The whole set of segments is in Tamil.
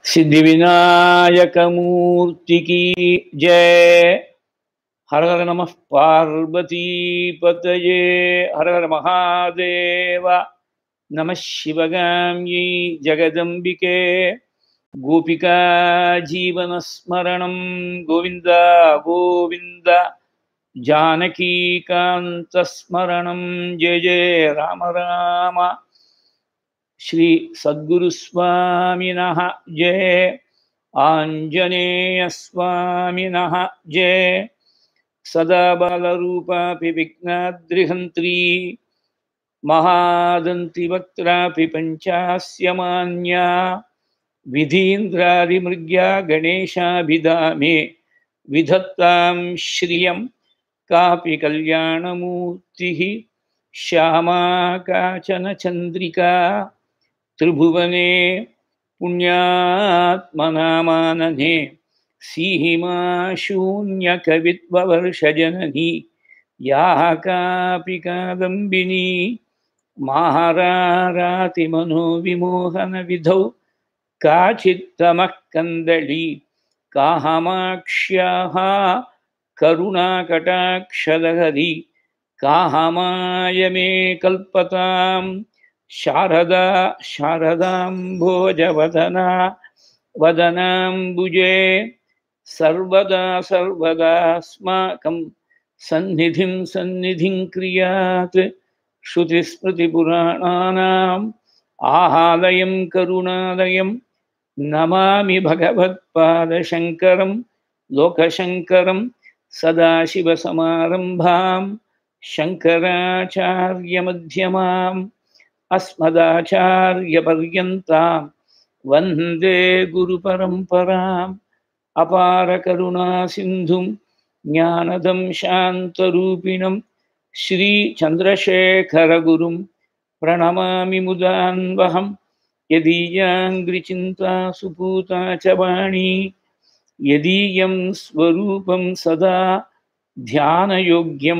सिद्धिविनायक मूर्ति की जय। हर हर नमः पार्वती पतये। हर हर महादेव। नमः शिवगाम्यै जगदम्बिके। गोपिका जीवन स्मरणं गोविंद गोविंद। जानकी कांत स्मरणं जय जय राम राम। श्री सद्गुरु स्वामिनः जय। आंजनेय स्वामिनः जय। सदा बालरूपापि विघ्नाद्रिहन्त्री महादन्ति वक्त्रापि पञ्चास्य मान्या विधीन्द्रादिमृग्या गणेशाभिधामे विधत्तां श्रियं कापि कल्याणमूर्तिः श्यामा काचन चन्द्रिका त्रिभुवने पुण्यात्मनामानने सीमा शून्यकवित्ववर्षजननी याः कापि कादम्बिनी महारारातिमनोविमोहनविधौ काचित्तमः कन्दली काहमाक्ष्याः करुणाकटाक्षलहरी काहमाय मे कल्पतां शारदा शारदाम्भोजवदना वदनाम्बुजे सर्वदा सर्वदास्माकं सन्निधिं सन्निधिं क्रियात्। श्रुतिस्मृतिपुराणानाम् आहालयं करुणालयं नमामि भगवत्पादशङ्करं लोकशङ्करं। सदाशिवसमारम्भां शङ्कराचार्यमध्यमाम् अस्मदाचार्यपर्यन्तां वन्दे गुरुपरम्पराम्। अपार करुणा सिन्धुं ज्ञानदं शान्तरूपिणं श्री चन्द्रशेखर गुरुं प्रणमामि मुदान्वहं। यदीयाङ्घ्रिचिन्ता सुपूता च वाणी यदीयं स्वरूपं सदा ध्यानयोग्यं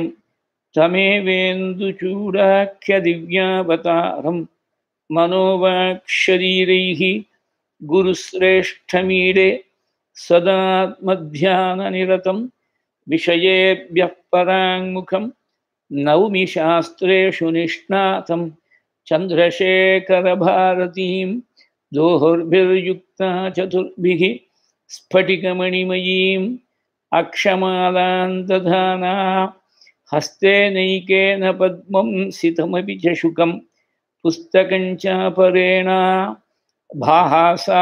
तमेवेन्दुचूडाख्यदिव्यावतारं मनोवाक्शरीरैः गुरुश्रेष्ठमीडे सदात्मध्याननिरतं विषयेभ्यः पराङ्मुखं नौमि शास्त्रेषु निष्णातं चन्द्रशेखरभारतीं दोर्भिर्युक्ता चतुर्भिः स्फटिकमणिमयीम् अक्षमालां दधाना हस्ते नैकेन पद्मं सितमपि च शुकं पुस्तकं चापरेण भासा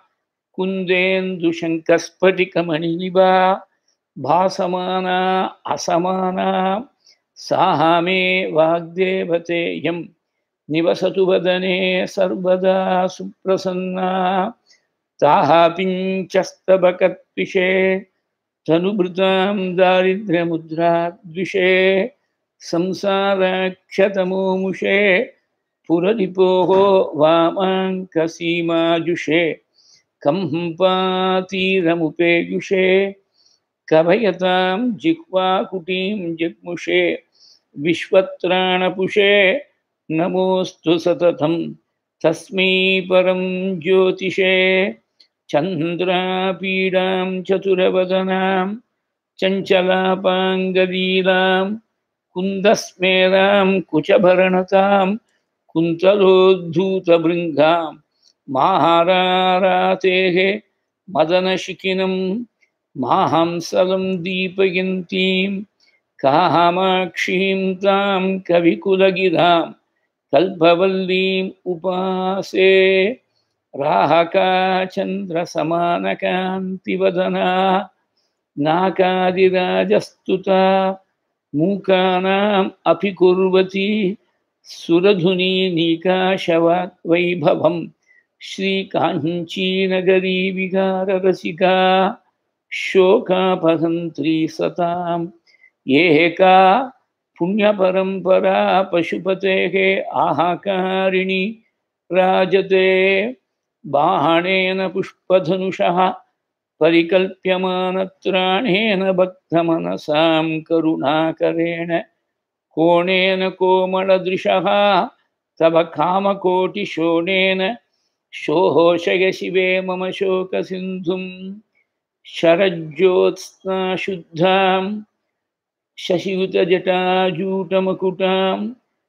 कुन्देन्दुशङ्खस्फटिकमणिनिभा भासमाना असमाना सा मे वाग्देवतेयं निवसतु वदने सर्वदा सुप्रसन्ना। ताः पिञ्चस्तबकत्विषे तनुभृतां दारिद्र्यमुद्राद्विषे संसाराख्यतमोमुषे पुररिपोः वामाङ्कसीमाजुषे कम्पातीरमुपेयुषे कवयतां जिह्वाकुटीं जग्मुषे विश्वत्राणपुषे नमोऽस्तु सततं तस्मै परं ज्योतिषे। चन्द्रापीडां चतुरवदनां चञ्चलापाङ्गलीलां कुन्दस्मेरां कुचभरणतां कुन्तलोद्धूतभृङ्गां माहारारातेः मदनशिखिनं माहंसलं दीपयन्तीं कामाक्षीं तां कविकुलगिरां कल्पवल्लीम् उपासे। राहकाचन्द्रसमानकान्तिवदना नाकादिराजस्तुता मूकानाम् अपि कुर्वती सुरधुनी नीकाशवात् वैभवं श्रीकाञ्चीनगरी विहाररसिका शोकापहन्त्री सतां एका पुण्यपरम्परा पशुपतेः आहाकारिणी राजते। बाणेन पुष्पधनुषः परिकल्प्यमानत्राणेन भक्तमनसां करुणाकरेण कोणेन कोमलदृशः तव कामकोटिशोणेन शोहोशय शिवे मम शोकसिन्धुं शरज्योत्स्ना शुद्धां शशियुतजटाजूटमकुटां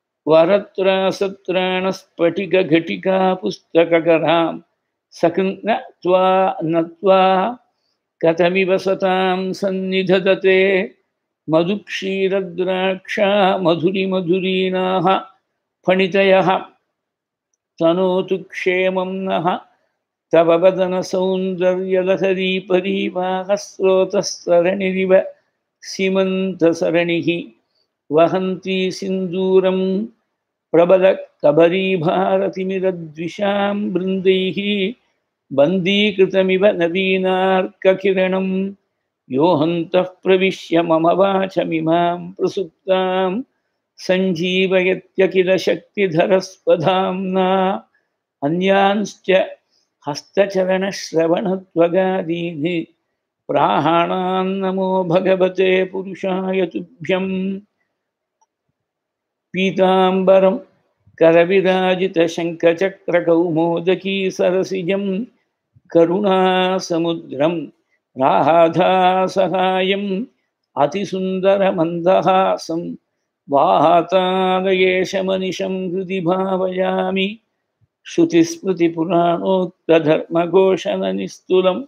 वरत्रासत्राणस्फटिकघटिका पुस्तककरां सकृत्न त्वा नत्वा कथमिव सतां सन्निधदते मधुक्षीरद्राक्षा मधुरिमधुरीणाः फणितयः तनोतु क्षेमं नः तव वदनसौन्दर्यलहरी परीवाहस्रोतस्तरणिरिव सीमन्तसरणिः वहन्ती सिन्दूरं प्रबलकबरीभारतिमिरद्विषां बृन्दैः बन्दीकृतमिव नवीनार्ककिरणं योऽहन्तः प्रविश्य मम वाचमिमां प्रसुप्तां सञ्जीवयत्यखिल शक्तिधरस्वधाम्ना अन्यांश्च हस्तचरणश्रवणत्वगादीनि प्राणान्नमो भगवते पुरुषाय तुभ्यं पीताम्बरं करविराजितशङ्खचक्रकौमोदकी सरसिजं करुणासमुद्रं राधासहायम् अतिसुन्दरमन्दहासं वातालयेशमनिशं हृदि भावयामि श्रुतिस्मृतिपुराणोक्तधर्मघोषणनिस्तुलं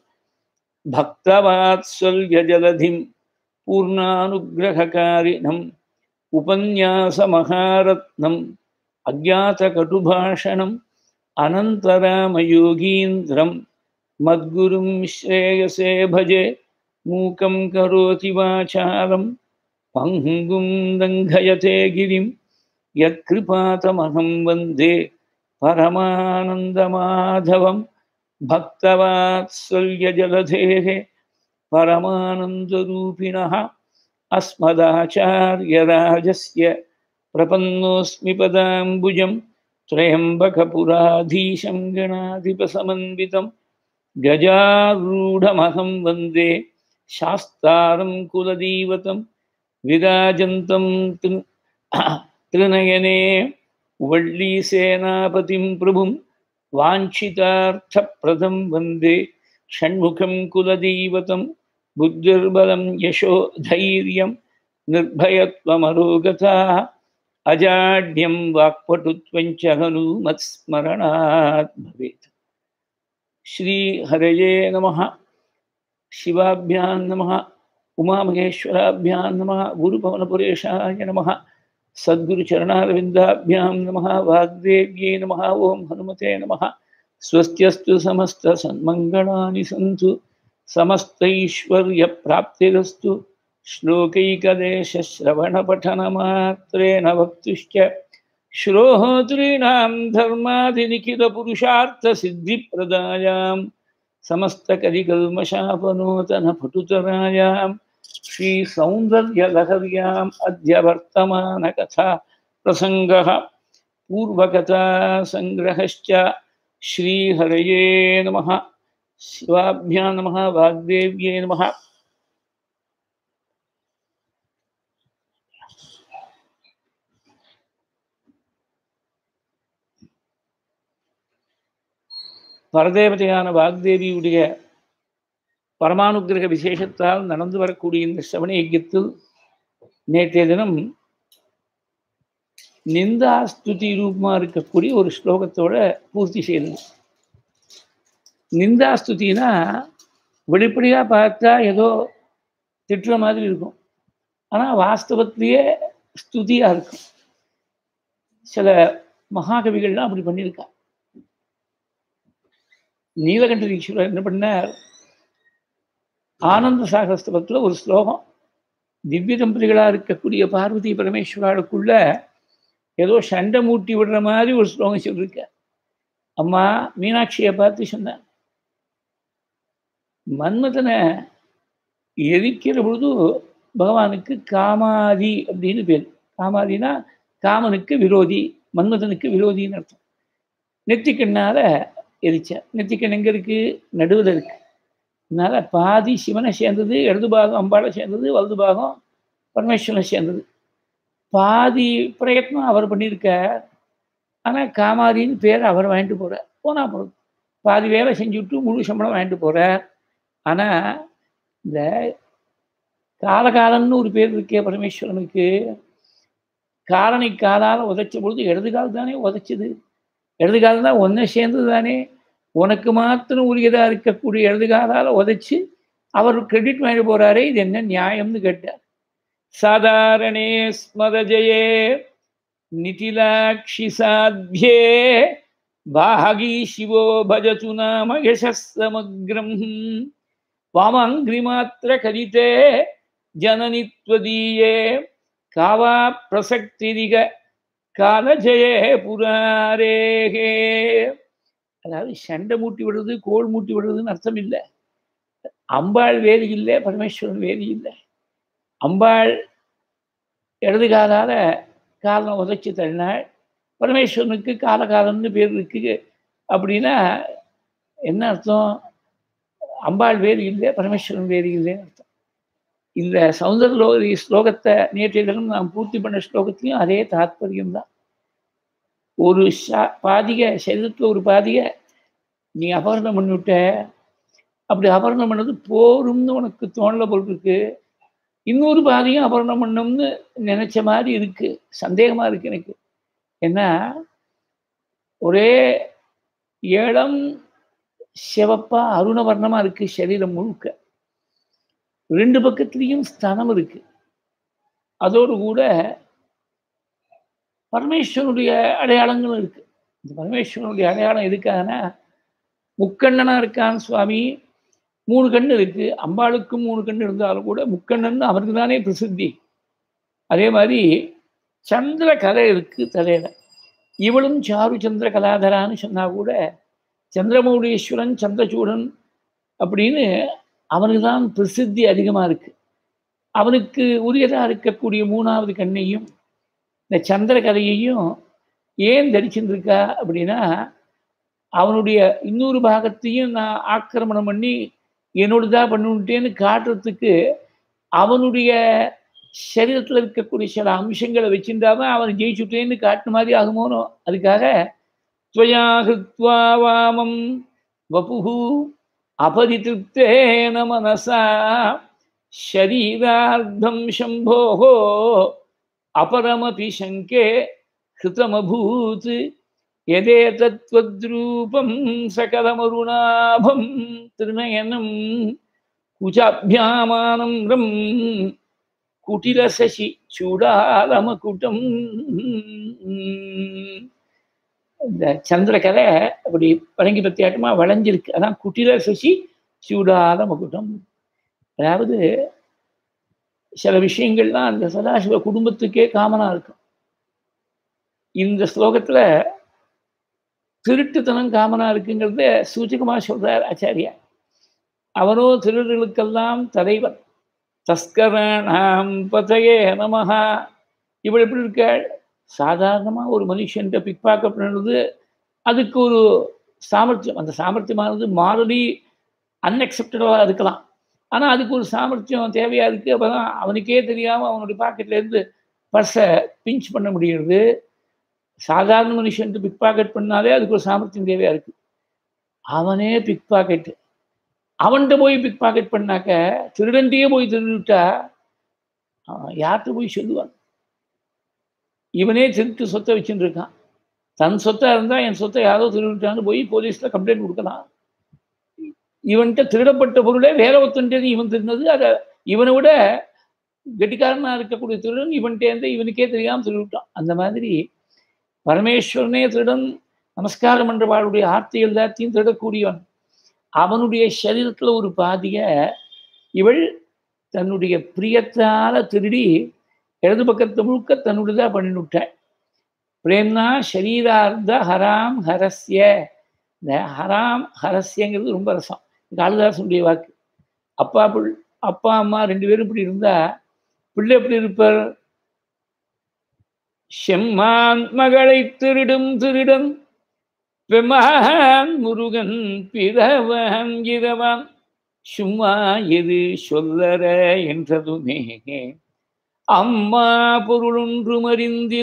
भक्तवात्सल्यजलधिं पूर्णानुग्रहकारिणम् उपन्यासमहारत्नम् अज्ञातकटुभाषणम् अनन्तरामयोगीन्द्रं मद्गुरुं श्रेयसे भजे मूकं करोति वाचालं पङ्गुं लङ्घयते गिरिं यत्कृपातमहं वन्दे परमानन्दमाधवं भक्तवात्सल्यजलधेः परमानन्दरूपिणः अस्मदाचार्यराजस्य प्रपन्नोऽस्मि पदाम्बुजं त्र्यम्बकपुराधीशं गणाधिपसमन्वितं गजारूढमहं वन्दे शास्तारं कुलदैवतं विराजन्तं त्रिनयने वल्लीसेनापतिं प्रभुं वाञ्छितार्थप्रदं वन्दे षण्मुखं कुलदैवतं बुद्धिर्बलं यशो धैर्यं निर्भयत्वमरोगता अजाड्यं वाक्पटुत्वं च हनूमत्स्मरणात् भवेत्। श्री हरये नमः। शिवाभ्यां नमः। उमामहेश्वराभ्यां नमः। गुरुपवनपुरेशाय नमः। सद्गुरुचरणारविन्दाभ्यां नमः। वाग्देव्यै नमः। ओं हनुमते नमः। स्वस्त्यस्तु समस्तसन्मङ्गलानि सन्तु समस्तैश्वर्यप्राप्तिरस्तु। श्लोकैकदेशश्रवणपठनमात्रेण वक्तुश्च श्रोत्रीणां धर्मादिनिखिलपुरुषार्थसिद्धिप्रदायां समस्तकलिकल्मषापनोतनपटुतरायां श्रीसौन्दर्यलहर्याम् अद्य वर्तमानकथा प्रसङ्गः पूर्वकथासङ्ग्रहश्च। श्रीहरये नमः। शिवाभ्यां नमः। वाग्देव्यै नमः। பரதேவதையான வாக்தேவியுடைய பரமானுக்கிரக விசேஷத்தால் நடந்து வரக்கூடிய இந்த சிரவண யஜ்ஞத்தில் நேற்றைய தினம் நிந்தாஸ்துதி ரூபமாக இருக்கக்கூடிய ஒரு ஸ்லோகத்தோட பூர்த்தி செய்தது. நிந்தாஸ்துதினா வெளிப்படையாக பார்த்தா ஏதோ திட்டுற மாதிரி இருக்கும், ஆனால் வாஸ்தவத்திலேயே ஸ்துதியாக இருக்கும். சில மகாகவிகள்லாம் அப்படி பண்ணியிருக்கா. நீலகண்ட ஈஸ்வரர் என்ன பண்ணார், ஆனந்த சாகஸ்தவத்தில் ஒரு ஸ்லோகம், திவ்ய தம்பதிகளாக இருக்கக்கூடிய பார்வதி பரமேஸ்வராளுக்குள்ள ஏதோ சண்டை மூட்டி விடுற மாதிரி ஒரு ஸ்லோகம் சொல்லியிருக்க. அம்மா மீனாட்சியை பார்த்து சொன்னார், மன்மதனை எரிக்கிற பொழுது பகவானுக்கு காமாதி அப்படின்னு பேர். காமாதினா காமனுக்கு விரோதி, மன்மதனுக்கு விரோதின்னு அர்த்தம். நெத்திக்கண்ணால எரிச்சார். நெத்திக்கண் எங்கே இருக்குது? நடுவில் இருக்கு. அதனால பாதி சிவனை சேர்ந்தது, இடது பாகம் அம்பாளை சேர்ந்தது, வலது பாகம் பரமேஸ்வரனை சேர்ந்தது. பாதி பிரயத்னம் அவர் பண்ணியிருக்கார், ஆனால் காமாதின்னு பேர் அவர் வாங்கிட்டு போகிறார். போனா போகிறது. பாதி வேலை செஞ்சுட்டு முழு சம்பளம் வாங்கிட்டு போகிறார். ஆனால் இந்த காலகாலன்னு ஒரு பேர் இருக்கே பரமேஸ்வரனுக்கு, காலனை காலால் உதைச்ச பொழுது இடது கால் தானே உதைச்சது. இடது கால் தான் ஒன்றை சேர்ந்தது தானே. உனக்கு மாத்திரம் உரியதாக இருக்கக்கூடிய இடது காலால் உதைச்சு அவர் கிரெடிட் வாங்கி போகிறாரே, இது என்ன நியாயம்னு கேட்டார். சாதாரணே ஸ்மரஜயே நிதிலாட்சி சாத்தியே பாகி சிவோ பஜது நாம யசமக்ரம் வாமங்கிரிமாத்திர கரித்தே ஜனனித்வதீயே காவா பிரசக்திரிக காலஜயே புராரேகே. அதாவது சண்டை மூட்டி விடுறது, கோல் மூட்டி விடுறதுன்னு அர்த்தம் இல்லை. அம்பாள் வேதி இல்லை, பரமேஸ்வரன் வேதி இல்லை. அம்பாள் இடது காலால் காலம் உதைச்சி தள்ளினாள். பரமேஸ்வரனுக்கு காலகாலம்னு பேர் இருக்கு. அப்படின்னா என்ன அர்த்தம்? அம்பாள் வேறு இல்லை, பரமேஸ்வரன் வேறு இல்லைன்னு அர்த்தம். இந்த சௌந்தரலோகரி ஸ்லோகத்தை நேற்றைய தினம் நாம் பூர்த்தி பண்ண ஸ்லோகத்திலையும் அதே தாத்பரியம் தான். ஒரு பாதிகை சரீரத்தில் ஒரு பாதிகை நீ அபகரணம் பண்ணிவிட்ட, அப்படி அபகரணம் பண்ணது போரும்னு உனக்கு தோணல போல் இருக்கு. இன்னொரு பாதியும் அபகரணம் பண்ணோம்னு நினைச்ச மாதிரி இருக்கு, சந்தேகமா இருக்கு எனக்கு. ஏன்னா ஒரே ஏழம் சிவப்பா அருணவர்ணமா இருக்கு சரீரம் முழுக்க. ரெண்டு பக்கத்துலேயும் ஸ்தனம் இருக்கு. அதோடு கூட பரமேஸ்வரனுடைய அடையாளங்களும் இருக்கு. இந்த பரமேஸ்வரனுடைய அடையாளம் எதுக்காகனா, முக்கண்ணனா இருக்கான் சுவாமி. 3 கண்ணு இருக்கு. அம்பாளுக்கும் 3 கண்ணு இருந்தாலும் கூட முக்கண்ணன் அவருக்கு தானே பிரசித்தி. அதே மாதிரி சந்திர கலை இருக்கு தலையில. இவளும் சாரு சந்திர கலாதரான்னு சொன்னா கூட சந்திரமௌலீஸ்வரன் சந்திரசூடன் அப்படின்னு அவனுக்கு தான் பிரசித்தி அதிகமாக இருக்கு. அவனுக்கு உரியதாக இருக்கக்கூடிய 3வது கண்ணையும் இந்த சந்திர கதையையும் ஏன் தரிச்சுருக்கா அப்படின்னா, அவனுடைய இன்னொரு பாகத்தையும் நான் ஆக்கிரமணம் பண்ணி என்னோடதான் பண்ணிவிட்டேன்னு காட்டுறதுக்கு அவனுடைய சரீரத்தில் இருக்கக்கூடிய சில அம்சங்களை வச்சுட்டாம அவன் ஜெயிச்சுட்டேன்னு காட்டுன மாதிரி ஆகுமோனோ. அதுக்காக துவயா ஹிருத்வா வாமம் வபுஹு அபரிதிருப்தேன மனசா ஷரீரார்த்தம் சம்போஹோ அபரமபி சங்கே ஹிருதமபூத் யதேதத்வத்ரூபம் சகலமருணாபம் திருநயனம் குஜாபியாமானம்ரம் குட்டிலசசி சூடாலமகுட்டம். இந்த சந்திரகலை அப்படி வழங்கி பத்தியாட்டமா வளைஞ்சிருக்கு. அதான் குட்டிலசசி சூடாலமகுட்டம். அதாவது சில விஷயங்கள்லாம் அந்த சதாசிவ குடும்பத்துக்கே காமனா இருக்கும். இந்த ஸ்லோகத்துல திருட்டுத்தனம் காமனா இருக்குங்கிறத சூச்சகமா சொல்றார் ஆச்சாரியா. அவனோ திருடர்களுக்கெல்லாம் தலைவன். தஸ்கராணாம் பதயே நமஹா. இவள் எப்படி இருக்காள்? சாதாரணமா ஒரு மனுஷன்கிட்ட பிக் பாக்கெட் பண்ணுறது அதுக்கு ஒரு சாமர்த்தியம். அந்த சாமர்த்தியமானது மாரலி அன்அக்செப்டபிளாக இருக்கலாம். ஆனால் அதுக்கு ஒரு சாமர்த்தியம் தேவையா இருக்குது. அப்போ தான் அவனுக்கே தெரியாமல் அவனுடைய பாக்கெட்லேருந்து பர்ஸை பிஞ்ச் பண்ண முடிகிறது. சாதாரண மனுஷன்ட்டு பிக் பாக்கெட் பண்ணாலே அதுக்கு ஒரு சாமர்த்தியம் தேவையா இருக்குது. அவனே பிக் பாக்கெட்டு. அவன்கிட்ட போய் பிக் பாக்கெட் பண்ணாக்க, திருடன்ட்டையே போய் திருடிவிட்டா யார்கிட்ட போய் சொல்லுவான்? இவனே திருட்டு சொத்தை வச்சுட்டு இருக்கான். தன் சொத்தாக இருந்தால் என் சொத்தை யாரோ திருடிட்டான்னு போய் போலீஸில் கம்ப்ளைண்ட் கொடுக்கலாம். இவன்கிட்ட திருடப்பட்ட பொருளே வேற ஒருத்தன்ட்டு இவன் திருடினது. அதை இவனை விட கெட்டிக்காரனாக இருக்கக்கூடிய திருடன் இவன்கிட்டேருந்து இவனுக்கே தெரியாமல் திருவிட்டான். அந்த மாதிரி பரமேஸ்வரனே திருடன். நமஸ்காரம் பண்ணுறவாளுடைய ஆர்த்தி எல்லாத்தையும் திருடக்கூடியவன். அவனுடைய சரீரத்தில் ஒரு பாதியை இவள் தன்னுடைய பிரியத்தால் திருடி இடது பக்கத்தை முழுக்க தன்னுடையதாக பண்ணிவிட்டாள். பிரேம்னா ஷரீரார்த்த ஹராம் ஹரஸ்ய. இந்த ஹராம் ஹரஸ்யங்கிறது ரொம்ப ரசம். காளிதாசனுடைய வாக்கு. அப்பா அம்மா 2 பேரும் இப்படி இருந்தா பிள்ளை எப்படி இருப்பார்? செம்மான் மகளை திருடும் திருடன் பெம்மான் முருகன் பிறவன் இரவன் சும்மா எது சொல்லற என்றதுமே அம்மா பொருளொன்று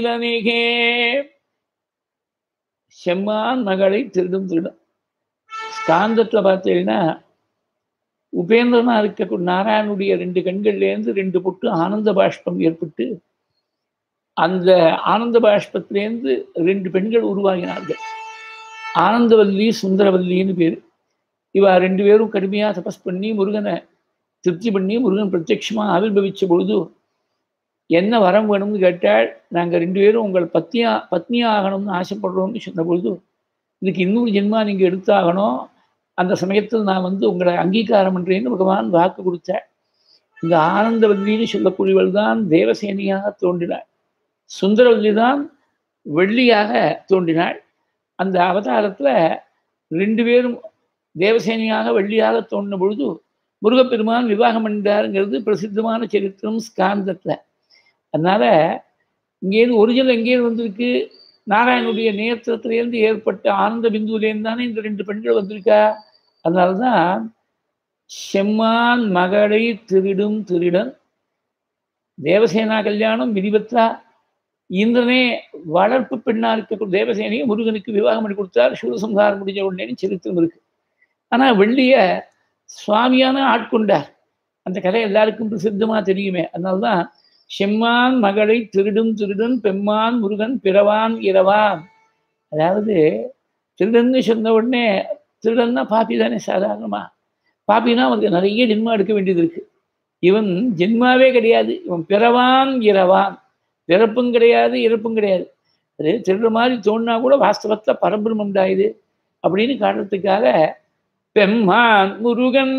மறிந்திலனேகே. செம்மான் மகளை திருடும் திருடன். ஸ்காந்தத்தில் பார்த்தீங்கன்னா உபேந்திரனா இருக்கக்கூடிய நாராயணனுடைய 2 கண்கள்லேருந்து 2 பொட்டு ஆனந்த பாஷ்பம் ஏற்பட்டு அந்த ஆனந்த பாஷ்பத்திலேருந்து 2 பெண்கள் உருவாகினார்கள். ஆனந்தவல்லி சுந்தரவல்லின்னு பேர். இவா 2 பேரும் கடுமையாக தபஸ் பண்ணி முருகனை திருப்தி பண்ணி முருகன் பிரத்யட்சமாக ஆவிர்பவிச்ச பொழுது என்ன வரம் வேணும்னு கேட்டால், நாங்கள் 2 பேரும் உங்கள் பத்னியா ஆகணும்னு ஆசைப்படுறோம்னு சொன்ன பொழுது, இதுக்கு இன்னொரு ஜென்மா நீங்கள் எடுத்தாகணும், அந்த சமயத்தில் நான் உங்களை அங்கீகாரம் பண்ணுறேன்னு பகவான் வாக்கு கொடுத்தார். இந்த ஆனந்தவல்லின்னு சொல்லக்கூடியவள் தான் தேவசேனியாக தோன்றினாள். சுந்தரவல்லி தான் வெள்ளியாக தோன்றினாள். அந்த அவதாரத்தில் 2 பேரும் தேவசேனியாக வெள்ளியாக தோன்றின பொழுது முருகப்பெருமான் விவாகம் பண்ணிட்டாருங்கிறது பிரசித்தமான சரித்திரம் ஸ்காந்தத்தில். அதனால இங்கேருந்து ஒரிஜினல் எங்கேயிருந்து வந்திருக்கு? நாராயணனுடைய நேத்திரத்திலேருந்து ஏற்பட்ட ஆனந்த பிந்துவிலேருந்து தானே இந்த 2 பெண்கள் வந்திருக்கா. அதனால்தான் செம்மான் மகளை திருடும் திருடன் தேவசேனா கல்யாணம் விதிவத்தா இந்திரனே வளர்ப்பு பெண்ணா இருக்கக்கூடிய தேவசேனையை முருகனுக்கு விவாகம் பண்ணி கொடுத்தார். சூரசம்ஹாரம் முடிஞ்ச உடனே சரித்திரம் இருக்கு. ஆனால் வெள்ளிய சுவாமியான ஆட்கொண்டார். அந்த கதை எல்லாருக்கும் பிரசித்தமாக தெரியுமே. அதனால்தான் செம்மான் மகளை திருடும் திருடன் பெம்மான் முருகன் பிறவான் இரவான். அதாவது திருடன்னு சொன்ன உடனே திருடன்னா பாப்பி தானே சாதாரணமா. பாப்பினா அவனுக்கு நிறைய ஜென்மா எடுக்க வேண்டியது இருக்கு. இவன் ஜென்மாவே கிடையாது. இவன் பிறவான் இரவான். பிறப்பும் கிடையாது இறப்பும் கிடையாது. அது திருடுற மாதிரி தோணுனா கூட வாஸ்தவத்தில் பரபிரமம் உண்டாயுது அப்படின்னு காட்டுறதுக்காக பெம்மான் முருகன்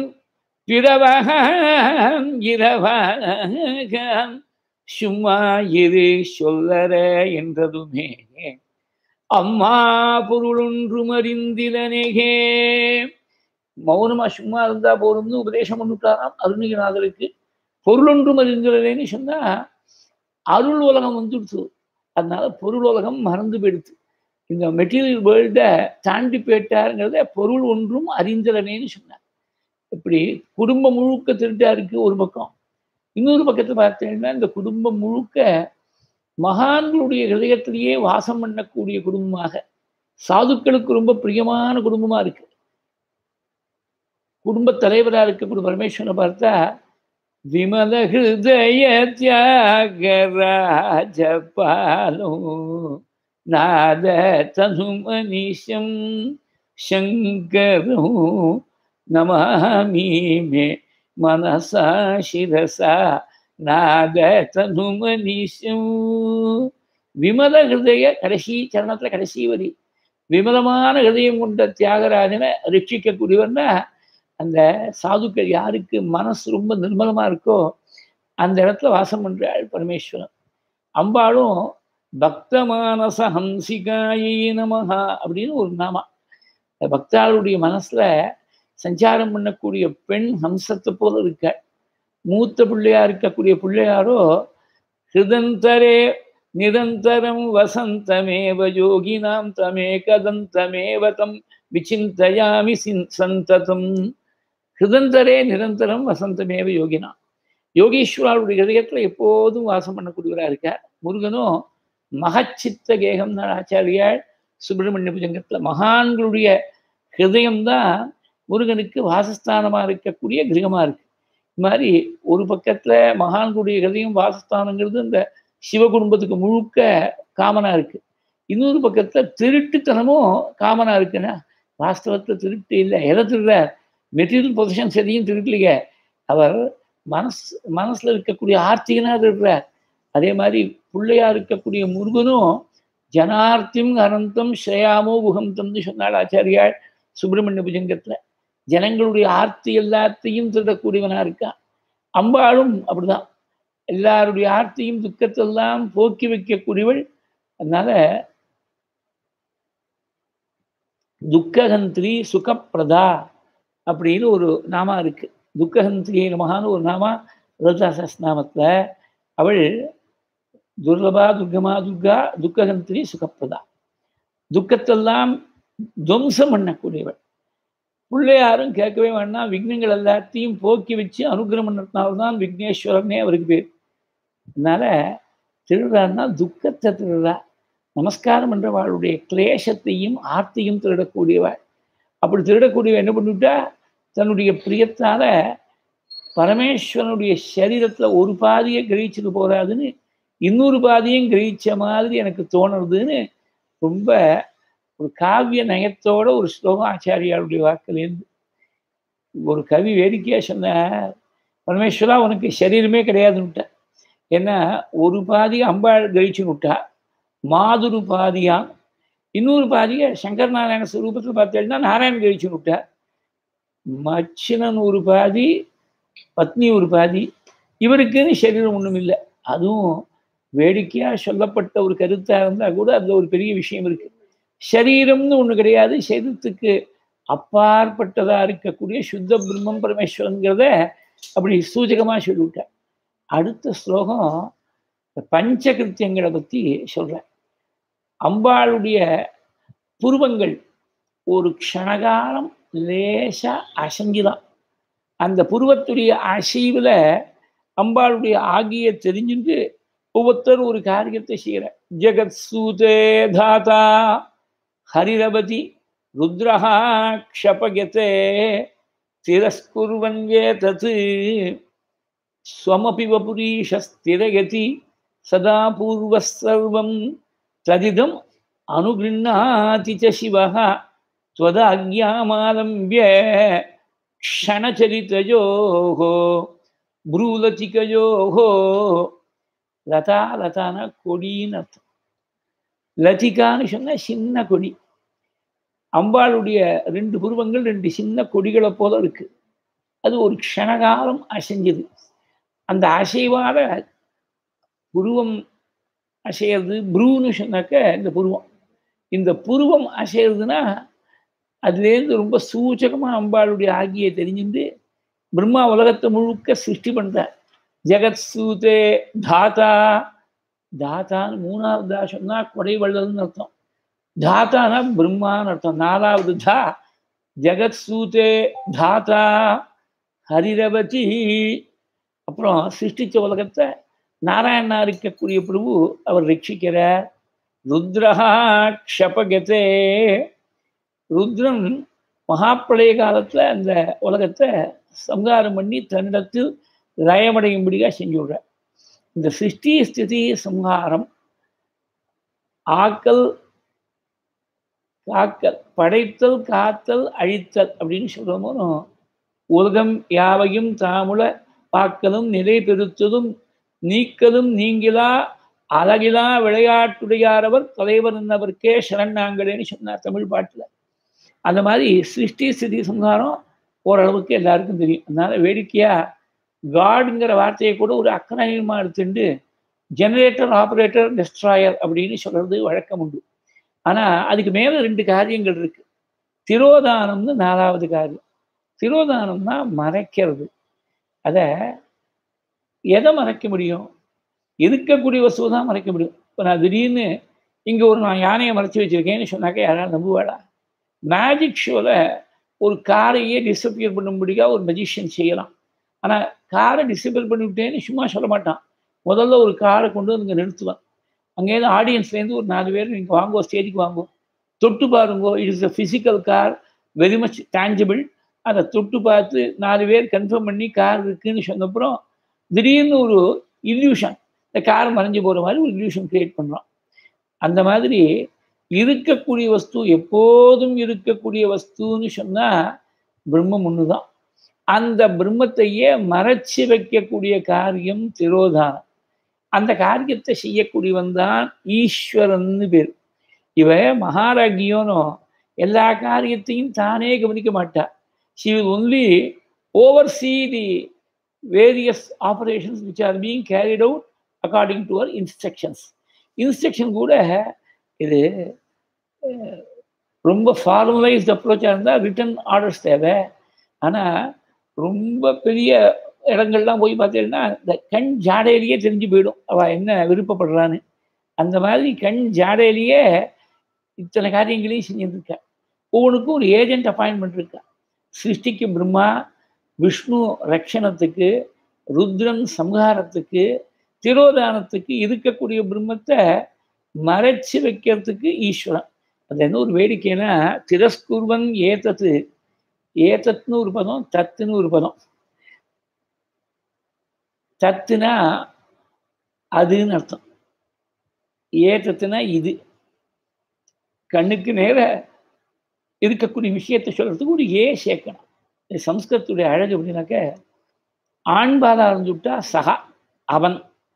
பிறவான் இரவான் சும்மா இரு சொல்லற என்றதுமே அம்மா பொருளொன்றும் அறிந்திலனேகே. மௌனமா சும்மா இருந்தா போதும்னு உபதேசம் பண்ணிட்டாராம் அருணகிரிநாதருக்கு. பொருளொன்றும் அறிந்திலனேன்னு சொன்னா அருள் உலகம் வந்துடுச்சு. அதனால பொருள் உலகம் மறந்து போயிடுச்சு. இந்த மெட்டீரியல் வேர்ல்டை தாண்டி போயிட்டாருங்கிறத பொருள் ஒன்றும் அறிந்திலனேன்னு சொன்னார். இப்படி குடும்பம் முழுக்க திருட்டா இருக்கு ஒரு பக்கம். இன்னொரு பக்கத்தில் பார்த்தீங்கன்னா இந்த குடும்பம் முழுக்க மகான்களுடைய ஹிருதயத்திலேயே வாசம் பண்ணக்கூடிய குடும்பமாக, சாதுக்களுக்கு ரொம்ப பிரியமான குடும்பமா இருக்கு. குடும்ப தலைவராக இருக்கக்கூடிய பரமேஸ்வரனை பார்த்தா விமல ஹிருதய தியாகராஜபாலோ நாத தனுமனிஷம் சங்கரோ நமாமி மே மனசா சிரசா நாத தனுமனிஷம். விமல ஹிருதய கடைசி சரணத்துல கடைசி வரி. விமலமான ஹிருதயம் கொண்ட தியாகராஜனை ரட்சிக்கக்கூடியவர்னா அந்த சாதுக்கள் யாருக்கு மனசு ரொம்ப நிர்மலமா இருக்கோ அந்த இடத்துல வாசம் பண்றாள் பரமேஸ்வரன். அம்பாளும் பக்த மானச ஹம்சிகாயை நமஹா அப்படின்னு ஒரு நாமா. பக்தாளுடைய மனசுல சஞ்சாரம் பண்ணக்கூடிய பெண் ஹம்சத்தை போல இருக்க. மூத்த பிள்ளையா இருக்கக்கூடிய பிள்ளையாரோ ஹிருதந்தரே நிரந்தரம் வசந்தமேவ யோகினாம் தமே கதந்தமேவ தம் விசிந்தயாமி சந்ததம். ஹிருதந்தரே நிரந்தரம் வசந்தமேவ யோகினா. யோகீஸ்வராவுடைய ஹிருதயத்துல எப்போதும் வாசம் பண்ணக்கூடியவராக இருக்கார். முருகனும் மகச்சித்த கேகம் தான் ஆச்சாரியார் சுப்பிரமணிய புஜங்கத்துல. மகான்களுடைய ஹிருதயம்தான் முருகனுக்கு வாசஸ்தானமா இருக்கக்கூடிய கிரகமா இருக்கு. இது மாதிரி ஒரு பக்கத்துல மகான்களுடைய ஹிருதயம் வாசஸ்தானங்கிறது இந்த சிவ குடும்பத்துக்கு முழுக்க காமனா இருக்கு. இன்னொரு பக்கத்துல திருட்டுத்தனமும் காமனா இருக்குன்னா வாஸ்தவத்துல திருட்டு இல்லை. எதை திருடுறார்? மெட்டீரியல் பொசிஷன்ஸ் எதையும் திருடலையே. அவர் மனசுல இருக்கக்கூடிய ஆர்த்திகனா திருடுறார். அதே மாதிரி பிள்ளையா இருக்கக்கூடிய முருகனும் ஜனார்த்திம் அனந்தம் ஸ்ரேயாமோ புகந்தம்னு சொன்னாள் ஆச்சாரியாள் சுப்பிரமணிய புஜங்கத்துல. ஜனங்களுடைய ஆர்த்தி எல்லாத்தையும் திருடக்கூடியவனா இருக்கான். அம்பாளும் அப்படிதான். எல்லாருடைய ஆர்த்தியும் துக்கத்தெல்லாம் போக்கி வைக்கக்கூடியவள். அதனால துக்ககந்திரி சுகப்பிரதா அப்படின்னு ஒரு நாமா இருக்கு. துக்ககந்திரியை நமகான்னு ஒரு நாமா லலிதா சஹஸ்ரநாமத்துல. அவள் துர்லபா துர்கமா துர்கா துக்ககந்திரி சுகப்பிரதா. துக்கத்தெல்லாம் துவம்சம் பண்ணக்கூடியவள். பிள்ளையாரும் கேட்கவே வேண்டாம். விக்னங்கள் எல்லாத்தையும் போக்கி வச்சு அனுகிரகம் பண்ணதுனால்தான் விக்னேஸ்வரனே அவருக்கு பேர். அதனால திருடுறான்னா துக்கத்தை திருடுறா. நமஸ்காரம் என்றவாளுடைய கிளேசத்தையும் ஆர்த்தியும் திருடக்கூடியவாள். அப்படி திருடக்கூடிய என்ன பண்ணிவிட்டா, தன்னுடைய பிரியத்தால பரமேஸ்வரனுடைய சரீரத்துல ஒரு பாதியை கிரகிச்சுட்டு போறாதுன்னு இன்னொரு பாதியும் கிரகிச்ச மாதிரி எனக்கு தோணுறதுன்னு ரொம்ப ஒரு காவிய நயத்தோட ஒரு ஸ்லோகம் ஆச்சாரியாருடைய வாக்கிலேருந்து. ஒரு கவி வேடிக்கையா சொன்னார், பரமேஸ்வரா உனக்கு சரீரமே கிடையாதுன்னுட்ட. ஏன்னா ஒரு பாதியை அம்பாள் கிரகிச்சுன்னு விட்டா, மாதுரு பாதியான், இன்னொரு பாதியை சங்கர் நாராயண ஸ்வரூபத்தில் பார்த்தேன்னா நாராயணன் கிரகிச்சுன்னு விட்டார். மச்சினன் ஒரு பாதி, பத்னி ஒரு பாதி, இவருக்குன்னு சரீரம் ஒன்றும் இல்லை. அதுவும் வேடிக்கையா சொல்லப்பட்ட ஒரு கருத்தா இருந்தா கூட அதுல ஒரு பெரிய விஷயம் இருக்கு. சரீரம்னு ஒண்ணு கிடையாது, சரீரத்துக்கு அப்பாற்பட்டதா இருக்கக்கூடிய சுத்த பிரம்மம் பரமேஸ்வரங்கிறத அப்படி சூச்சகமா சொல்லிவிட்டார். அடுத்த ஸ்லோகம் பஞ்சகிருத்தியங்களை பத்தி சொல்றேன். அம்பாளுடைய புருவங்கள் ஒரு க்ஷணகாலம் லேசா அசைஞ்சுதான். அந்த புருவத்துடைய அசைவுல அம்பாளுடைய ஆகிய தெரிஞ்சுட்டு ஒவ்வொருத்தர் ஒரு காரியத்தை செய்யற. ஜெகத் சூதே தாதா ஹரிரபதி ருத்ரஹா க்ஷபகதே திரஸ்குர்வன்யே தத் ஸ்வமபி வபுரீஷஸ்திரயதி சதா பூர்வசர்வம் ததிதம் அனுகிருண்ணாதி ச சிவஹ த்வதாக்ஞாமாலம்ப்ய க்ஷணச்சரிதயோஹோ ப்ரூலதிகயோஹோ. லதா லதான கொடின்னு அர்த்தம். லதிகான்னு சொன்னா சின்ன கொடி. அம்பாளுடைய ரெண்டு புருவங்கள் ரெண்டு சின்ன கொடிகளை போல இருக்கு. அது ஒரு க்ஷணகாலம் அசைஞ்சது. அந்த அசைவால புருவம் அசைறது, ப்ரூன்னு சொன்னாக்க இந்த புருவம். இந்த புருவம் அசைறதுன்னா அதுலேருந்து ரொம்ப சூச்சகமா அம்பாளுடைய ஆகியை தெரிஞ்சுட்டு பிரம்மா உலகத்தை முழுக்க சிருஷ்டி பண்றார். ஜெகத் சூதே தாத்தா, தாத்தான்னு மூணாவதா சொன்னா கொடை வள்ளல்னு அர்த்தம். தாத்தானா பிரம்மான்னு அர்த்தம். நாலாவது தா. ஜெகத் சூதே தாத்தா ஹரிரவதி. அப்புறம் சிருஷ்டிச்ச உலகத்தை நாராயணனா இருக்கக்கூடிய பிரபு அவர் ரட்சிக்கிறார். ருத்ரஹா க்ஷபகதே. ருத்ரன் மகாப்பிரளய காலத்துல அந்த உலகத்தை சம்ஹாரம் பண்ணி தன்னிடத்தில் லயமடையும்படியாக செஞ்சு விடுறார். இந்த சிருஷ்டி ஸ்திதி சம்ஹாரம், ஆக்கல் காக்கல், படைத்தல் காத்தல் அழித்தல் அப்படின்னு சொல்றோமோ, உலகம் யாவையும் தாமுல பாக்கலும் நிலை பெருத்ததும் நீக்கலும் நீங்கிலா அழகிலா விளையாட்டுடையாரவர் தலைவர் என்னவர்க்கே சரணாங்களேன்னு சொன்னார் தமிழ் பாட்டுல. அந்த மாதிரி சிருஷ்டி ஸ்திதி சம்ஹாரம் ஓரளவுக்கு எல்லாருக்கும் தெரியும். அதனால வேடிக்கையா காடுங்கிற வார்த்தையை கூட ஒரு அக்ரனியமா எடுத்துட்டு ஜெனரேட்டர் ஆப்ரேட்டர் டெஸ்ட்ராயர் அப்படின்னு சொல்றது வழக்கம் உண்டு. ஆனா அதுக்கு மேல ரெண்டு காரியங்கள் இருக்கு. திரோதானம்னு நாலாவது காரியம். திரோதானம்னா மறைக்கிறது. அத எதை மறைக்க முடியும்? இருக்கக்கூடிய வசுவை தான் மறைக்க முடியும். இப்போ நான் திடீர்னு இங்க நான் யானையை மறைச்சி வச்சிருக்கேன்னு சொன்னாக்க யாராலும் நம்புவாடா? மேஜிக் ஷோல ஒரு காரையே டிஸப்பியர் பண்ணும்படியா ஒரு மெஜிஷியன் செய்யலாம். ஆனால் காரை டிஸப்பியர் பண்ணிவிட்டேன்னு சும்மா சொல்ல மாட்டான். முதல்ல ஒரு காரை கொண்டு வந்து இங்கே நிறுத்துவான். அங்கேருந்து ஆடியன்ஸ்லேருந்து ஒரு 4 பேர் நீங்கள் வாங்கோ, ஸ்டேஜுக்கு வாங்கோ, தொட்டு பாருங்கோ, it is a physical car, very much tangible. அதை தொட்டு பார்த்து 4 பேர் கன்ஃபார்ம் பண்ணி கார் இருக்குன்னு சொன்னப்புறம் திடீர்னு ஒரு இல்யூஷன், இந்த கார் மறைஞ்சு போகிற மாதிரி ஒரு இல்யூஷன் கிரியேட் பண்ணுறான். அந்த மாதிரி இருக்கக்கூடிய வஸ்து, எப்போதும் இருக்கக்கூடிய வஸ்துன்னு சொன்னால் பிரம்மம் ஒன்று தான். அந்த பிரம்மத்தையே மறைச்சி வைக்கக்கூடிய காரியம் திரோதானம். அந்த காரியத்தை செய்யக்கூடியவன் தான் ஈஸ்வரன்னு பேர். இவ மகாராஜியோனோ எல்லா காரியத்தையும் தானே கவனிக்க மாட்டா. she will only oversee the various operations which are being carried out according to her instructions. Instruction கூட இது ரொம்ப ஃபார்மலைஸ்ட் அப்ரோச்சாக இருந்தால் ரிட்டன் ஆர்டர்ஸ் தேவை. ஆனால் ரொம்ப பெரிய இடங்கள்லாம் போய் பார்த்தீங்கன்னா இந்த கண் ஜாடையிலேயே தெரிஞ்சு போயிடும் அவள் என்ன விருப்பப்படுறான்னு. அந்த மாதிரி கண் ஜாடையிலேயே இத்தனை காரியங்களையும் செஞ்சுருக்கா. ஒவ்வொன்றுக்கும் ஒரு ஏஜென்ட் அப்பாயின்மெண்ட் இருக்கா. சிருஷ்டிக்கு பிரம்மா, விஷ்ணு ரக்ஷணத்துக்கு, ருத்ரன் சம்ஹாரத்துக்கு, திரோதானத்துக்கு இருக்கக்கூடிய பிரம்மத்தை மறைச்சி வைக்கிறதுக்கு ஈஸ்வரன். அது என்ன ஒரு வேடிக்கைன்னா திரஸ்குர்வன் ஏதத்து ஏதத்னு ஒரு பதம் தத்துன்னு ஒரு பதம். தத்துனா அதுன்னு அர்த்தம். ஏதத்துனா இது. கண்ணுக்கு நேர இருக்கக்கூடிய விஷயத்தை சொல்றதுக்கு ஒரு ஏ சேர்க்கணும். சம்ஸ்கிருதத்துடைய அழகு எப்படின்னாக்க ஆண்பாலா இருந்துவிட்டா சகா அவன்,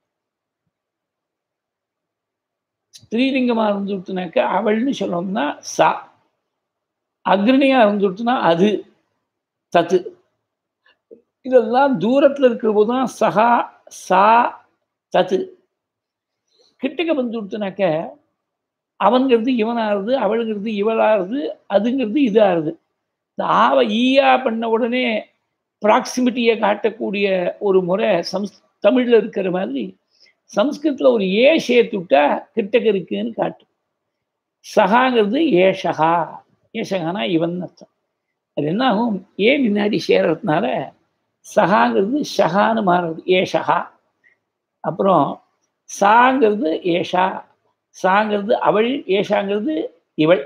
ஸ்திரீலிங்கமா இருந்துவிட்டுனாக்க அவள்னு சொல்லணும்னா சா, அக்ரணியா இருந்துவிட்டுனா அது தத்து. இதெல்லாம் தூரத்துல இருக்கிற போதுதான் சகா சா தத்து. கிட்டக்க வந்து விட்டுனாக்க அவன்கிறது இவனாகுது, அவளுங்கிறது இவளாகுது, அதுங்கிறது இது ஆகுது. இந்த ஆவ ஈயா பண்ண உடனே ப்ராக்சிமிட்டியை காட்டக்கூடிய ஒரு முறை தமிழ்ல இருக்கிற மாதிரி சம்ஸ்கிருதத்துல ஒரு ஏ சேர்த்து விட்டா கிட்டக்க இருக்குன்னு காட்டும். சகாங்கிறது ஏஷகா, ஏஷகானா இவன் அர்த்தம். அது என்ன ஆகும், ஏன் முன்னாடி சேர்றதுனால சகாங்கிறது ஷகான்னு மாறுறது, ஏஷகா. அப்புறம் சாங்கிறது ஏஷா, சாங்கிறது அவள், ஏஷாங்கிறது இவள்,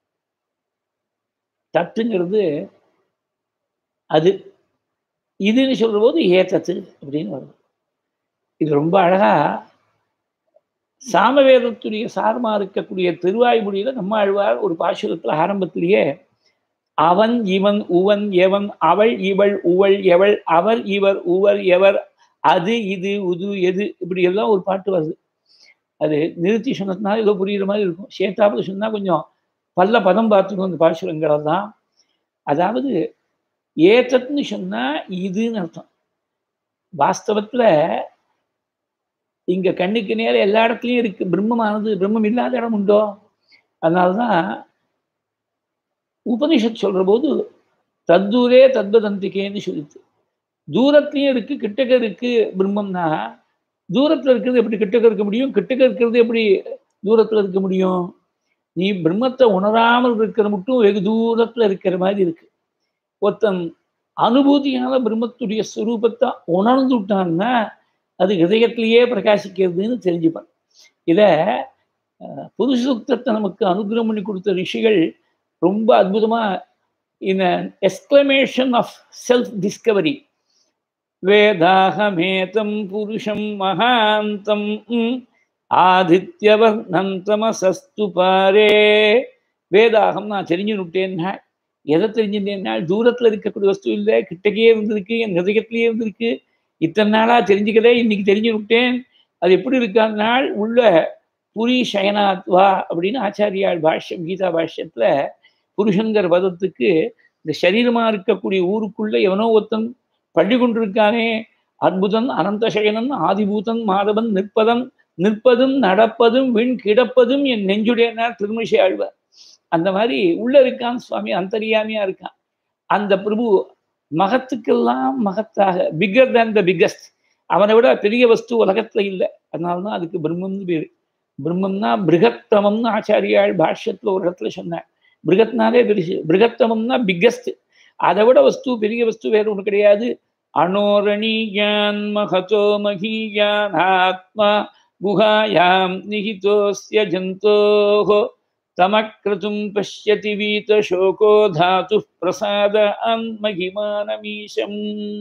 தத்துங்கிறது அது, இதுன்னு சொல்ற போது ஏதத்து அப்படின்னு வரும். இது ரொம்ப அழகா சாமவேதத்துடைய சாரமா இருக்கக்கூடிய திருவாய்மொழியில நம்மாழ்வார் ஒரு பாசுரத்துல ஆரம்பத்திலேயே அவன் இவன் உவன் எவன் அவள் இவள் உவள் எவள் அவர் இவர் உவர் எவர் அது இது உது எது இப்படி எல்லாம் ஒரு பாட்டு வருது. அது நிறுத்தி சொன்னதுனால ஏதோ புரியுற மாதிரி இருக்கும். சேத்தாப்புல சொன்னா கொஞ்சம் பல்ல பதம் பார்த்துக்கணும் இந்த பாசுரங்கள் தான். அதாவது ஏத்தத்துன்னு சொன்னா இதுன்னு அர்த்தம். வாஸ்தவத்துல இங்க கண்ணுக்கு நேர எல்லா இடத்துலையும் இருக்கு. பிரம்மமானது, பிரம்மம் இல்லாத இடம் உண்டோ? அதனால்தான் உபனிஷத் சொல்ற போது தத்தூரே தத்வதந்திகேன்னு சொல்லிட்டு, தூரத்துலயும் இருக்கு கிட்டக்க இருக்கு பிரம்மம்னா, தூரத்துல இருக்கிறது எப்படி கிட்டக்க இருக்க முடியும், கிட்டக்க இருக்கிறது எப்படி தூரத்துல இருக்க முடியும்? நீ பிரம்மத்தை உணராமல் இருக்கிற மட்டும் வெகு தூரத்துல இருக்கிற மாதிரி இருக்கு. ஒருத்தன் அனுபூதியான பிரம்மத்துடைய ஸ்வரூபத்தை உணர்ந்து விட்டான்னா அது ஹிருதயத்திலேயே பிரகாசிக்கிறதுன்னு தெரிஞ்சுப்பான். இத புருஷ சூக்தத்தை நமக்கு அனுகிரகம் பண்ணி கொடுத்த ரிஷிகள் ரொம்ப அற்புதமா in exclamation of self discovery வேதாகமேதம் புருஷம் மகாந்தம் ஆதித்யவர்ணம் தமசஸ்து பாரே. வேதாகம் நான் தெரிஞ்சு விட்டேன்னா எதை தெரிஞ்சுட்டேன்னா தூரத்துல இருக்கக்கூடிய வஸ்து இல்லை, கிட்டக்கே இருந்திருக்கு, என் ஹிருதயத்திலேயே இருந்திருக்கு. இத்தனை நாளா தெரிஞ்சுக்கதே இன்னைக்கு தெரிஞ்சு விட்டேன். அது எப்படி இருக்கான்னாள் உள்ள புரி சயனாத்வா அப்படின்னு ஆச்சாரியால் பாஷ்யம் கீதா பாஷ்யத்துல புருஷன்கிற பதத்துக்கு இந்த சரீரமா இருக்கக்கூடிய ஊருக்குள்ள எவனோ ஒருத்தன் பள்ளி கொண்டிருக்கானே, அற்புதன் அனந்த சயனன் ஆதிபூதன் மாதவன் நிற்பதன் நிற்பதும் நடப்பதும் விண் கிடப்பதும் என் நெஞ்சுடையனார் திருமிசை ஆழ்வார். அந்த மாதிரி உள்ள இருக்கான் சுவாமி, அந்தரியாமியா இருக்கான். அந்த பிரபு மகத்துக்கெல்லாம் மகத்தாக, பிக்கர் தேன் த பிக்கஸ்ட், அவனை விட பெரிய வஸ்து உலகத்துல இல்லை. அதனால்தான் அதுக்கு பிரம்மம்னு பேரு. பிரம்மம்னா பிருகத்தமம்னு ஆச்சாரியாள் பாஷ்யத்துல ஒரு இடத்துல சொன்னார். பிருகத்னாலே பெருசு, பிருகத்தமம்னா பிக்கஸ்ட். அதை விட வஸ்து பெரிய வஸ்து வேற ஒன்று கிடையாது. அனோரணீயான் மகதோ மகீயான் ஆத்மா குஹாயாம் நிஹிதோஸ்ய ஜந்தோஹோ தமக்ரதும் பஷ்யதி வீத சோகோ தாது பிரசாத மகிமானமீஷம்.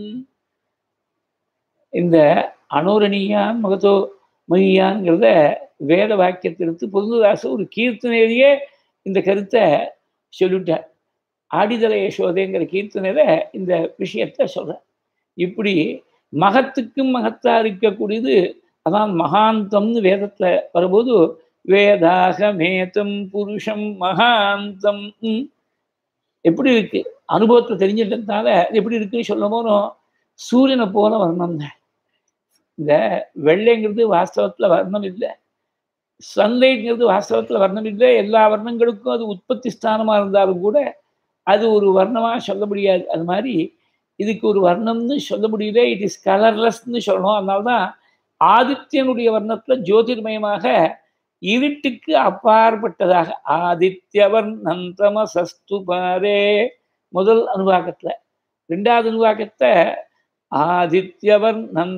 இந்த அனோரணீயான் மகதோ மகியான்ங்கிறத வேத வாக்கியத்திற்கு பொருளாச ஒரு கீர்த்தனையிலேயே இந்த கருத்தை சொல்லிட்டார். ஆடிதல யசோதைங்கிற கீர்த்தனையில இந்த விஷயத்த சொல்றேன். இப்படி மகத்துக்கும் மகத்தா இருக்கக்கூடியது அதான் மகாந்தம்னு வேதத்துல வரும்போது வேதாகமேதம் புருஷம் மகாந்தம் எப்படி இருக்கு அனுபவத்துல தெரிஞ்சிட்டதுனால எப்படி இருக்குன்னு சொல்லும் போதும் சூரியனை போல வர்ணம் தான். இந்த வெள்ளைங்கிறது வாஸ்தவத்துல வர்ணம் இல்லை, சன்லைட்ங்கிறது வாஸ்தவத்துல வர்ணம் இல்லை. எல்லா வர்ணங்களுக்கும் அது உற்பத்தி ஸ்தானமா இருந்தாலும் கூட அது ஒரு வர்ணமா சொல்ல முடியாது. அது மாதிரி இதுக்கு ஒரு வர்ணம்னு சொல்ல முடியல, இட் இஸ் கலர்லெஸ்ன்னு சொல்லணும். அதனால்தான் ஆதித்யனுடைய வர்ணத்துல ஜோதிர்மயமாக இருட்டுக்கு அப்பாற்பட்டதாக ஆதித்யவர்ணம் தமசஸ்து பாரே முதல் அனுவாக்கத்துல. ரெண்டாவது அனுவாக்கத்தை ஆதித்யவர்ணம்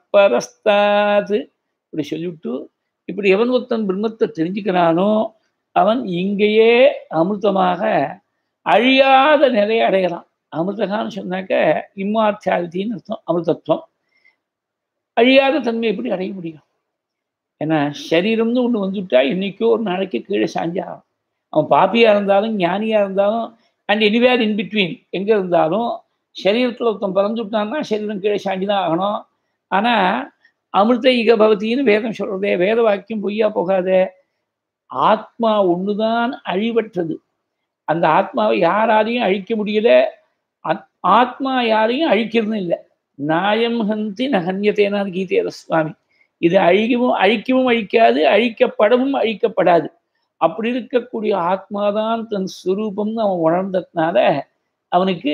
தமசப்பரஸ்தாது இப்படி சொல்லிவிட்டு, இப்படி எவன் ஒருத்தன் பிரம்மத்தை தெரிஞ்சுக்கிறானோ அவன் இங்கேயே அமிர்தமாக அழியாத நிலையை அடையலாம். அமிர்தகான்னு சொன்னாக்க இம்மார்டாலிட்டின்னு அர்த்தம். அமிர்தத்துவம் அழியாத தன்மை எப்படி அடைய முடியும்? ஏன்னா சரீரம்னு ஒன்று வந்துவிட்டா இன்னைக்கோ ஒரு நாளைக்கு கீழே சாஞ்சாகும். அவன் பாப்பியாக இருந்தாலும் ஞானியாக இருந்தாலும் அண்ட் எனிவேர் இன் பிட்வீன் எங்கே இருந்தாலும் சரீரத்தில் ஒருத்தன் பிறந்து விட்டான்னா சரீரம் கீழே சாஞ்சி தான் ஆகணும். ஆனால் அமிர்த ஈக பவத்தின்னு வேதம் சொல்கிறதே, வேத வாக்கியம் பொய்யா போகாதே. ஆத்மா ஒன்று தான் அழிவற்றது. அந்த ஆத்மாவை யாராலையும் அழிக்க முடியல. ஆத்மா யாரையும் அழிக்கிறதும் இல்லை. நாயம் ஹந்தி நகன்யத்தேனார் கீதையில சுவாமி. இது அழிக்கவும் அழிக்காது, அழிக்கப்படவும் அழிக்கப்படாது. அப்படி இருக்கக்கூடிய ஆத்மாதான் தன் ஸ்வரூபம்னு அவன் உணர்ந்ததுனால அவனுக்கு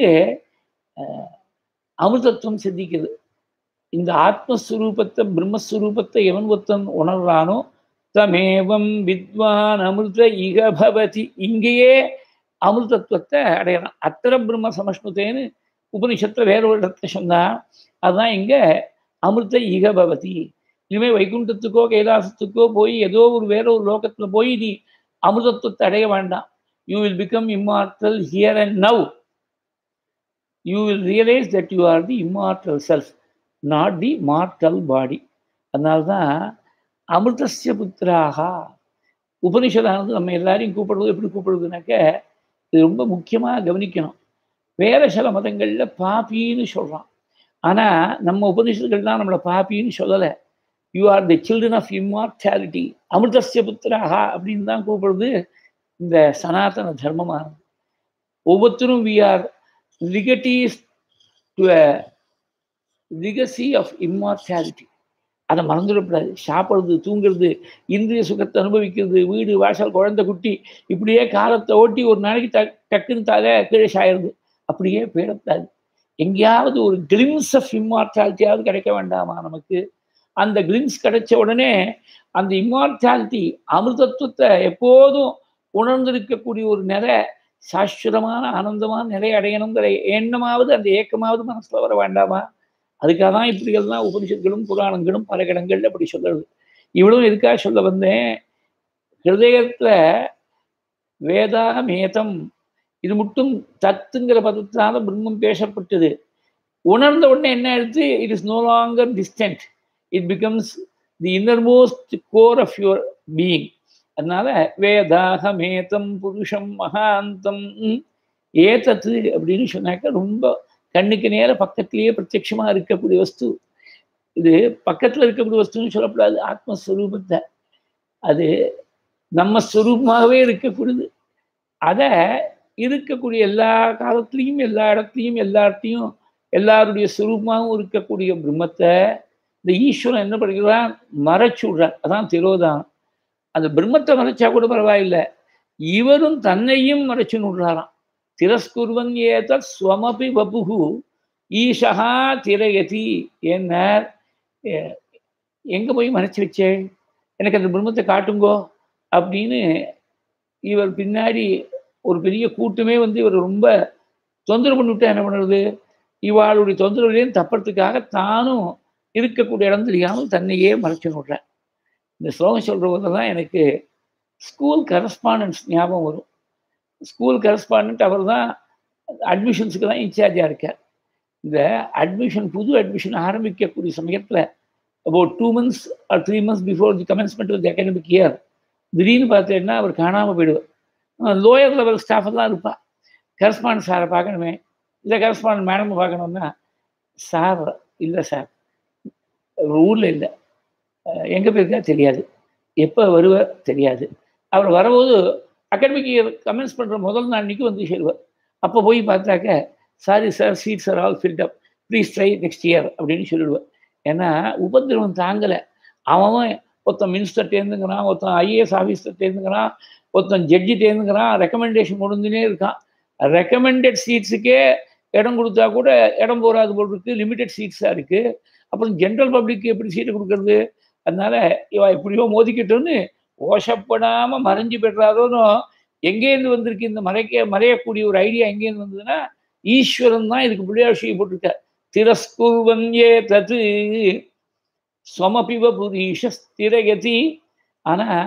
அமிர்தத்துவம் சித்திக்குது. இந்த ஆத்மஸ்வரூபத்தை பிரம்மஸ்வரூபத்தை எவன் ஒருத்தன் உணர்றானோ தமேவம் வித்வான் அமிர்த இக பவதி, இங்கேயே அமிர்தத்துவத்தை அடையலாம். அத்தர பிரம்ம சமஷ்ணுதேன்னு உபனிஷத்துல வேற ஒரு இடத்துல சொன்னா அதுதான் இங்க அமிர்த இக பவதி. இனிமேல் வைகுண்டத்துக்கோ கைலாசத்துக்கோ போய் ஏதோ ஒரு வேற ஒரு லோகத்துல போய் நீ அமிர்தத்துவத்தை அடைய வேண்டாம். You will become immortal here and now. You will realise that you are the immortal self, not the mortal body. அதனால்தான் அமிர்தஸ்ய புத்திராக உபனிஷதானது நம்ம எல்லாரையும் கூப்பிடுறது. எப்படி கூப்பிடுறதுனாக்க இது ரொம்ப முக்கியமாக கவனிக்கணும். வேற சில மதங்களில் பாப்பின்னு சொல்கிறான். ஆனால் நம்ம உபனிஷத்துகள் தான் நம்மளை பாப்பின்னு சொல்லலை. You are the children of immortality, அமிர்தஸ்ய புத்திராக அப்படின்னு தான் கூப்பிடுறது இந்த சனாதன தர்மமானது. ஒவ்வொருத்தரும் we are legatees to a legacy of immortality. அதை மறந்துடக்கூடாது. சாப்பிட்றது, தூங்குறது, இந்திரிய சுகத்தை அனுபவிக்கிறது, வீடு வாசல் குழந்தை குட்டி, இப்படியே காலத்தை ஓட்டி ஒரு நாளைக்கு டக்குன்னு தாக கீழே சாயிடுது. அப்படியே போயிடக்கூடாது. எங்கேயாவது ஒரு கிளிம்ஸ் ஆஃப் இம்மார்டாலிட்டியாவது கிடைக்க வேண்டாமா நமக்கு? அந்த கிளிம்ஸ் கிடைச்ச உடனே அந்த இம்மார்டாலிட்டி அமிர்தத்துவத்தை எப்போதும் உணர்ந்திருக்கக்கூடிய ஒரு நிலை, சாஸ்வதமான ஆனந்தமான நிலை அடையணுங்கிற எண்ணமாவது அந்த ஏக்கமாவது மனசுல வர வேண்டாமா? அதுக்காக தான் இப்படிகள்லாம் உபனிஷத்துகளும் புராணங்களும் பல இடங்கள்ல அப்படி சொல்றது. இவ்வளவு எதுக்காக சொல்ல வந்தேன், ஹிருதயத்துல வேதாகமேதம் இது மட்டும் தத்துங்கிற பதத்தினால பிரம்மம் பேசப்பட்டது. உணர்ந்த உடனே என்ன ஆயிடுச்சு? It is no longer distant, it becomes the innermost core of your being. அதனால வேதாகமேதம் புருஷம் மகாந்தம் ஏதத்து அப்படின்னு சொன்னாக்க ரொம்ப கண்ணுக்கு நேர பக்கத்திலேயே பிரத்யட்சமா இருக்கக்கூடிய வஸ்து. இது பக்கத்துல இருக்கக்கூடிய வஸ்துன்னு சொல்லக்கூடாது. ஆத்மஸ்வரூபத்தை அது நம்ம ஸ்வரூபமாகவே இருக்கக்கூடியது. அதை இருக்கக்கூடிய எல்லா காலத்திலையும் எல்லா இடத்துலையும் எல்லார்ட்டையும் எல்லாருடைய ஸ்வரூபமாகவும் இருக்கக்கூடிய பிரம்மத்தை இந்த ஈஸ்வரன் என்ன பண்ணுகிறான்? மறைச்சு விடுறார். அதான் திரோதானம். அந்த பிரம்மத்தை மறைச்சா கூட பரவாயில்லை, இவரும் தன்னையும் மறைச்சுன்னு விடுறாராம். திரஸ்குர்வன் ஏத ஸ்வமபி வபுகு ஈஷா திரயதி. என்ன எங்கே போய் மறைச்சி வச்சே, எனக்கு அந்த பிரம்மத்தை காட்டுங்கோ அப்படின்னு இவர் பின்னாடி ஒரு பெரிய கூட்டமே வந்து இவர் ரொம்ப தொந்தரவு பண்ணிவிட்டா என்ன பண்ணுறது? இவாளுடைய தொந்தரவுலேயும் தப்புறதுக்காக தானும் இருக்கக்கூடிய இடம் தெரியாமல் தன்னையே மறைச்சு விடுறேன். இந்த ஸ்லோகம் சொல்கிற போது தான் எனக்கு ஸ்கூல் கரஸ்பாண்டன்ஸ் ஞாபகம் வரும். ஸ்கூல் கரஸ்பாண்டன்ட் அவர் தான் அட்மிஷன்ஸுக்கு தான் இன்சார்ஜாக இருக்கார். இந்த அட்மிஷன் புது அட்மிஷன் ஆரம்பிக்கக்கூடிய சமயத்தில் about 2 months or 3 months before the commencement of the academic year திடீர்னு பார்த்தீங்கன்னா அவர் காணாமல் போயிடுவார். லோயர் லெவல் ஸ்டாஃப் தான் இருப்பாள். கரஸ்பாண்டன்ட் சாரை பார்க்கணுமே, இல்லை கரஸ்பாண்டன்ட் மேடமை பார்க்கணுன்னா, சார் இல்லை சார் ஊரில் இல்லை, எங்கே போயிருக்கா தெரியாது, எப்போ வருவார் தெரியாது. அவர் வரும்போது அகாடமிக் இயர் கமென்ஸ் பண்ணுற முதல் நாள் அன்றைக்கி வந்து சேருவார். அப்போ போய் பார்த்தாக்க, sorry sir, seats are all filled up, please try next year அப்படின்னு சொல்லிடுவார். ஏன்னா உபதிரவம் தாங்கலை. அவன் ஒருத்தன் மினிஸ்டர் தேர்ந்துங்கிறான், ஒருத்தன் ஐஏஎஸ் ஆஃபீஸர் தேர்ந்துங்கிறான், ஒருத்தன் ஜட்ஜி தேர்ந்துங்கிறான், ரெக்கமெண்டேஷன் முடிஞ்சுனே இருக்கான். ரெக்கமெண்டட் சீட்ஸுக்கே இடம் கொடுத்தா கூட இடம் போகாது போல் இருக்குது, லிமிட்டட் சீட்ஸாக இருக்குது. அப்புறம் ஜென்ரல் பப்ளிக்கு எப்படி சீட்டு கொடுக்கறது? அதனால இவ எப்படியோ மோதிக்கிட்டோன்னு ஓஷப்படாமல் மறைஞ்சு பெறாதோன்னு எங்கேருந்து வந்திருக்கு இந்த மறையக்கூடிய ஒரு ஐடியா எங்கேருந்து வந்ததுன்னா, ஈஸ்வரன் தான் இதுக்கு பிள்ளையார் செய்யப்பட்டிருக்கார். திரஸ்குர்வன்யே தது ஸ்வமபிவ புரீஷ ஸ்திரகதி. ஆனால்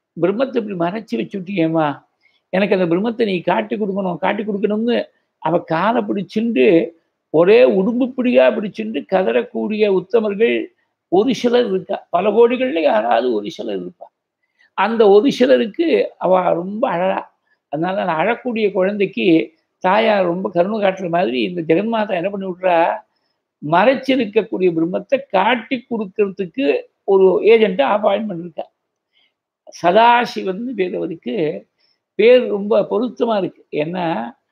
பிரம்மத்தை இப்படி மறைச்சி வச்சுட்டியேம்மா, எனக்கு அந்த பிரம்மத்தை நீ காட்டி கொடுக்கணும், காட்டி கொடுக்கணும்னு அவ காலை பிடிச்சுண்டு ஒரே உடும்பு பிடியா பிடிச்சுண்டு கதறக்கூடிய உத்தமர்கள் ஒரு சிலர் இருக்கா. பல கோடிகள்ல யாராவது ஒரு சிலர் இருப்பா. அந்த ஒரு சிலருக்கு அவ ரொம்ப அழறா. அதனால அந்த அழக்கூடிய குழந்தைக்கு தாயார் ரொம்ப கருணை காட்டுற மாதிரி இந்த ஜெகன்மாதா என்ன பண்ணி விட்றா, மறைச்சிருக்கக்கூடிய பிரம்மத்தை காட்டி கொடுக்கறதுக்கு ஒரு ஏஜென்ட்டை அப்பாயின்மெண்ட் இருக்கா. சதாசிவன் பேர் அவருக்கு. பேர் ரொம்ப பொருத்தமா இருக்கு. ஏன்னா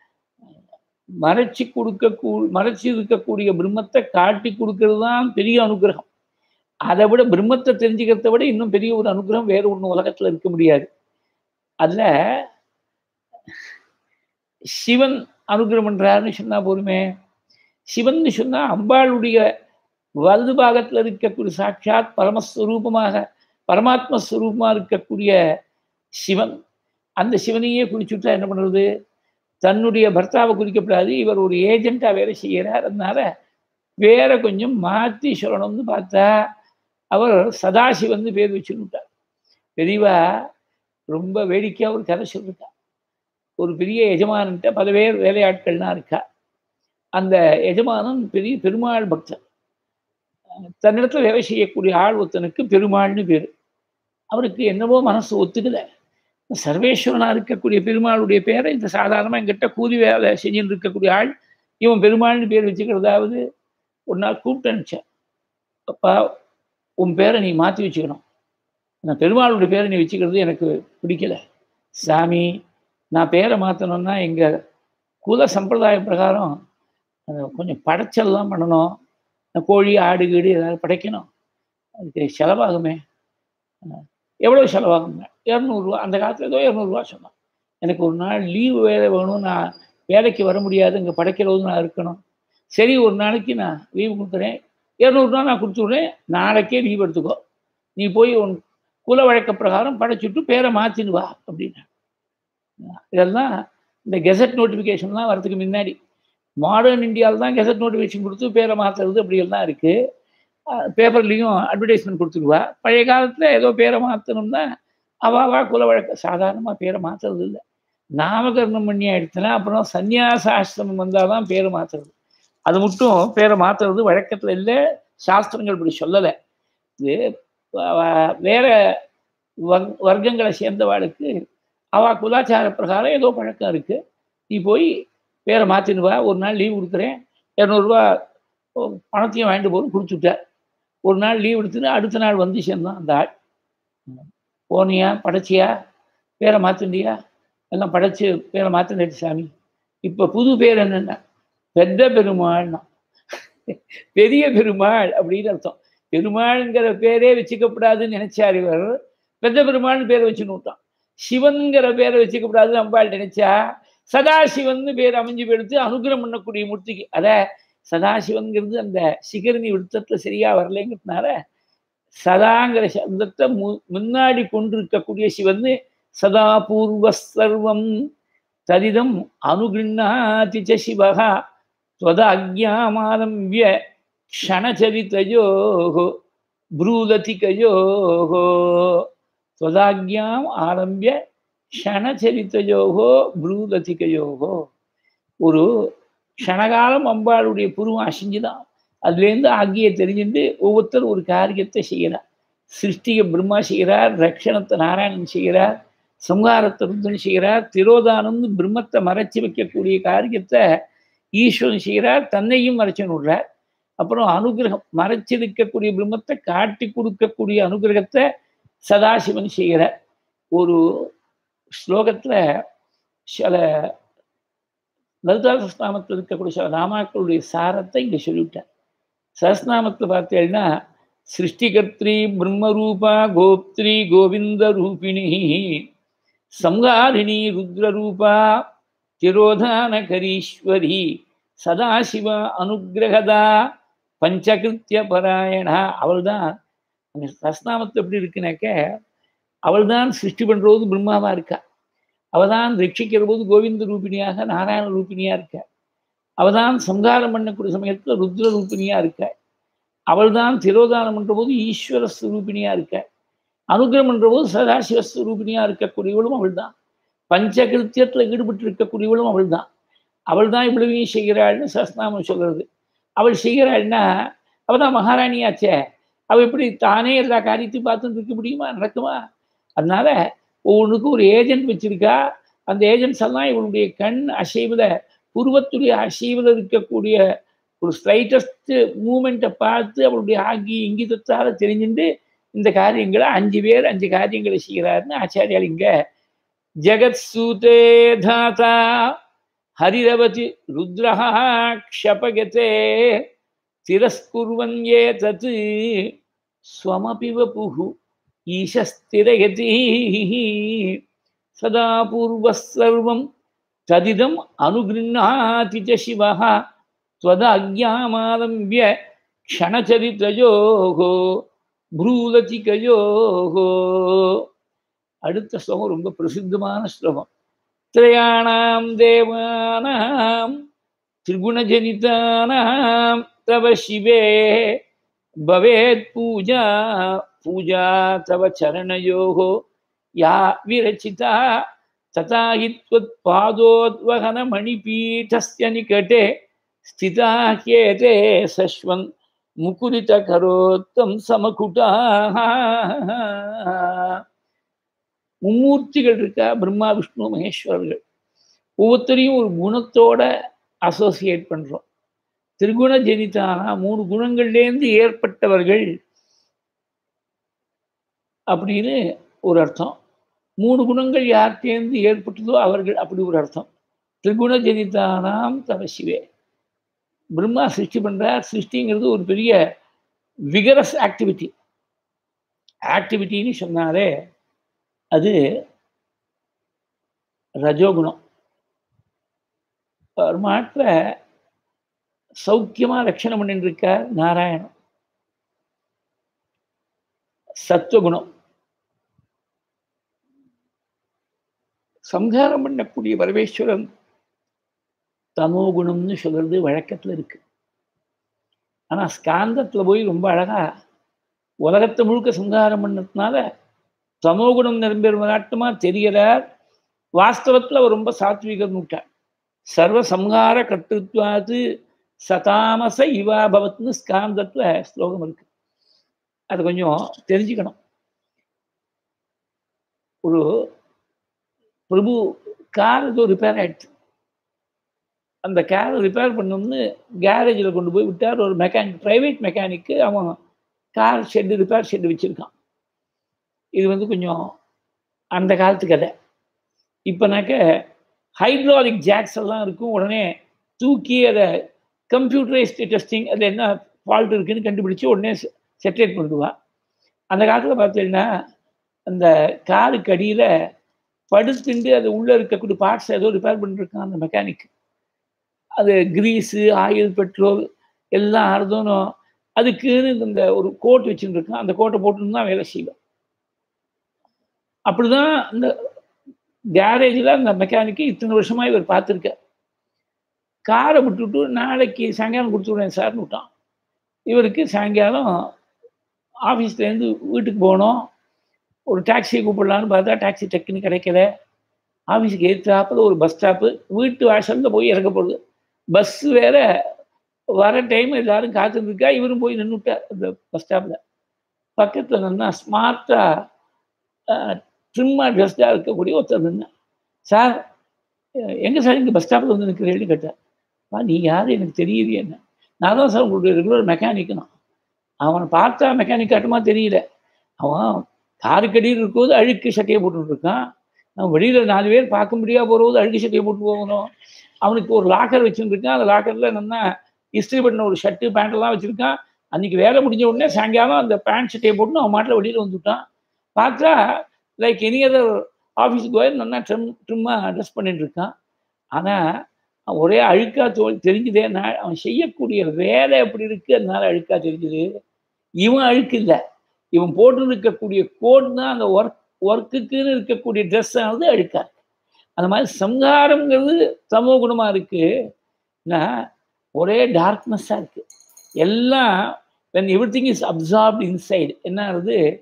மறைச்சி இருக்கக்கூடிய பிரம்மத்தை காட்டி கொடுக்கறது தான் பெரிய அனுகிரகம். அதை விட பிரம்மத்தை தெரிஞ்சுக்கிறத விட இன்னும் பெரிய ஒரு அனுகிரகம் வேற ஒன்றும் உலகத்துல இருக்க முடியாது. அதுல சிவன் அனுகிரகம் பண்றாருன்னு சொன்னா போருமே. சிவன் சொன்னா அம்பாளுடைய வலது பாகத்துல இருக்கக்கூடிய சாட்சாத் பரமஸ்வரூபமாக பரமாத்மஸ்வரூபமா இருக்கக்கூடிய சிவன். அந்த சிவனையே குறிச்சுட்டா என்ன பண்றது? தன்னுடைய பர்த்தாவை குறிக்கப்படாது. இவர் ஒரு ஏஜென்ட்டா வேலை செய்கிறார். அதனால வேற கொஞ்சம் மாற்றி சொல்லணும்னு பார்த்தா அவர் சதாசிவன் பேர் வச்சுட்டார். பெரியவா ரொம்ப வேடிக்கையா ஒரு கதை சொல்லிருக்கா. ஒரு பெரிய எஜமானன்ட்ட பல பேர் வேலையாட்கள்லாம் இருக்கா. அந்த எஜமானன் பெரிய பெருமாள் பக்தர். தன்னிடத்துல வேலை செய்யக்கூடிய ஆள் ஒருத்தனுக்கு பெருமாள்னு பேர். அவருக்கு என்னவோ மனசு ஒத்துக்கல. சர்வேஸ்வரனா இருக்கக்கூடிய பெருமாளுடைய பேரை இந்த சாதாரணமாக என்கிட்ட கூலி வேலை செஞ்சுட்டு இருக்கக்கூடிய ஆள் இவன் பெருமாள்னு பேர் வச்சுக்கிறதாவது ஒரு நாள் கூப்பிட்டு அனுப்பிச்சேன். அப்பா, உன் பேரை நீ மாற்றி வச்சுக்கணும். நான் பெருமாளுடைய பேரை நீ வச்சுக்கிறது எனக்கு பிடிக்கல. சாமி, நான் பேரை மாற்றணும்னா எங்கள் குல சம்பிரதாய பிரகாரம் கொஞ்சம் படைச்சல்லாம் பண்ணணும். கோழி ஆடு கீடு ஏதாவது படைக்கணும். அதுக்கு செலவாகுமே. எவ்வளோ செலவாகுங்க? 200 ரூபா. அந்த காலத்தில் ஏதோ 200 ரூபா சொன்னான். எனக்கு ஒரு நாள் லீவு வேலை வேணும். நான் வேலைக்கு வர முடியாது. இங்கே படைக்கிறவது நான் இருக்கணும். சரி, ஒரு நாளைக்கு நான் லீவு கொடுக்குறேன். 200 ரூபா நான் கொடுத்துட்றேன். நாளைக்கே லீவ் எடுத்துக்கோ. நீ போய் உன் குல வழக்க பிரகாரம் படைச்சிட்டு பேரை மாற்றின்னு வா அப்படின்னா. இதெல்லாம் இந்த கெசட் நோட்டிஃபிகேஷன்லாம் வரதுக்கு முன்னாடி மாடர்ன் இந்தியாவில் தான் கெசட் நோட்டிஃபிகேஷன் கொடுத்து பேரை மாற்றுறது அப்படியெல்லாம் இருக்குது. பேப்பர்லேயும் அட்வர்டைஸ்மெண்ட் கொடுத்துருவா. பழைய காலத்தில் ஏதோ பேரை மாற்றணும்னா அவாவா குல வழக்கம். சாதாரணமாக பேரை மாற்றுறது இல்லை. நாமகரணம் பண்ணி ஆயிடுச்சுன்னா அப்புறம் சந்நியாச ஆசிரமம் வந்தால் தான் பேரை மாற்றுறது. அது மட்டும் பேரை மாற்றுறது வழக்கத்தில் இல்லை. சாஸ்திரங்கள் இப்படி சொல்லலை. இது வேற வர்க்கங்களை சேர்ந்தவாளுக்கு அவா குலாச்சார பிரகாரம் ஏதோ பழக்கம் இருக்குது. நீ போய் பேரை மாற்றின்னு வா. ஒரு நாள் லீவ் கொடுக்குறேன். 200 ரூபா பணத்தையும் வாங்கிட்டு போகணும் கொடுத்துட்டார். ஒரு நாள் லீவ் எடுத்துன்னு அடுத்த நாள் வந்து சேர்ந்தான் அந்த ஆள். போனியா, படைச்சியா, பேரை மாற்றிண்டியா? எல்லாம் படைச்சு பேரை மாற்றினேட்டு சாமி. இப்போ புது பேர் என்னென்ன? பெத்த பெருமாள்னா. பெரிய பெருமாள் அப்படின்னு அர்த்தம். பெருமாள்ங்கிற பேரே வச்சுக்கப்படாதுன்னு நினைச்சார் இவர். பெத்த பெருமாள்னு பேரை வச்சுன்னு விட்டான். சிவன்கிற பேரை வச்சுக்கப்படாதுன்னு அம்பாள் நினைச்சா சதாசிவன் பேர் அமைஞ்சு போயிடுத்து அனுகிரகம் பண்ணக்கூடிய மூர்த்திக்கு. அத சதாசிவன்கிறது அந்த சிகரணி விருத்தத்துல சரியா வரலைங்கிறதுனால சதாங்கிற சப்தத்தை முன்னாடி கொண்டிருக்கக்கூடிய சிவன் சதா பூர்வ சர்வம் தரிதம் அனுகிருண்ணாதி ச சிவஹ त्वदाज्ञामारम्भ्य क्षणचरितयोः ब्रूलतिकयोः त्वदाज्ञाम् आरम्भ्य क्षणचरितयोः ब्रूलतिकयोः. ஒரு க்ஷணகாலம் அம்பாளுடைய புருவம் அசைஞ்சுதான். அதுலேருந்து ஆகிய தெரிஞ்சுட்டு ஒவ்வொருத்தரும் ஒரு காரியத்தை செய்கிறார். சிருஷ்டியை பிரம்மா செய்கிறார், ரக்ஷணத்தை நாராயணன் செய்கிறார், சம்ஹாரத்தை ருத்ரன் செய்கிறார், திரோதானம்னு பிரம்மத்தை மறைச்சி வைக்கக்கூடிய காரியத்தை ஈஸ்வரன் செய்கிறார், தன்னையும் மறைச்சு விடுறார். அப்புறம் அனுகிரகம் மறைச்சிருக்கக்கூடிய பிரம்மத்தை காட்டி கொடுக்கக்கூடிய அனுகிரகத்தை சதாசிவன் செய்கிறார். ஒரு ஸ்லோகத்துல சில லலிதா சஹஸ்ரநாமத்தில் இருக்கக்கூடிய சில நாமாக்களுடைய சாரத்தை இங்கே சொல்லிவிட்டார். சஹஸ்ரநாமத்தில் பார்த்தேன்னா சிருஷ்டிகர்த்ரி பிரம்மரூபா கோப்திரி கோவிந்த ரூபிணி சம்ஹாரிணி ருத்ரரூபா திரோதானகரீஸ்வரி சதாசிவ அனுகிரகதா பஞ்சகிருத்திய பராயணா. அவள் தான் அந்த சஹஸ்ரநாமத்தில் எப்படி இருக்குனாக்க, அவள் தான் சிருஷ்டி பண்ணுறது பிரம்மாவா இருக்கா. அவள் தான் ரட்சிக்கிற போது கோவிந்த ரூபிணியாக நாராயண ரூபிணியா இருக்கா. அவள் தான் சம்ஹாரம் பண்ணக்கூடிய சமயத்தில் ருத்ர ரூபிணியா இருக்கா. அவள் தான் திரோதானம் பண்ற போது ஈஸ்வர ஸ்வரூபிணியா இருக்கா. அனுகிரகம் என்ற போது சதாசிவஸ்வரூபிணியா இருக்கக்கூடியவளும் அவள் தான். பஞ்சகிருத்தியத்துல ஈடுபட்டு இருக்கக்கூடியவளும் அவள் தான். அவள் தான் இவ்வளவையும் செய்கிறாள்னு சஹஸ்ரநாமம் சொல்றது. அவள் செய்கிறாள்னா அவள் தான் மகாராணியாச்சே. அவள் எப்படி தானே எல்லா காரியத்தையும் பார்த்துட்டு இருக்க முடியுமா? நடக்குமா? அதனால ஒவ்வொன்றுக்கும் ஒரு ஏஜென்ட் வச்சிருக்கா. அந்த ஏஜென்ட்ஸ் எல்லாம் இவளுடைய கண் அசைவுல, புருவத்துடைய அசைவுல இருக்கக்கூடிய ஒரு ஸ்லைட்டஸ்ட் மூமெண்ட்டை பார்த்து அவளுடைய ஆகி இங்கிதத்தால தெரிஞ்சுட்டு இந்த காரியங்களை 5 பேர் 5 காரியங்களை செய்கிறாருன்னு ஆச்சாரியால் இங்க ஜெகத் சூதே தாதா ஹரிரவதி ருத்ரஹா க்ஷபகதே திரஸ்குர்வன்யே தத் ஸ்வமபி வபுஹு ஈஷஸ்திரயதி சதா பூர்வஸ் சர்வம் ததிதம் அனுகிருண்ணாதி ச சிவஹ त्वदाज्ञामालम्ब्य क्षणचरितयोगो भ्रूलतिकयोगो. அடுத்த ஸ்லோகம் ரொம்ப பிரசித்தமான ஸ்லோகம். த்ரயாணாம் தேவானாம் திரிகுணஜனிதானாம் தவ சிவே பவேத் பூஜா பூஜா தவ சரணயோகோ யா விரச்சிதா ததா ஹி த்வத் பாதோத்வகன மணிபீடஸ்ய நிகடே ஸ்திதா கேதே சஸ்வன் முகுரித கரோத்தம் சமகுடாஹ. மும்மூர்த்திகள் இருக்கா, பிரம்மா விஷ்ணு மகேஸ்வரர்கள். ஒவ்வொருத்தரையும் ஒரு குணத்தோட அசோசியேட் பண்றோம். திரிகுண ஜனிதானா 3 குணங்கள்லேருந்து ஏற்பட்டவர்கள் அப்படின்னு ஒரு அர்த்தம். 3 குணங்கள் யார்கிட்டேருந்து ஏற்பட்டதோ அவர்கள் அப்படி ஒரு அர்த்தம். திரிகுண ஜனிதானாம் தவ சிவே. பிரம்மா சிருஷ்டி பண்றார். சிருஷ்டிங்கிறது ஒரு பெரிய விகரஸ் ஆக்டிவிட்டின்னு சொன்னாலே அது ரஜோகுணம். ஒரு மாற்ற சௌக்கியமா லட்சணம் பண்ணிட்டு இருக்கார் நாராயணன். சத்துவகுணம். சம்ஹாரம் பண்ணக்கூடிய பரமேஸ்வரன் தமோகுணம்னு சொல்றது வழக்கத்துல இருக்கு. ஆனா ஸ்காந்தத்துல போய் ரொம்ப அழகா உலகத்தை முழுக்க சம்ஹாரம் பண்ணதுனால தமோகுணம் நிரம்பெறுவதாட்டமா தெரிகிறார். வாஸ்தவத்துல அவர் ரொம்ப சாத்விகர் நூட்டார். சர்வ சம்ஹார கர்த்தித்வாது சதாமச இவாபவத்னு ஸ்காந்தத்துல ஸ்லோகம் இருக்கு. அது கொஞ்சம் தெரிஞ்சுக்கணும். ஒரு பிரபு கார் ஏதோ ரிப்பேர் ஆயிடுச்சு. அந்த காரை ரிப்பேர் பண்ணணும்னு கேரேஜில் கொண்டு போய் விட்டார். ஒரு மெக்கானிக், ப்ரைவேட் மெக்கானிக்கு அவன் கார் ஷெட்டு, ரிப்பேர் ஷெட்டு வச்சுருக்கான். இது கொஞ்சம் அந்த காலத்து கதை. இப்போனாக்க ஹைட்ராலிக் ஜாக்ஸ் எல்லாம் இருக்கும். உடனே தூக்கி அதை கம்ப்யூட்டரைஸ்டு டெஸ்டிங், அதில் என்ன ஃபால்ட் இருக்குன்னு கண்டுபிடிச்சி உடனே செட்டரேட் பண்ணிடுவான். அந்த காலத்தில் பார்த்தீங்கன்னா அந்த காருக்கு அடியில் படுத்துண்டு அது உள்ளே இருக்கக்கூடிய பார்ட்ஸ் ஏதோ ரிப்பேர் பண்ணிருக்கான் அந்த மெக்கானிக். அது கிரீஸு, ஆயில், பெட்ரோல் எல்லாம் அறுதணும். அதுக்குன்னு இந்த ஒரு கோட் வச்சுட்டு இருக்கான். அந்த கோட்டை போட்டுன்னு தான் வேலை செய்வேன். அப்படிதான் இந்த கேரேஜில் அந்த மெக்கானிக்கு இத்தனை வருஷமாக இவர் பார்த்துருக்கார். காரை விட்டுவிட்டு நாளைக்கு சாயங்காலம் கொடுத்து விடுறேன் சார்னு விட்டான். இவருக்கு சாயங்காலம் ஆஃபீஸ்லேருந்து வீட்டுக்கு போகணும். ஒரு டாக்ஸியை கூப்பிடலான்னு பார்த்தா டாக்ஸி டக்குன்னு கிடைக்கல. ஆஃபீஸுக்கு ஏற்றாப்புல ஒரு பஸ் ஸ்டாப்பு, வீட்டு வாசலில் போய் இறக்க போடுது. பஸ்ஸு வேற வர டைம் எல்லாரும் காத்துருக்கா. இவரும் போய் நின்றுட்டார் அந்த பஸ் ஸ்டாப்பில். பக்கத்தில் நின்னா ஸ்மார்ட்டாக ட்ரிம்மாக ட்ரெஸ்டாக இருக்கக்கூடிய ஒருத்தர் நின்னேன். சார் எங்கே சார் இங்கே பஸ் ஸ்டாப்பில் வந்து நிற்கிறேன்னு கேட்டார். நீ யார் எனக்கு தெரியுது என்ன? நான் தான் சார் உங்களுடைய ரெகுலர் மெக்கானிக்கு. நான் அவனை பார்த்தா மெக்கானிக் ஆட்டமாக தெரியல. அவன் காருக்கடியில் இருக்கும்போது அழுக்கு சட்டையை போட்டுருக்கான். அவன் வெளியில் 4 பேர் பார்க்க முடியாது போகிறபோது அழுக்கு சட்டையை போட்டு போகணும். அவனுக்கு ஒரு லாக்கர் வச்சுருக்கான். அந்த லாக்கரில் நல்லா இஸ்திரி பண்ண ஒரு ஷர்ட்டு பேண்ட்டெல்லாம் வச்சுருக்கான். அன்றைக்கி வேலை முடிஞ்ச உடனே சாயங்காலம் அந்த பேண்ட் ஷர்ட்டையை போட்டு அவன் மாட்டில் வெளியில் வந்துவிட்டான். பார்த்தா லைக் எனி அதர் ஆஃபீஸுக்கு போய் நல்லா ட்ரிம்மாக ட்ரெஸ் பண்ணிட்டு இருக்கான். ஆனால் ஒரே அழுக்காக தெரிஞ்சுதே. அவன் செய்யக்கூடிய வேலை எப்படி இருக்குது, அதனால அழுக்காக தெரிஞ்சுது. இவன் அழுக்கு இல்லை, இவன் போட்டு இருக்கக்கூடிய கோட் தான் அந்த ஒர்க்குக்குன்னு இருக்கக்கூடிய ட்ரெஸ் ஆனது அழுக்கா இருக்கு. அந்த மாதிரி சம்ஹாரங்கிறது சமோ குணமாக இருக்குன்னா ஒரே டார்க்னஸ்ஸாக இருக்குது. எல்லாம் when everything is absorbed inside என்ன ஆகுது,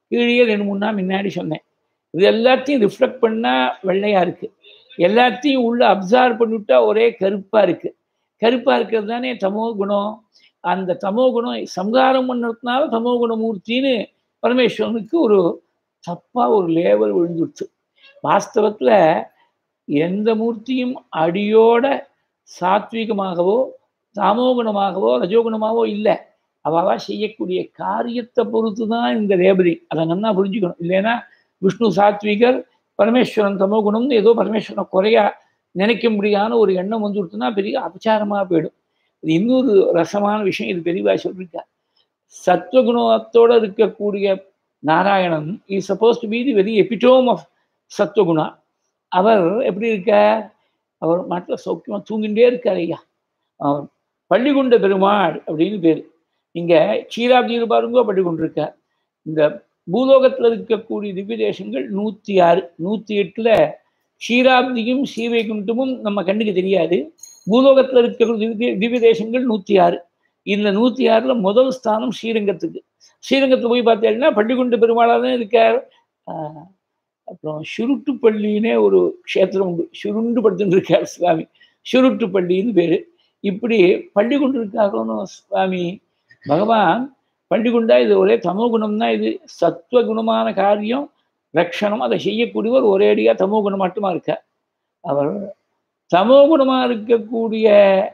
கீழே 2 3 நாள் முன்னாடி சொன்னேன். இது எல்லாத்தையும் ரிஃப்ளெக்ட் பண்ணா வெள்ளையா இருக்கு. எல்லாத்தையும் உள்ள அப்சார்வ் பண்ணிவிட்டா ஒரே கருப்பா இருக்கு. கருப்பா இருக்கிறது தானே தமோ குணம். அந்த தமோ குணம் சம்ஹாரம் பண்ணதுனால தமோ குணமூர்த்தின்னு பரமேஸ்வரனுக்கு ஒரு தப்பா ஒரு லேவல் விழுந்துடுச்சு. வாஸ்தவத்துல எந்த மூர்த்தியும் அடியோட சாத்வீகமாகவோ தாமோகுணமாகவோ ரஜோகுணமாகவோ இல்லை. அவா செய்யக்கூடிய காரியத்தை பொறுத்து தான் இந்த லேபலிங். அதை நல்லா புரிஞ்சுக்கணும். இல்லைன்னா விஷ்ணு சாத்விகர் பரமேஸ்வரன் தமோகுணம்னு ஏதோ பரமேஸ்வரனை குறையா நினைக்க முடியாத ஒரு எண்ணம் வந்துடுச்சுன்னா பெரிய அபச்சாரமா போயிடும். இது இன்னொரு ரசமான விஷயம். இது பெரியவா சொல்லியிருக்கா. சத்வகுணத்தோட இருக்கக்கூடிய Narayanan is supposed to be the very epitome of சத்வகுணா. அவர் எப்படி இருக்கார்? அவர் மாட்டில் சௌக்கியமா தூங்கிட்டே இருக்கார் ஐயா. அவர் பள்ளிகொண்ட பெருமாள் அப்படின்னு பேர். இங்க க்ஷீராப்தியில் பாருங்கோ பள்ளிகொண்டிருக்கார். இந்த பூலோகத்தில் இருக்கக்கூடிய திவ்ய தேசங்கள் 106. 108ல் க்ஷீராப்தியும் ஸ்ரீவைகுண்டமும் நம்ம கண்ணுக்கு தெரியாது. பூலோகத்தில் இருக்கிற திவ்ய தேசங்கள் 106. இந்த 106ல் முதல் ஸ்தானம் ஸ்ரீரங்கத்துக்கு. ஸ்ரீரங்கத்தில் போய் பார்த்தீங்கன்னா பள்ளிகொண்ட பெருமாளாக தான் இருக்கார். அப்புறம் சுருட்டுப்பள்ளின்னே ஒரு க்ஷேத்திரம் உண்டு. சுருண்டு படுத்துட்டு இருக்கார் சுவாமி. சுருட்டுப்பள்ளின்னு பேர். இப்படி பள்ளி கொண்டு இருக்காரோன்னு சுவாமி பகவான் பள்ளி கொண்டா இது ஒரே தமோ குணம் தான். இது சத்துவகுணமான காரியம் ரக்ஷணம் அதை செய்யக்கூடியவர் ஒரேடியாக தமோ குணம் மட்டுமா இருக்கார். அவர் தமோ குணமா இருக்கக்கூடிய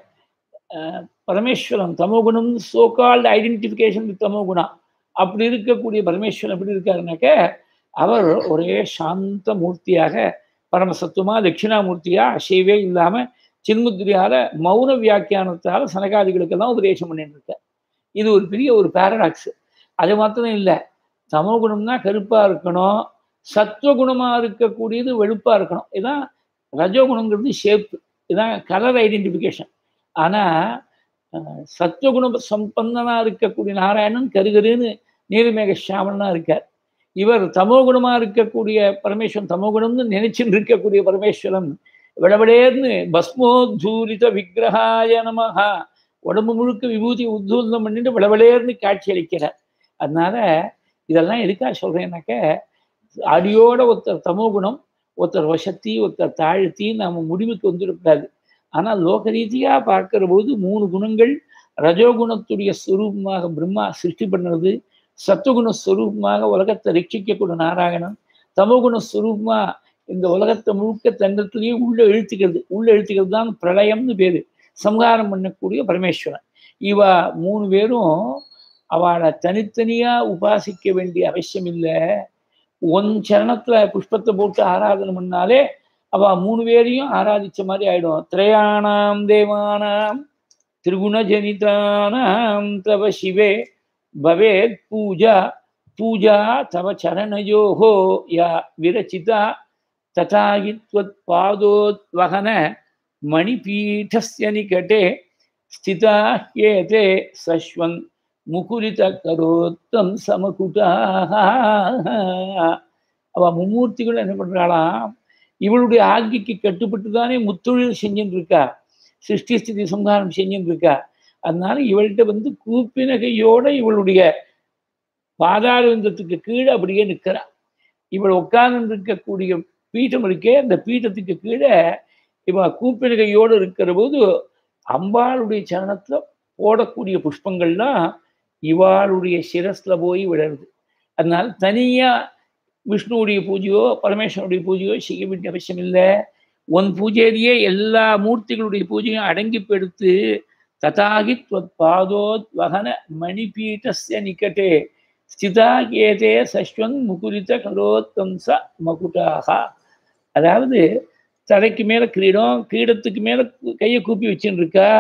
பரமேஸ்வரன் தமோகுணம் சோகால்டு ஐடென்டிஃபிகேஷன் வித் தமோகுணா. அப்படி இருக்கக்கூடிய பரமேஸ்வரன் எப்படி இருக்காருனாக்க அவர் ஒரே சாந்த மூர்த்தியாக பரமசத்துவமா தட்சிணாமூர்த்தியா அசைவே இல்லாம சின்முத்திரியால மௌன வியாக்கியானத்தால் சனகாதிகளுக்கெல்லாம் உபதேசம் பண்ணிட்டு இருக்கார். இது ஒரு பெரிய ஒரு பேரடாக்ஸ். அது மாத்திரம் இல்லை, தமோகுணம்னா கருப்பா இருக்கணும், சத்துவகுணமா இருக்கக்கூடியது வெளுப்பா இருக்கணும். இதான் ரஜோகுணங்கிறது ஷேப்பு, இதான் கலர் ஐடென்டிஃபிகேஷன். ஆனா சத்துவகுண சம்பந்தனா இருக்கக்கூடிய நாராயணன் கருகருன்னு நீலமேக சாமனா இருக்கார். இவர் தமோகுணமா இருக்கக்கூடிய பரமேஸ்வரன் தமோகுணம்னு நினைச்சுட்டு இருக்கக்கூடிய பரமேஸ்வரன் விடவிடேர்னு பஸ்மோத்தூலித விக்கிரகாய நமஹா உடம்பு முழுக்க விபூதி உத்தூலம் பண்ணிட்டு விடவிடேர்னு காட்சி அளிக்கிறார். அதனால இதெல்லாம் எதுக்காக சொல்றேன்னாக்க அடியோட ஒருத்தர் தமோகுணம் ஒருத்தர் வசத்தி ஒருத்தர் தாழ்த்தி நாம முடிவுக்கு வந்துடக்கூடாது. ஆனால் லோக ரீதியா பார்க்கிற போது 3 குணங்கள் ரஜோகுணத்துடைய ஸ்வரூபமாக பிரம்மா சிருஷ்டி பண்ணுறது, சத்துவகுண ஸ்வரூபமாக உலகத்தை ரட்சிக்கக்கூடிய நாராயணன், தமோகுண ஸ்வரூபமா இந்த உலகத்தை முழுக்க தங்கத்திலேயே உள்ள இழுத்துக்கிறது தான் பிரளயம்னு பேரு, சம்ஹாரம் பண்ணக்கூடிய பரமேஸ்வரன். இவா 3 பேரும் அவளை தனித்தனியா உபாசிக்க வேண்டிய அவசியம் இல்லை. ஒன் சரணத்துல புஷ்பத்தை போட்டு ஆராதனை பண்ணாலே அவ 3 பேரையும் ஆராதிச்ச மாதிரி ஆயிடும். திரையாணாம் தேவானாம் திரிகுணஜனிதானாம் தவ சிவே பவேத் பூஜா பூஜா தவ சரணயோஹோ யா விரச்சிதா ததாகித்வத் பாதோத்வகன மணிபீடஸ்ய நிகட்டே ஸ்திதா ஏதே சஸ்வன் முகுரித கரோத்தம் சமகுடாஹ. அவ மும்மூர்த்திகள் என்ன பண்றாளாம், இவளுடைய ஆக்கிக்கு கட்டுப்பட்டு தானே முத்தொழில் செஞ்சுட்டு இருக்கா, சிருஷ்டி ஸ்திதி சம்ஹாரம் செஞ்சுட்டு இருக்கா. அதனால இவள்கிட்ட கூப்பின கையோட இவளுடைய பாதாரவிந்தத்துக்கு கீழே அப்படியே நிற்கிறா. இவள் உட்கார்ந்து இருக்கக்கூடிய பீட்டம் இருக்கே, அந்த பீட்டத்துக்கு கீழே இவ கூப்பின கையோடு இருக்கிற போது அம்பாளுடைய சரணத்துல போடக்கூடிய புஷ்பங்கள்லாம் இவாளுடைய சிரஸ்ல போய் விடுறது. அதனால தனியா விஷ்ணுவுடைய பூஜையோ பரமேஸ்வரனுடைய பூஜையோ செய்ய வேண்டிய அவசியம் இல்லை. உன் பூஜையிலேயே எல்லா மூர்த்திகளுடைய பூஜையும் அடங்கி பெடுத்து ததாகி பாதோத்வகன மணிபீட்டஸ்ய நிகட்டே ஸ்திதா ஏதே சஸ்வன் முகுரித கரோத்தம்ச மகுடாக. அதாவது தலைக்கு மேல கிரீடம், கிரீடத்துக்கு மேல கையை கூப்பி வச்சுன்னு இருக்கா.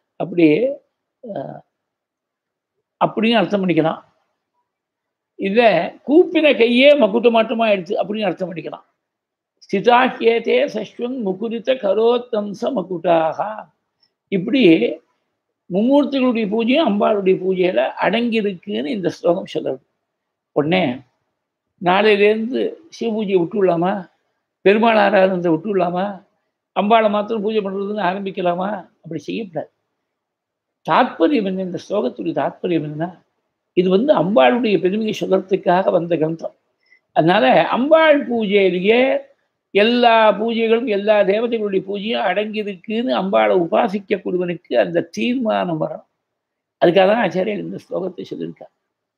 அப்படின்னு அர்த்தம் பண்ணிக்கலாம். இத கூப்பின கையே மகுட்ட மாட்டமா எடுத்து அப்படின்னு அர்த்தம் பண்ணிக்கலாம். ஸ்திதாஹ்யேதே சஸ்வன் முகுரித கரோத்தம்ச மகுடாக. இப்படி மும்மூர்த்திகளுடைய பூஜையும் அம்பாளுடைய பூஜையில அடங்கி இருக்குன்னு இந்த ஸ்லோகம் சொல்றது. உடனே நாளையிலேருந்து சிவ பூஜையை விட்டுவிடலாமா, பெருமாள் ஆராதனத்தை விட்டுவிடலாமா, அம்பாளை மாத்திரம் பூஜை பண்றதுன்னு ஆரம்பிக்கலாமா? அப்படி செய்யக்கூடாது. தாத்பரியம் என்ன, இந்த ஸ்லோகத்துடைய தாத்பரியம் என்ன, இது வந்து அம்பாளுடைய பெருமையை சொல்றதுக்காக வந்த கிரந்தம். அதனால அம்பாள் பூஜையிலேயே எல்லா பூஜைகளும் எல்லா தேவதைகளுடைய பூஜையும் அடங்கியிருக்குன்னு அம்பாளை உபாசிக்கக்கூடியவனுக்கு அந்த தீர்மானம் வரணும். அதுக்காக தான் ஆச்சாரியர் இந்த ஸ்லோகத்தை சொல்லியிருக்கா.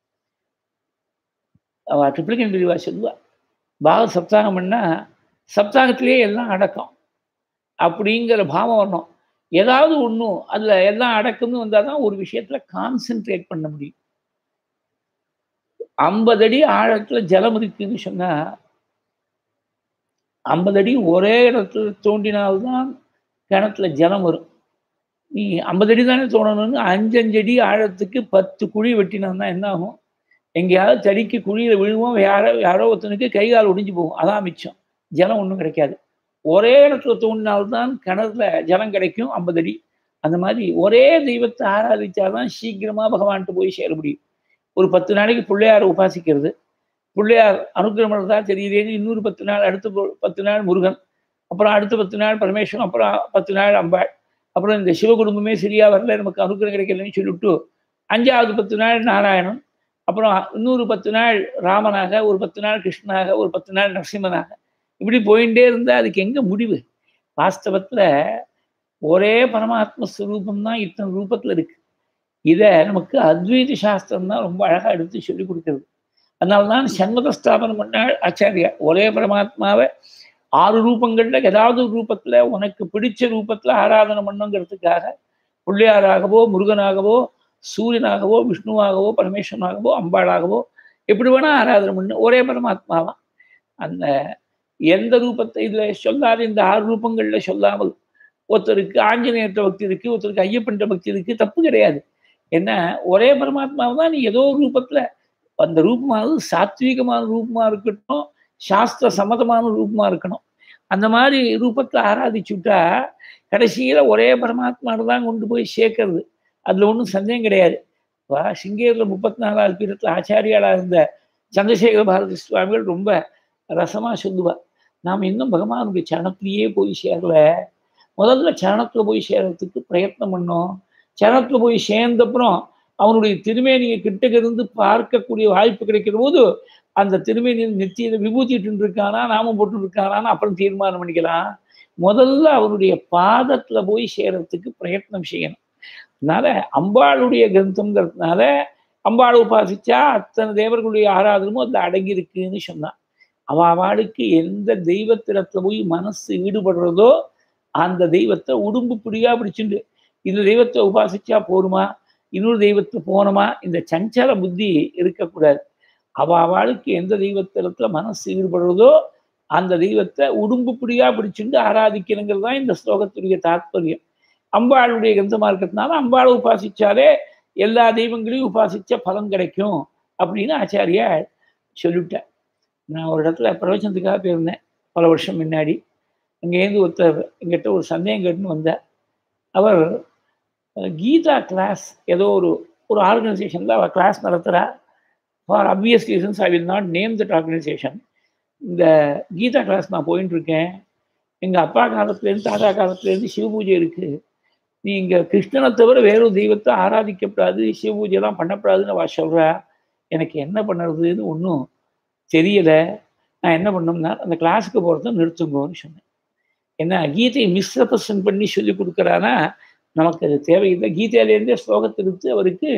அவ ட்ரிப்ளிகன் பிரிவா சொல்லுவா, பாக சப்தாகம் பண்ணா சப்தாகத்திலேயே எல்லாம் அடக்கம் அப்படிங்கிற பாவம் வரணும். ஏதாவது ஒன்றும் அதில் எல்லாம் அடக்கம்னு வந்தால் தான் ஒரு விஷயத்தில் கான்சென்ட்ரேட் பண்ண முடியும். 50 அடி ஆழத்தில் ஜலம் இருக்குன்னு சொன்னால் 50 அடி ஒரே இடத்துல தோண்டினால்தான் கிணத்துல ஜலம் வரும். நீ 50 அடி தானே தோணணும்னு 5 அடி ஆழத்துக்கு 10 குழி வெட்டினோம்னா என்ன ஆகும்? எங்கேயாவது தடிக்கு குழியில் விழுவோம், யாரோ ஒருத்தனுக்கு கை கால் ஒடிஞ்சு போகும். அதான் மிச்சம். ஜலம் ஒன்றும் கிடைக்காது. ஒரே இடத்துல தோண்டினால்தான் கிணறுல ஜலம் கிடைக்கும் 50 அடி. அந்த மாதிரி ஒரே தெய்வத்தை ஆராதிச்சாதான் சீக்கிரமாக பகவான்கிட்ட போய் சேர முடியும். ஒரு 10 நாளைக்கு பிள்ளையாரை உபாசிக்கிறது, பிள்ளையார் அனுக்கிரமம் தான் தெரியுதேன்னு இன்னொரு 10 நாள், அடுத்த 10 நாள் முருகன், அப்புறம் அடுத்த 10 நாள் பரமேஸ்வரன், அப்புறம் 10 நாள் அம்பாள், அப்புறம் இந்த சிவகுடும்பமே சரியா வரல, நமக்கு அனுக்கிரகம் கிடைக்கலன்னு சொல்லிவிட்டு 5வது 10 நாள் நாராயணன், அப்புறம் இன்னொரு 10 நாள் ராமனாக, ஒரு 10 நாள் கிருஷ்ணனாக, ஒரு 10 நாள் நரசிம்மனாக, இப்படி போயிட்டே இருந்தால் அதுக்கு எங்கே முடிவு? வாஸ்தவத்தில் ஒரே பரமாத்ம ஸ்வரூபம் தான் இத்தனை ரூபத்தில் இருக்கு. இதை நமக்கு அத்வைத சாஸ்திரம் தான் ரொம்ப அழகாக எடுத்து சொல்லி கொடுக்கிறது. அதனால்தான் சண்முக ஸ்தாபனம் பண்ணால் ஆச்சாரியா ஒரே பரமாத்மாவை 6 ரூபங்களில் ஏதாவது ஒரு ரூபத்தில் உனக்கு பிடிச்ச ரூபத்தில் ஆராதனை பண்ணுங்கிறதுக்காக பிள்ளையாராகவோ, முருகனாகவோ, சூரியனாகவோ, விஷ்ணுவாகவோ, பரமேஸ்வரனாகவோ, அம்பாளாகவோ எப்படி வேணா ஆராதனை பண்ணு, ஒரே பரமாத்மாவா. அந்த எந்த ரூபத்தை இதில் சொல்லாத இந்த 6 ரூபங்களில் சொல்லாமல் ஒருத்தருக்கு ஆஞ்சநேயர்கிட்ட பக்தி இருக்குது, ஒருத்தருக்கு ஐயப்பன்ற பக்தி இருக்குது, தப்பு கிடையாது. என்ன ஒரே பரமாத்மாவை தான் நீ ஏதோ ஒரு ரூபத்தில், அந்த ரூபமானது சாத்வீகமான ரூபமாக இருக்கட்டும், சாஸ்திர சம்மதமான ரூபமாக இருக்கணும். அந்த மாதிரி ரூபத்தில் ஆராதிச்சுட்டா கடைசியில் ஒரே பரமாத்மாவை தான் கொண்டு போய் சேர்க்கறது. அதில் ஒன்றும் சந்தேகம் கிடையாது. சிங்கேரியில் 34வது பீடத்தில் ஆச்சாரியாளாக இருந்த சந்திரசேகர பாரதி சுவாமிகள் ரொம்ப ரசமாக சொல்லுவார், நாம் இன்னும் பகவானுடைய சரணத்திலேயே போய் சேரல. முதல்ல சரணத்தில் போய் சேர்றதுக்கு பிரயத்னம் பண்ணோம். சரணத்தில் போய் சேர்ந்தப்புறம் அவனுடைய திருமேனியை கிட்டக்கிருந்து பார்க்கக்கூடிய வாய்ப்பு கிடைக்கிற போது அந்த திருமேனியில் நெத்தியில விபூதிட்டு இருக்கானா, நாமம் போட்டு இருக்கானான்னு அப்புறம் தீர்மானம் பண்ணிக்கலாம். முதல்ல அவருடைய பாதத்துல போய் சேர்றதுக்கு பிரயத்னம் செய்யணும். அதனால அம்பாளுடைய கிரந்தம்ங்கிறதுனால அம்பாளை உபாசிச்சா அத்தனை தேவர்களுடைய ஆராதனமும் அதில் அடங்கி இருக்குன்னு சொன்னான். அவளுக்கு எந்த தெய்வத்திடத்துல போய் மனசு ஈடுபடுறதோ அந்த தெய்வத்தை உடும்பு பிடியா பிடிச்சுண்டு, இந்த தெய்வத்தை உபாசிச்சா போருமா, இன்னொரு தெய்வத்தை போனோமா, இந்த சஞ்சல புத்தி இருக்கக்கூடாது. அவளுக்கு எந்த தெய்வத்திடத்துல மனசு ஈடுபடுறதோ அந்த தெய்வத்தை உடும்பு பிடியா பிடிச்சுண்டு ஆராதிக்கணுங்கிறது தான் இந்த ஸ்லோகத்துடைய தாத்பரியம். அம்பாளுடைய கிரந்தமாக இருக்கிறதுனால அம்பாளை உபாசிச்சாலே எல்லா தெய்வங்களையும் உபாசிச்ச பலன் கிடைக்கும் அப்படின்னு ஆச்சாரியா சொல்லிவிட்டேன். நான் ஒரு இடத்துல பிரவச்சனத்துக்காக போயிருந்தேன் பல வருஷம் முன்னாடி. அங்கேருந்து ஒருத்தர் எங்கிட்ட ஒரு சந்தேகம் கேட்டுன்னு வந்தார். அவர் கீதா கிளாஸ் ஏதோ ஒரு ஆர்கனைசேஷனில் அவர் கிளாஸ் நடத்துகிறா. For obvious reasons I will not name that organisation. இந்த கீதா கிளாஸ் நான் போயின்னு இருக்கேன். எங்கள் அப்பா காலத்துலேருந்து தாத்தா காலத்துலேருந்து சிவ பூஜை இருக்குது. நீ இங்கே கிருஷ்ணனை தவிர வேறொரு தெய்வத்தை ஆராதிக்கப்படாது, சிவ பூஜைலாம் பண்ணப்படாதுன்னு அவள் சொல்கிறா. எனக்கு என்ன பண்ணுறதுன்னு ஒன்றும் தெரியலை. நான் என்ன பண்ணோம்னா அந்த கிளாஸுக்கு போகிறத நிறுத்துங்கன்னு சொன்னேன். ஏன்னா கீதையை மிஸ்ரெப்ரசன்ட் பண்ணி சொல்லி கொடுக்குறான்னா நமக்கு அது தேவையில்லை. கீதையிலேருந்தே ஸ்லோகத்தை எடுத்து அவருக்கு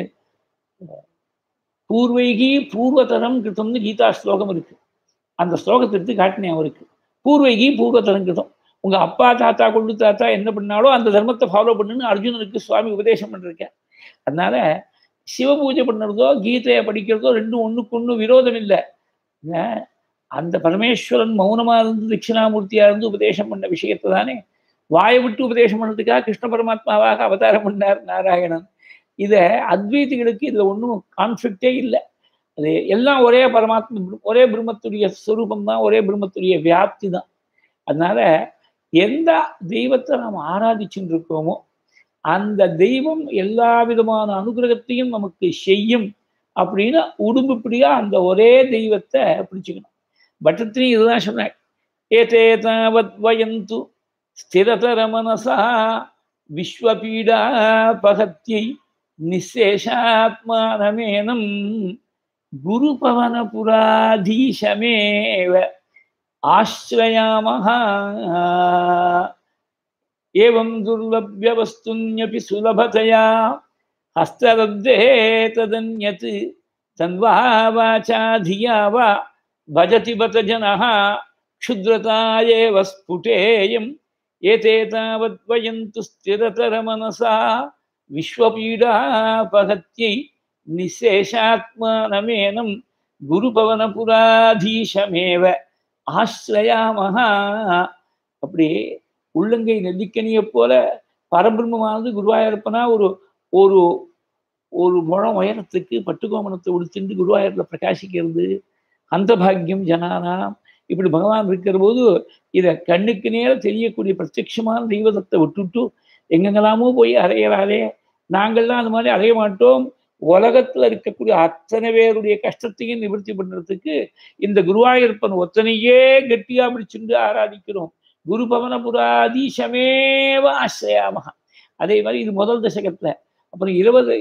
பூர்வைகி பூர்வதரம் கிருத்தம்னு கீதா ஸ்லோகம் இருக்கு. அந்த ஸ்லோகத்தை எடுத்து காட்டினேன் அவருக்கு. பூர்வைகி பூர்வதரம் கிருத்தம், உங்க அப்பா தாத்தா கொண்டு தாத்தா என்ன பண்ணாலோ அந்த தர்மத்தை ஃபாலோ பண்ணுன்னு அர்ஜுனனுக்கு சுவாமி உபதேசம் பண்ணிருக்கேன். அதனால சிவ பூஜை பண்ணுறதோ கீதையை படிக்கிறதோ ரெண்டும் ஒன்றுக்கு ஒன்றும் விரோதம் இல்லை. அந்த பரமேஸ்வரன் மௌனமா இருந்து தட்சிணாமூர்த்தியா இருந்து உபதேசம் பண்ண விஷயத்தை தானே வாயை விட்டு உபதேசம் பண்ணதுக்காக கிருஷ்ண பரமாத்மாவாக அவதாரம் பண்ணார் நாராயணன். இதை அத்வைதிகளுக்கு இதுல ஒன்றும் கான்ஃப்ளிக்டே இல்லை. அது எல்லாம் ஒரே பரமாத்மா, ஒரே பிரம்மத்துடைய ஸ்வரூபம் தான், ஒரே பிரம்மத்துடைய வியாப்தி தான். அதனால எந்த தெய்வத்தை நாம் ஆராதிச்சுட்டு இருக்கோமோ அந்த தெய்வம் எல்லா விதமான அனுகிரகத்தையும் நமக்கு செய்யும் அப்படின்னு உடும்புப்படியா அந்த ஒரே தெய்வத்தை பிடிச்சுக்கணும். பட்டத்திலையும் இதுதான் சொன்னாள். ஏதே தாவத் வயந்து ஸ்திரதர மனசா விஸ்வபீடா பகத்யை நிசேஷாத்மானமேனம் குருபவனபுராதீசமேவ ஆஸ்ரயாமஹ. ஏவம் துர்லப்ய வஸ்துன்யபி சுலபதயா ஹஸ்தலப்தே ததன்யத் தன்வா வாசா தியா வா பஜதி பத ஜனஹ க்ஷுத்ரதாயேவ ஸ்புடேயம் ஏதே தாவத் வயந்து ஸ்திரதர மனசா விஸ்வபீடாபகத்யை நிசேஷாத்மானமேனம் குருபவனபுராதீசமேவ ஆஸ்ரயாமஹ. அப்படி உள்ளங்கை நெல்லிக்கனியை போல பரபிரம்மமானது குருவாயூரப்பனா ஒரு ஒரு ஒரு முழம் உயரத்துக்கு பட்டுக்கோமணத்தை உடுத்திட்டு குருவாயூரில் பிரகாசிக்கிறது. அந்த பாக்கியம் ஜனானாம். இப்படி பகவான் இருக்கிற போது இதை கண்ணுக்கு நேர தெரியக்கூடிய பிரத்யட்சமான தெய்வத்தை விட்டுட்டு எங்கெங்கெல்லாமோ போய் அறையிறாரே. நாங்கள்லாம் அந்த மாதிரி அறைய மாட்டோம். உலகத்துல இருக்கக்கூடிய அத்தனை பேருடைய கஷ்டத்தையும் நிவர்த்தி பண்றதுக்கு இந்த குருவாயூரப்பன் ஒத்தனையே கெட்டியா பிடிச்சுண்டு ஆராதிக்கிறோம். குரு பவனபுராதீசமேவ ஆசிரயாமஹா. அதே மாதிரி இது முதல் தசகத்துல. அப்புறம்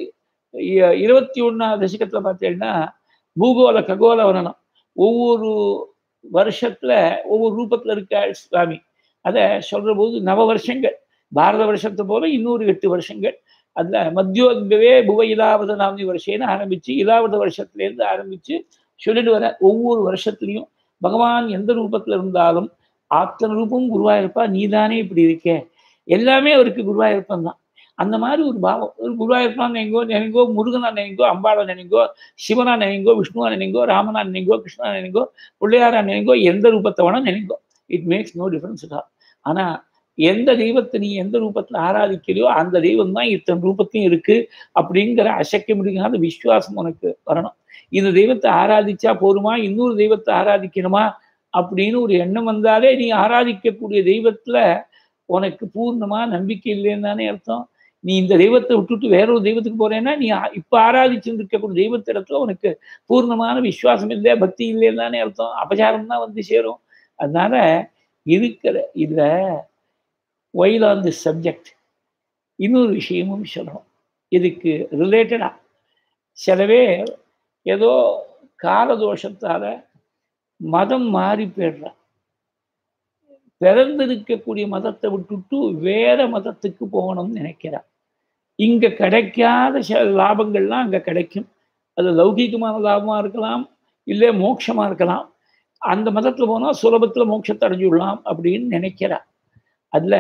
21ஆவது தசகத்துல பார்த்தீங்கன்னா பூகோள ககோள வர்ணனம். ஒவ்வொரு வருஷத்துல ஒவ்வொரு ரூபத்துல இருக்க சுவாமி. அதை சொல்ற போது நவ வருஷங்கள் பாரத வருஷத்தை போல இன்னொரு 8 வருஷங்கள். அதுல மத்தியோத்பவே புவ இலாவத நாமி வருஷேன்னு ஆரம்பிச்சு இலாவத வருஷத்துலேருந்து ஆரம்பிச்சு சொல்லிட்டு வர ஒவ்வொரு வருஷத்துலையும் பகவான் எந்த ரூபத்துல இருந்தாலும் அத்தனை ரூபமும் குருவாயிருப்பா. நீதானே இப்படி இருக்க. எல்லாமே அவருக்கு குருவாயிருப்பன் தான். அந்த மாதிரி ஒரு பாவம். ஒரு குருவாயிருப்பான் நினைங்கோ, முருகனா நினைங்கோ, அம்பாளை நினைங்கோ, சிவனா நினைங்கோ, விஷ்ணுவா நினைங்கோ, ராமனா நினைங்கோ, கிருஷ்ணா நினைங்கோ, பிள்ளையாரா நினைங்கோ, எந்த ரூபத்தை வேணா நினைங்கோ. இட் மேக்ஸ் நோ டிஃபரன்ஸ் தான். ஆனா எந்த தெய்வத்தை நீ எந்த ரூபத்துல ஆராதிக்கிறியோ அந்த தெய்வம் தான் இத்தனை ரூபத்தையும் இருக்கு அப்படிங்கிற அசைக்க முடியாத விசுவாசம் உனக்கு வரணும். இந்த தெய்வத்தை ஆராதிச்சா போருமா, இன்னொரு தெய்வத்தை ஆராதிக்கணுமா அப்படின்னு ஒரு எண்ணம் வந்தாலே நீ ஆராதிக்கக்கூடிய தெய்வத்துல உனக்கு பூர்ணமா நம்பிக்கை இல்லைன்னு தானே அர்த்தம். நீ இந்த தெய்வத்தை விட்டுட்டு வேற ஒரு தெய்வத்துக்கு போறேன்னா நீ இப்ப ஆராதிச்சுட்டு இருக்கக்கூடிய தெய்வத்திடத்துல உனக்கு பூர்ணமான விசுவாசம் இல்லை, பக்தி இல்லைன்னு தானே அர்த்தம். அபச்சாரம் தான் வந்து சேரும். அதனால இருக்கிற இதுல while on this subject இன்னொரு விஷயமும் சொல்லணும். இதுக்கு ரிலேட்டடா சில பேர் ஏதோ காலதோஷத்தால மதம் மாறி போயிடுறான். பிறந்திருக்கக்கூடிய மதத்தை விட்டுட்டு வேற மதத்துக்கு போகணும்னு நினைக்கிறான். இங்க கிடைக்காத சில லாபங்கள்லாம் அங்க கிடைக்கும். அது லௌகீகமான லாபமா இருக்கலாம், இல்லை மோட்சமா இருக்கலாம். அந்த மதத்துல போனா சுலபத்துல மோட்சத்தை அடைஞ்சுடலாம் அப்படின்னு நினைக்கிறான். அதுல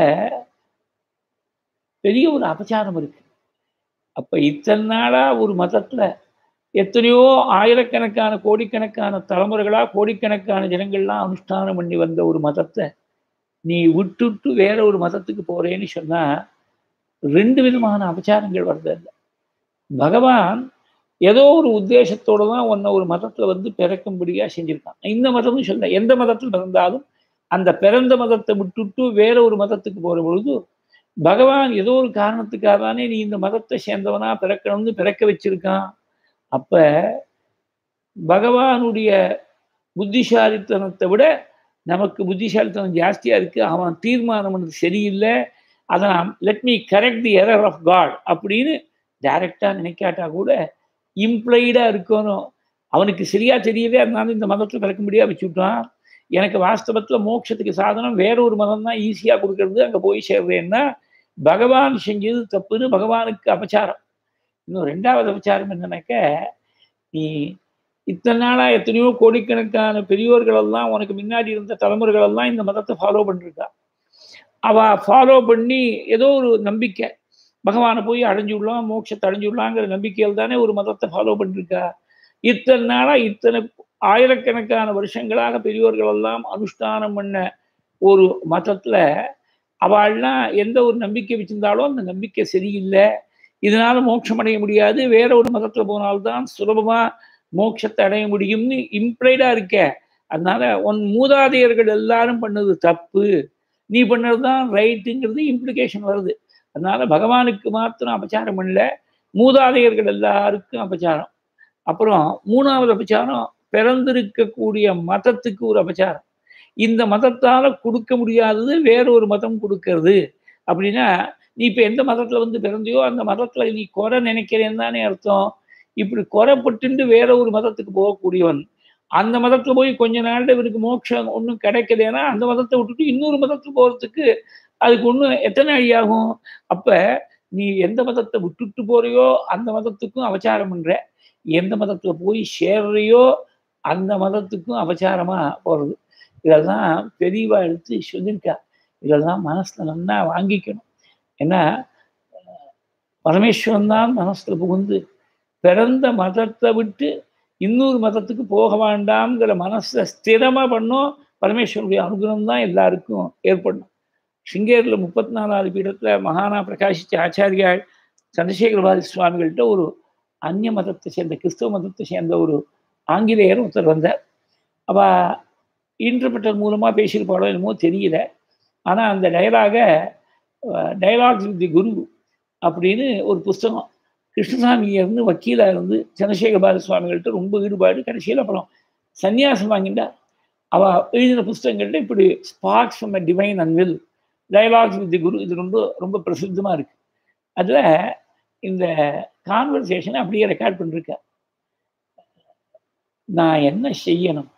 பெரிய ஒரு அபச்சாரம் இருக்கு. அப்ப இத்தனை நாளா ஒரு மதத்துல எத்தனையோ ஆயிரக்கணக்கான கோடிக்கணக்கான தலைமுறைகளா கோடிக்கணக்கான ஜனங்கள்லாம் அனுஷ்டானம் பண்ணி வந்த ஒரு மதத்தை நீ விட்டுட்டு வேற ஒரு மதத்துக்கு போறேன்னு சொன்னா 2 விதமான அபச்சாரங்கள் வருது. பகவான் ஏதோ ஒரு உத்தேசத்தோட தான் உன்னை ஒரு மதத்துல வந்து பிறக்கும்படியா செஞ்சிருக்கான். இந்த மதம்னு சொல்ல, எந்த மதத்தில் பிறந்தாலும் அந்த பிறந்த மதத்தை விட்டுட்டு வேற ஒரு மதத்துக்கு போற பொழுது பகவான் ஏதோ ஒரு காரணத்துக்காக தானே நீ இந்த மதத்தை சேர்ந்தவனா பிறக்கணும்னு பிறக்க வச்சிருக்கான். அப்ப பகவானுடைய புத்திசாலித்தனத்தை விட நமக்கு புத்திசாலித்தனம் ஜாஸ்தியா இருக்கு. அவன் தீர்மானம் பண்ணது சரியில்லை, அதை நான் let me correct the error of God அப்படின்னு டைரக்டா நினைக்காட்டா கூட இம்ப்ளைடா இருக்கணும். அவனுக்கு சரியா தெரியவே, அதனால இந்த மதத்துல பிறக்க முடியாது வச்சுட்டான். எனக்கு வாஸ்தவத்துல மோட்சத்துக்கு சாதனம் வேற ஒரு மதம் தான் ஈஸியா கொடுக்கறது, அங்க போய் சேர்றேன்னா பகவான் செஞ்சது தப்புன்னு பகவானுக்கு அபச்சாரம். இன்னும் 2வது அபச்சாரம் என்னன்னாக்க, நீ இத்தனை நாளா எத்தனையோ கோடிக்கணக்கான பெரியோர்கள் எல்லாம் உனக்கு முன்னாடி இருந்த தலைமுறைகள் எல்லாம் இந்த மதத்தை ஃபாலோ பண்ணிருக்கா. அவ ஃபாலோ பண்ணி ஏதோ ஒரு நம்பிக்கை, பகவானை போய் அடைஞ்சு விடலாம், மோட்சத்தை அடைஞ்சு விடலாங்கிற நம்பிக்கையில் தானே ஒரு மதத்தை ஃபாலோ பண்ணிருக்கா. இத்தனை நாளா இத்தனை ஆயிரக்கணக்கான வருஷங்களாக பெரியோர்கள் எல்லாம் அனுஷ்டானம் பண்ண ஒரு மதத்துல அவள்லாம் எந்த ஒரு நம்பிக்கை வச்சிருந்தாலும் அந்த நம்பிக்கை சரியில்லை, இதனால மோட்சம் அடைய முடியாது, வேற ஒரு மதத்துல போனால்தான் சுலபமா மோட்சத்தை அடைய முடியும்னு இம்ப்ளைடா இருக்க. அதனால உன் மூதாதையர்கள் எல்லாரும் பண்ணது தப்பு, நீ பண்ணதுதான் ரைட்டுங்கிறது இம்ப்ளிகேஷன் வருது. அதனால பகவானுக்கு மாத்திரம் அபச்சாரம் பண்ணல, மூதாதையர்கள் எல்லாருக்கும் அபச்சாரம். அப்புறம் 3வது அபச்சாரம் பிறந்திருக்கக்கூடிய மதத்துக்கு ஒரு அபச்சாரம். இந்த மதத்தால கொடுக்க முடியாதது வேற ஒரு மதம் கொடுக்கறது அப்படின்னா நீ இப்போ எந்த மதத்தில் வந்து பிறந்தியோ அந்த மதத்தில் நீ குறை நினைக்கிறேன்னு தானே அர்த்தம். இப்படி குறைப்பட்டு வேற ஒரு மதத்துக்கு போகக்கூடியவன் அந்த மதத்தில் போய் கொஞ்ச நாள்ல இவருக்கு மோட்சம் ஒன்றும் கிடைக்கலன்னா அந்த மதத்தை விட்டுட்டு இன்னொரு மதத்துக்கு போகிறதுக்கு அதுக்கு ஒன்றும் எத்தனை அடி ஆகும். அப்போ நீ எந்த மதத்தை விட்டுட்டு போறியோ அந்த மதத்துக்கும் அபச்சாரம் பண்ற, எந்த மதத்தில் போய் சேர்றியோ அந்த மதத்துக்கும் அபச்சாரமாக போகிறது. இதெல்லாம் பெரியவா எடுத்து சொல்லியிருக்கா. இதெல்லாம் மனசில் நல்லா வாங்கிக்கணும். ஏன்னா பரமேஸ்வரன் தான் மனசில் புகுந்து பிறந்த மதத்தை விட்டு இன்னொரு மதத்துக்கு போக வேண்டாம்ங்கிற மனசை ஸ்திரமாக பண்ணோம். பரமேஸ்வரனுடைய அனுகிரகம் தான் எல்லாருக்கும் ஏற்படணும். சிங்கேரியில் 34வது பீடத்தில் மகானா பிரகாசித்த ஆச்சாரியால் சந்திரசேகரபாதி சுவாமிகள்கிட்ட ஒரு அந்நிய மதத்தை சேர்ந்த கிறிஸ்தவ மதத்தை சேர்ந்த ஒரு ஆங்கிலேயர் ஒருத்தர் வந்தார். அவள் இன்டர்பிரட்டர் மூலமாக பேசியிருப்பாளோ என்னமோ தெரியல. ஆனால் அந்த டயலாக்ஸ் வித் தி குரு அப்படின்னு ஒரு புஸ்தகம் கிருஷ்ணசாமியிலிருந்து வக்கீலாக இருந்து சந்திரசேகரபாதி சுவாமிகள்கிட்ட ரொம்ப ஈடுபாடு. கடைசியில் அப்புறம் சன்னியாசம் வாங்கிட்டா. அவள் எழுதின புஸ்தகங்கள்ட்ட இப்படி sparks from a divine anvil, dialogues with the guru, இது ரொம்ப ரொம்ப பிரசித்தமாக இருக்குது. அதில் இந்த கான்வர்சேஷனை அப்படியே ரெக்கார்ட் பண்ணிருக்க. நான் என்ன செய்யணும்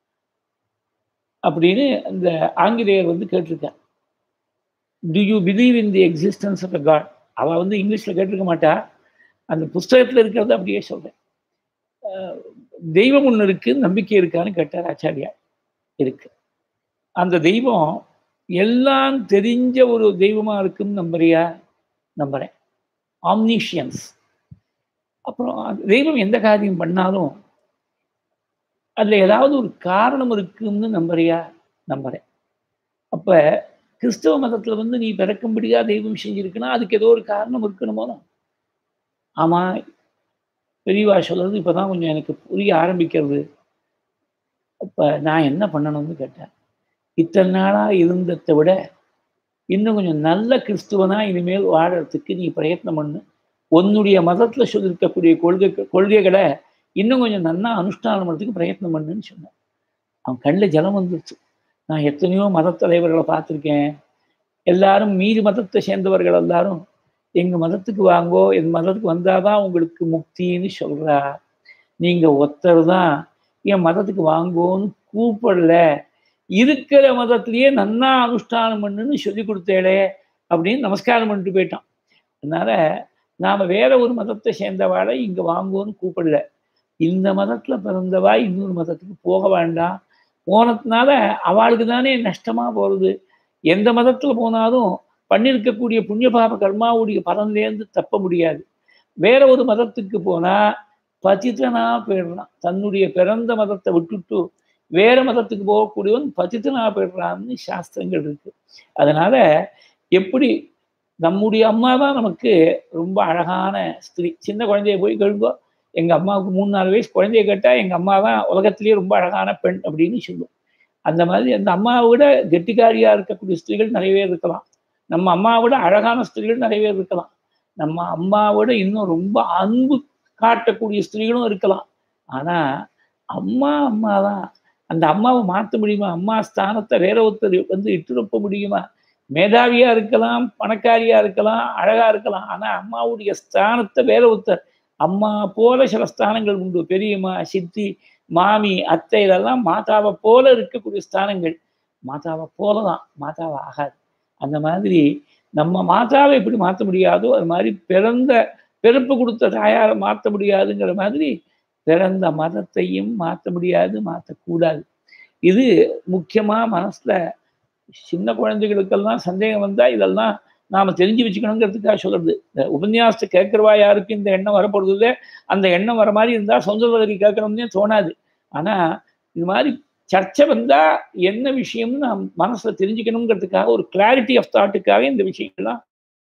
அப்படின்னு அந்த ஆங்கிலேயர் வந்து கேட்டிருக்கேன். Do you believe in the existence of a god? அவள் வந்து இங்கிலீஷில் கேட்டிருக்க மாட்டா, அந்த புஸ்தகத்தில் இருக்கிறது அப்படியே சொல்கிறேன். தெய்வம் ஒன்று இருக்குது, நம்பிக்கை இருக்கான்னு கேட்டார் ஆச்சாரியா. இருக்கு. அந்த தெய்வம் எல்லாம் தெரிஞ்ச ஒரு தெய்வமாக இருக்குன்னு நம்புறியா? நம்புகிறேன். ஆம்னிஷியன்ஸ். அப்புறம் தெய்வம் எந்த காரியம் பண்ணாலும் அதில் ஏதாவது ஒரு காரணம் இருக்குன்னு நம்புறியா? நம்புகிறேன். அப்போ கிறிஸ்தவ மதத்தில் வந்து நீ பிறக்கும்படியா தெய்வம் செஞ்சிருக்குன்னா அதுக்கு ஏதோ ஒரு காரணம் இருக்கணுமோ? ஆமாம், பெரியவா சொல்கிறது இப்போ தான் கொஞ்சம் எனக்கு புரிய ஆரம்பிக்கிறது. அப்போ நான் என்ன பண்ணணும்னு கேட்டேன். இத்தனை நாளாக இருந்ததை விட இன்னும் கொஞ்சம் நல்ல கிறிஸ்துவனாக இனிமேல் வாழறதுக்கு நீ பிரயத்னம் பண்ணு. உன்னுடைய மதத்தில் சொல்லியிருக்கக்கூடிய கொள்கைகளை இன்னும் கொஞ்சம் நல்லா அனுஷ்டானம் பண்ணுறதுக்கு பிரயத்னம் பண்ணுன்னு சொன்னேன். அவன் கண்ணில் ஜலம் வந்துருச்சு. நான் எத்தனையோ மத தலைவர்களை பார்த்துருக்கேன். எல்லாரும் மீதி மதத்தை சேர்ந்தவர்கள் எல்லாரும் எங்கள் மதத்துக்கு வாங்கோ, என் மதத்துக்கு வந்தால் தான் உங்களுக்கு முக்தின்னு சொல்கிறா. நீங்கள் ஒருத்தர் தான் என் மதத்துக்கு வாங்கோன்னு கூப்பிடல, இருக்கிற மதத்திலேயே நன்னா அனுஷ்டானம் பண்ணுன்னு சொல்லி கொடுத்தேளே அப்படின்னு நமஸ்காரம் பண்ணிட்டு போயிட்டான். அதனால் நாம் வேற ஒரு மதத்தை சேர்ந்தவாளை இங்கே வாங்கோன்னு கூப்பிடல. இந்த மதத்தில் பிறந்தவா இன்னொரு மதத்துக்கு போக வேண்டாம். போனதுனால அவளுக்கு தானே நஷ்டமாக போகிறது. எந்த மதத்தில் போனாலும் பண்ணியிருக்கக்கூடிய புண்ணிய பாப கர்மாவுடைய பலன்லேருந்து தப்ப முடியாது. வேற ஒரு மதத்துக்கு போனால் பதித்தனா போயிடுறான். தன்னுடைய பிறந்த மதத்தை விட்டுட்டு வேற மதத்துக்கு போகக்கூடியவன் பதித்தனா போயிடுறான்னு சாஸ்திரங்கள் இருக்கு. அதனால எப்படி நம்முடைய அம்மா தான் நமக்கு ரொம்ப அழகான ஸ்திரீ. சின்ன குழந்தைய போய் கேளுங்கோ, எங்கள் அம்மாவுக்கு 3-4 வயசு குழந்தைய கேட்டால் எங்கள் அம்மா தான் உலகத்திலேயே ரொம்ப அழகான பெண் அப்படின்னு சொல்லுவோம். அந்த மாதிரி அந்த அம்மாவை விட கெட்டிக்காரியாக இருக்கக்கூடிய ஸ்திரீகள் நிறைய பேர் இருக்கலாம். நம்ம அம்மாவை விட அழகான ஸ்திரீகள் நிறைய பேர் இருக்கலாம். நம்ம அம்மாவோட இன்னும் ரொம்ப அன்பு காட்டக்கூடிய ஸ்திரீகளும் இருக்கலாம். ஆனால் அம்மா அம்மா தான். அந்த அம்மாவை மாற்ற முடியுமா? அம்மா ஸ்தானத்தை வேற ஒருத்தர் வந்து இட்டுரப்ப முடியுமா? மேதாவியாக இருக்கலாம், பணக்காரியாக இருக்கலாம், அழகாக இருக்கலாம். ஆனால் அம்மாவுடைய ஸ்தானத்தை வேற ஒருத்தர், அம்மா போல சில ஸ்தானங்கள் உண்டு. பெரியம்மா, சித்தி, மாமி, அத்தை, இதெல்லாம் மாதாவை போல இருக்கக்கூடிய ஸ்தானங்கள். மாதாவை போல தான், மாதாவை ஆகாது. அந்த மாதிரி நம்ம மாதாவை எப்படி மாற்ற முடியாதோ அது மாதிரி பிறப்பு கொடுத்த தாயாரை மாற்ற முடியாதுங்கிற மாதிரி பிறந்த மதத்தையும் மாற்ற முடியாது, மாற்றக்கூடாது. இது முக்கியமாக மனசில் சின்ன குழந்தைகளுக்கெல்லாம் சந்தேகம் வந்தால் இதெல்லாம் நாம் தெரிஞ்சு வச்சுக்கணுங்கிறதுக்காக சொல்கிறது. இந்த உபன்யாசத்தை கேட்குறவா யாருக்கு இந்த எண்ணம் வரப்படுறது இல்லை. அந்த எண்ணம் வர மாதிரி இருந்தால் சொந்த வதறி கேட்கணும்னே தோணாது. ஆனால் இது மாதிரி சர்ச்சை வந்தால் என்ன விஷயம்னு நாம் மனசில் தெரிஞ்சுக்கணுங்கிறதுக்காக ஒரு கிளாரிட்டி ஆஃப் தாட்டுக்காக இந்த விஷயங்கள்லாம்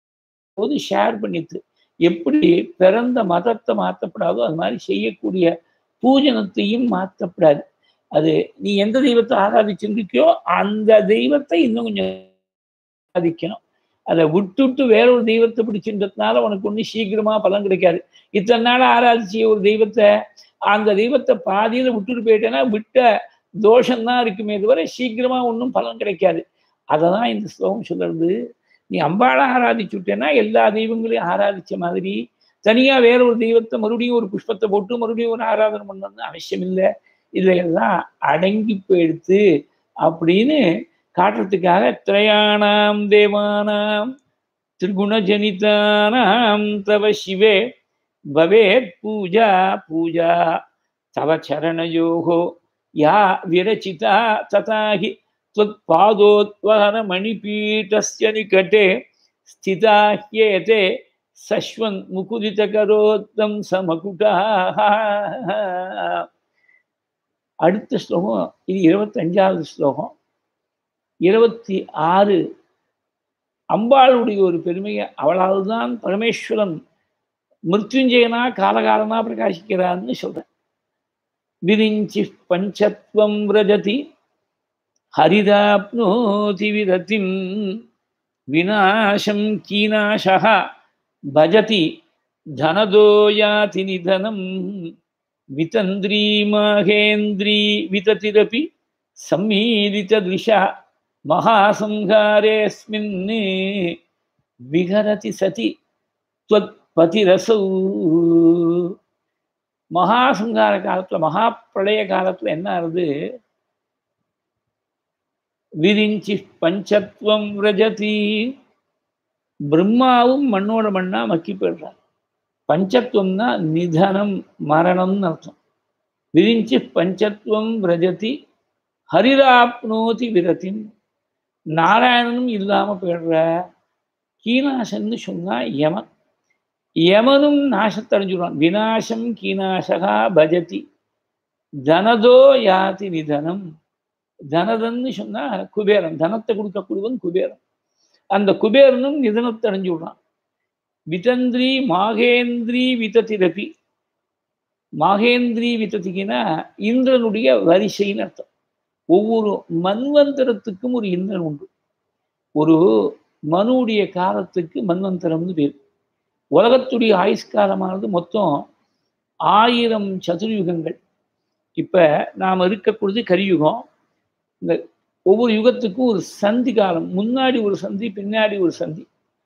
போது ஷேர் பண்ணிட்டு எப்படி பிறந்த மதத்தை மாற்றப்படாதோ அது மாதிரி செய்யக்கூடிய பூஜனத்தையும் மாற்றப்படாது. அது நீ எந்த தெய்வத்தை ஆராதிச்சிருக்கியோ அந்த தெய்வத்தை இன்னும் கொஞ்சம் ஆராதிக்கணும். அதை விட்டுட்டு வேற ஒரு தெய்வத்தை பிடிச்சின்றதுனால உனக்கு ஒன்றும் சீக்கிரமாக பலன் கிடைக்காது. இத்தனை நாள் ஆராதிச்சிய ஒரு தெய்வத்தை அந்த தெய்வத்தை பாதியில் விட்டுட்டு போயிட்டேன்னா விட்ட தோஷம்தான் இருக்குமே தவிர சீக்கிரமாக ஒன்றும் பலன் கிடைக்காது. அதை தான் இந்த ஸ்லோகம் சொல்றது. நீ அம்பாளை ஆராதிச்சுட்டேன்னா எல்லா தெய்வங்களையும் ஆராதிச்ச மாதிரி தனியா வேற ஒரு தெய்வத்தை மறுபடியும் ஒரு புஷ்பத்தை போட்டு மறுபடியும் ஒரு ஆராதனை பண்ணணும்னு அவசியம் இல்லை. இதுல எல்லாம் அடங்கி போயிடுத்து அப்படின்னு காட்டுறதுக்காக திரையாணாம் தேவானாம் திரிகுணஜனிதானாம் தவ சிவே பவேத் பூஜா பூஜா தவ சரணயோகோ யா விரச்சிதா ததாஹி त्वत्पादोद्वहन मणिपीठस्य निकटे स्थिता ह्येते सश्वन् मुकुदितकरोत्तं समकुटाः. அடுத்த ஸ்லோகம் இது 25வது ஸ்லோகம். 26 அம்பாளுடைய ஒரு பெருமையை அவளால் தான் பரமேஸ்வரன் மிருத்யுஞ்சயனா காலகாலனா பிரகாசிக்கிறான்னு சொல்றேன். விரிஞ்சி பஞ்சத்வம் விரஜதி ஹரிதாப்னோதி விரதிம் விநாசம் கீநாசः பஜதி தனதோ யாதி நிதனம் விதந்திரீ மாகேந்திரீ விததிரபி சம்மீலிததிருஷா மகாசம்ஹாரேஸ்மின் விஹரதி சதி த்வத்பதிரசௌ. மகாசம்ஹார காலத்துல மகாப்பிரளய காலத்துல என்ன ஆகுது? விரிஞ்சி பஞ்சத்வம் விரஜதி, பிரம்மாவும் மண்ணோட மண்ணா மக்கி போயிடுறார். பஞ்சத்வம்னா நிதனம் மரணம்னு அர்த்தம். விரிஞ்சி பஞ்சத்வம் விரஜதி ஹரிராப்னோதி விரதின், நாராயணனும் இல்லாம போயிடுற. கீநாசன்னு சொன்னா யமன், யமனும் நாசத்தடைஞ்சுடுவான். விநாசம் கீநாசகா பஜதி தனதோ யாதி நிதனம். தனதன்னு சொன்னா குபேரன், தனத்தை கொடுக்கக்கூடியவன் குபேரன். அந்த குபேரனும் நிதனத்தை அடைஞ்சு விடுறான். விதந்திரி மாகேந்திரி விததிரபி, மாகேந்திரி விததிக்குன்னா இந்திரனுடைய வரிசைன்னு அர்த்தம். ஒவ்வொரு மன்வந்தரத்துக்கும் ஒரு இந்திரன் உண்டு. ஒரு மனுடைய காலத்துக்கு மன்வந்தரம்னு பேர். உலகத்துடைய ஆயுஷ்காலமானது மொத்தம் 1000 சதுர்யுகங்கள். இப்ப நாம் இருக்கக்கூடியது கரியுகம். இந்த ஒவ்வொரு யுகத்துக்கும் ஒரு சந்தி காலம், முன்னாடி ஒரு சந்தி பின்னாடி ஒரு சந்தி.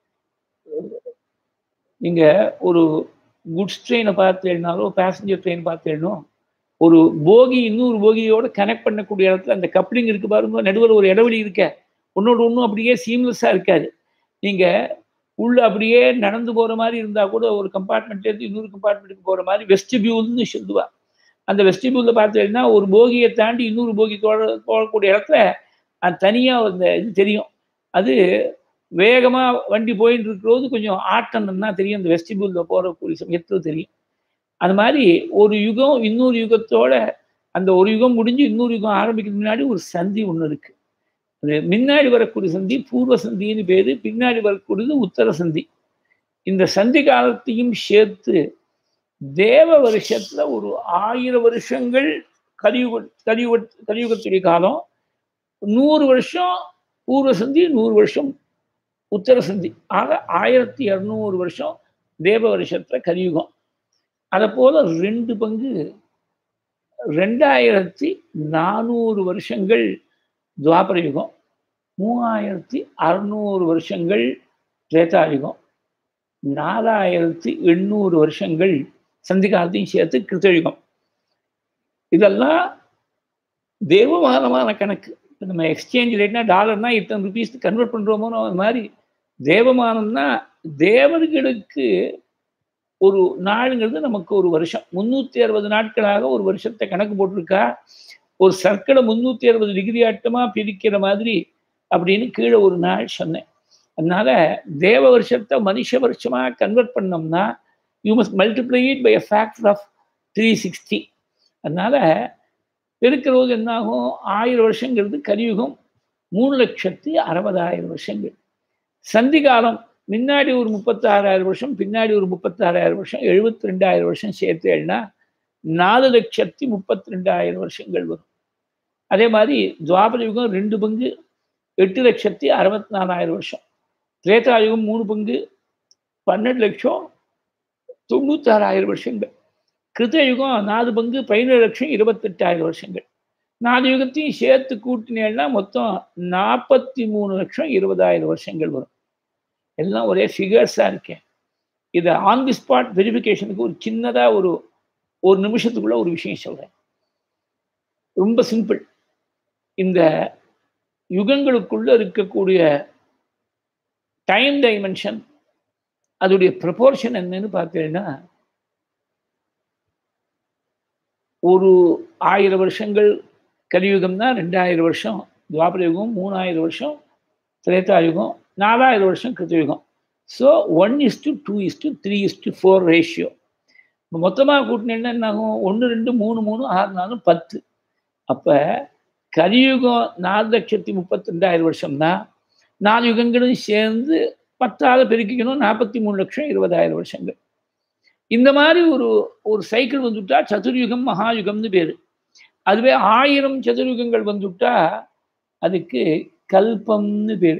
நீங்க ஒரு குட்ஸ் ட்ரெயினை பார்த்தேன்னாலோ பேசஞ்சர் ட்ரெயின் பார்த்தேனோ ஒரு போகி இன்னொரு போகியோட கனெக்ட் பண்ணக்கூடிய இடத்துல அந்த கப்ளிங் இருக்கு பாருங்க, நடுவில் ஒரு இடைவெளி இருக்க, ஒன்னோட ஒன்றும் அப்படியே சீம்லெஸ்ஸாக இருக்காது. நீங்க உள்ள அப்படியே நடந்து போற மாதிரி இருந்தா கூட ஒரு கம்பார்ட்மெண்ட்லேருந்து இன்னொரு கம்பார்ட்மெண்ட்டுக்கு போற மாதிரி வெஸ்டிபியூல்னு சொல்லுவா. அந்த வெஸ்டிபியூல்ல பார்த்தீங்கன்னா ஒரு போகியை தாண்டி இன்னொரு போகி போகக்கூடிய இடத்துல அது தனியாக அந்த இது தெரியும். அது வேகமாக வண்டி போயிட்டு இருக்கிறது கொஞ்சம் ஆட்டம்னா தெரியும், அந்த வெஸ்டிபியூலில் போகக்கூடிய சமயத்தில் தெரியும். அது மாதிரி ஒரு யுகம் இன்னொரு யுகத்தோட அந்த ஒரு யுகம் முடிஞ்சு இன்னொரு யுகம் ஆரம்பிக்கிறதுக்கு முன்னாடி ஒரு சந்தி ஒன்று இருக்கு. அது முன்னாடி வரக்கூடிய சந்தி பூர்வ சந்தின்னு பேரு, பின்னாடி வரக்கூடியது உத்தர சந்தி. இந்த சந்தி காலத்தையும் சேர்த்து தேவ வருஷத்துல ஒரு 1000 வருஷங்கள் கலியுகத்துடைய காலம், 100 வருஷம் பூர்வ சந்தி, 100 வருஷம் உத்தர சந்தி. ஆக 1200 வருஷம் தேவ வருஷத்துல கலியுகம். அதை போல 2 பங்கு 2400 வருஷங்கள் துவாபர யுகம், 3600 வருஷங்கள் திரேதாயுகம், 4800 வருஷங்கள் சந்திகாலத்தையும் சேர்த்து கிருத்தயுகம். இதெல்லாம் தேவமானமான கணக்கு. இப்போ நம்ம எக்ஸ்சேஞ்ச் ரேட்னா டாலர்னா இத்தனை ருபீஸ் கன்வெர்ட் பண்ணுறோமோ அது மாதிரி தேவமானம்னா தேவர்களுக்கு ஒரு நாளுங்கிறது நமக்கு ஒரு வருஷம். 360 நாட்களாக ஒரு வருஷத்தை கணக்கு போட்டிருக்கா. ஒரு சர்க்கிளை 360 டிகிரி ஆட்டமாக பிரிக்கிற மாதிரி அப்படின்னு கீழே ஒரு நாள் சொன்னேன். அதனால தேவ வருஷத்தை மனுஷ வருஷமாக கன்வெர்ட் பண்ணோம்னா you must multiply it by a factor of 360. அதனால பெருக்கிறது என்னாகும்? 1000 வருஷங்கிறது கலியுகம் 3,60,000 வருஷங்கள். சந்தி காலம் முன்னாடி ஒரு 36,000 வருஷம், பின்னாடி ஒரு 36,000 வருஷம், 72,000 வருஷம் சேர்த்தேன்னா 4,32,000 வருஷங்கள் வரும். அதே மாதிரி துவாபர யுகம் 2 பங்கு 8,64,000 வருஷம், திரேதாயுகம் 3 பங்கு 12,96,000 வருஷங்கள், கிருத்தயுகம் 4 பங்கு 17,28,000 வருஷங்கள். 4 யுகத்தையும் சேர்த்து கூட்டினேன்னா மொத்தம் 43,20,000 வருஷங்கள் வரும். எல்லாம் ஒரே ஃபிகர்ஸாக இருக்கேன். இதை ஆன் தி ஸ்பாட் வெரிஃபிகேஷனுக்கு ஒரு சின்னதாக ஒரு நிமிஷத்துக்குள்ள ஒரு விஷயம் சொல்கிறேன். ரொம்ப சிம்பிள். இந்த யுகங்களுக்குள்ள இருக்கக்கூடிய டைம் டைமென்ஷன் அதோடைய ப்ரொபோர்ஷன் என்னன்னு பார்த்தீங்கன்னா, ஒரு 1000 வருஷங்கள் கலியுகம்னா 2000 வருஷம் துவாபர யுகம், 3000 வருஷம் திரேதாயுகம், 4000 வருஷம் கிருத்தயுகம். So 1:2:3:4 ratio. மொத்தமாக கூட்டினேன்னா என்ன ஆகும்? 1, 2, 3, 3, 6, 4, 10. அப்போ கலியுகம் 4,32,000 வருஷம்னா 4 யுகங்களும் சேர்ந்து 10ஆல் பெருக்கிக்கணும், 43,20,000 வருஷங்கள். இந்த மாதிரி ஒரு சைக்கிள் வந்துவிட்டா சதுர்யுகம் மகாயுகம்னு பேர். அதுவே 1000 சதுர்யுகங்கள் வந்துவிட்டா அதுக்கு கல்பம்னு பேர்.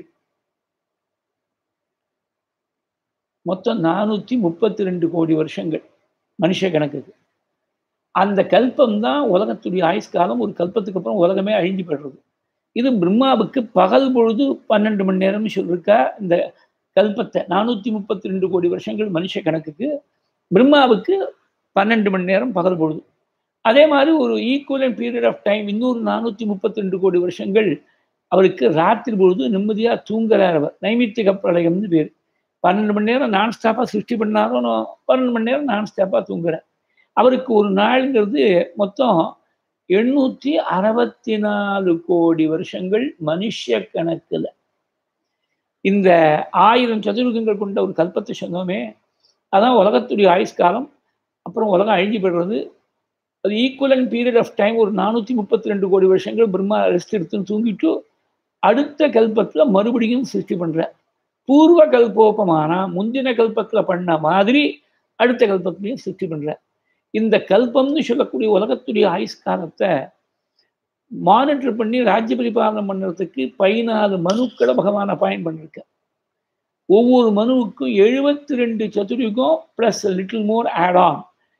மொத்தம் 432 கோடி வருஷங்கள் மனுஷ கணக்குக்கு. அந்த கல்பம் தான் உலகத்துடைய ஆயுஷ்காலம். ஒரு கல்பத்துக்கு அப்புறம் உலகமே அழிஞ்சு போடுறது. இது பிரம்மாவுக்கு பகல் பொழுது 12 மணி நேரம்னு சொல்லியிருக்கா. இந்த கல்பத்தை 432 கோடி வருஷங்கள் மனுஷ கணக்குக்கு, பிரம்மாவுக்கு 12 மணி நேரம் பகல் பொழுது. அதே மாதிரி ஒரு ஈக்குவலன்ட் பீரியட் ஆஃப் டைம் இன்னொரு 432 கோடி வருஷங்கள் அவருக்கு ராத்திரி பொழுது நிம்மதியாக தூங்குறார். அவர் நைமித்திக பிரளயம்னு பேர். 12 மணி நேரம் நான் ஸ்டாப்பாக சிருஷ்டி பண்ணாலும் 12 மணி நேரம் நான் ஸ்டாப்பாக தூங்குறார். அவருக்கு ஒரு நாளுங்கிறது மொத்தம் 864 கோடி வருஷங்கள் மனுஷ கணக்கில். இந்த 1000 சதுர்யுகங்கள் கொண்ட ஒரு கல்பத்தை சொன்னோமே, அதான் உலகத்துடைய ஆயுஷ்காலம். அப்புறம் உலகம் அழிஞ்சு போடுறது. அது ஈக்குவலன்ட் பீரியட் ஆஃப் டைம் ஒரு 432 கோடி வருஷங்கள் பிரம்மா ரெஸ்ட் எடுத்துன்னு தூங்கிட்டு அடுத்த கல்பத்தில் மறுபடியும் சிருஷ்டி பண்ணுற. பூர்வ கல்போபமானா முந்தின கல்பத்தில் பண்ண மாதிரி அடுத்த கல்பத்திலையும் சிருஷ்டி பண்ணுற. இந்த கல்பம்னு சொல்லக்கூடிய உலகத்துடைய ஆயுஷ்காலத்தை மானிட்டர் பண்ணி ராஜ்ய பரிபாலனம் பண்ணுறதுக்கு 14 மனுக்களை பகவான் அப்பாயிண்ட் பண்ணியிருக்க. ஒவ்வொரு மனுவுக்கும் 72 சதுர்யுகம் plus little more add on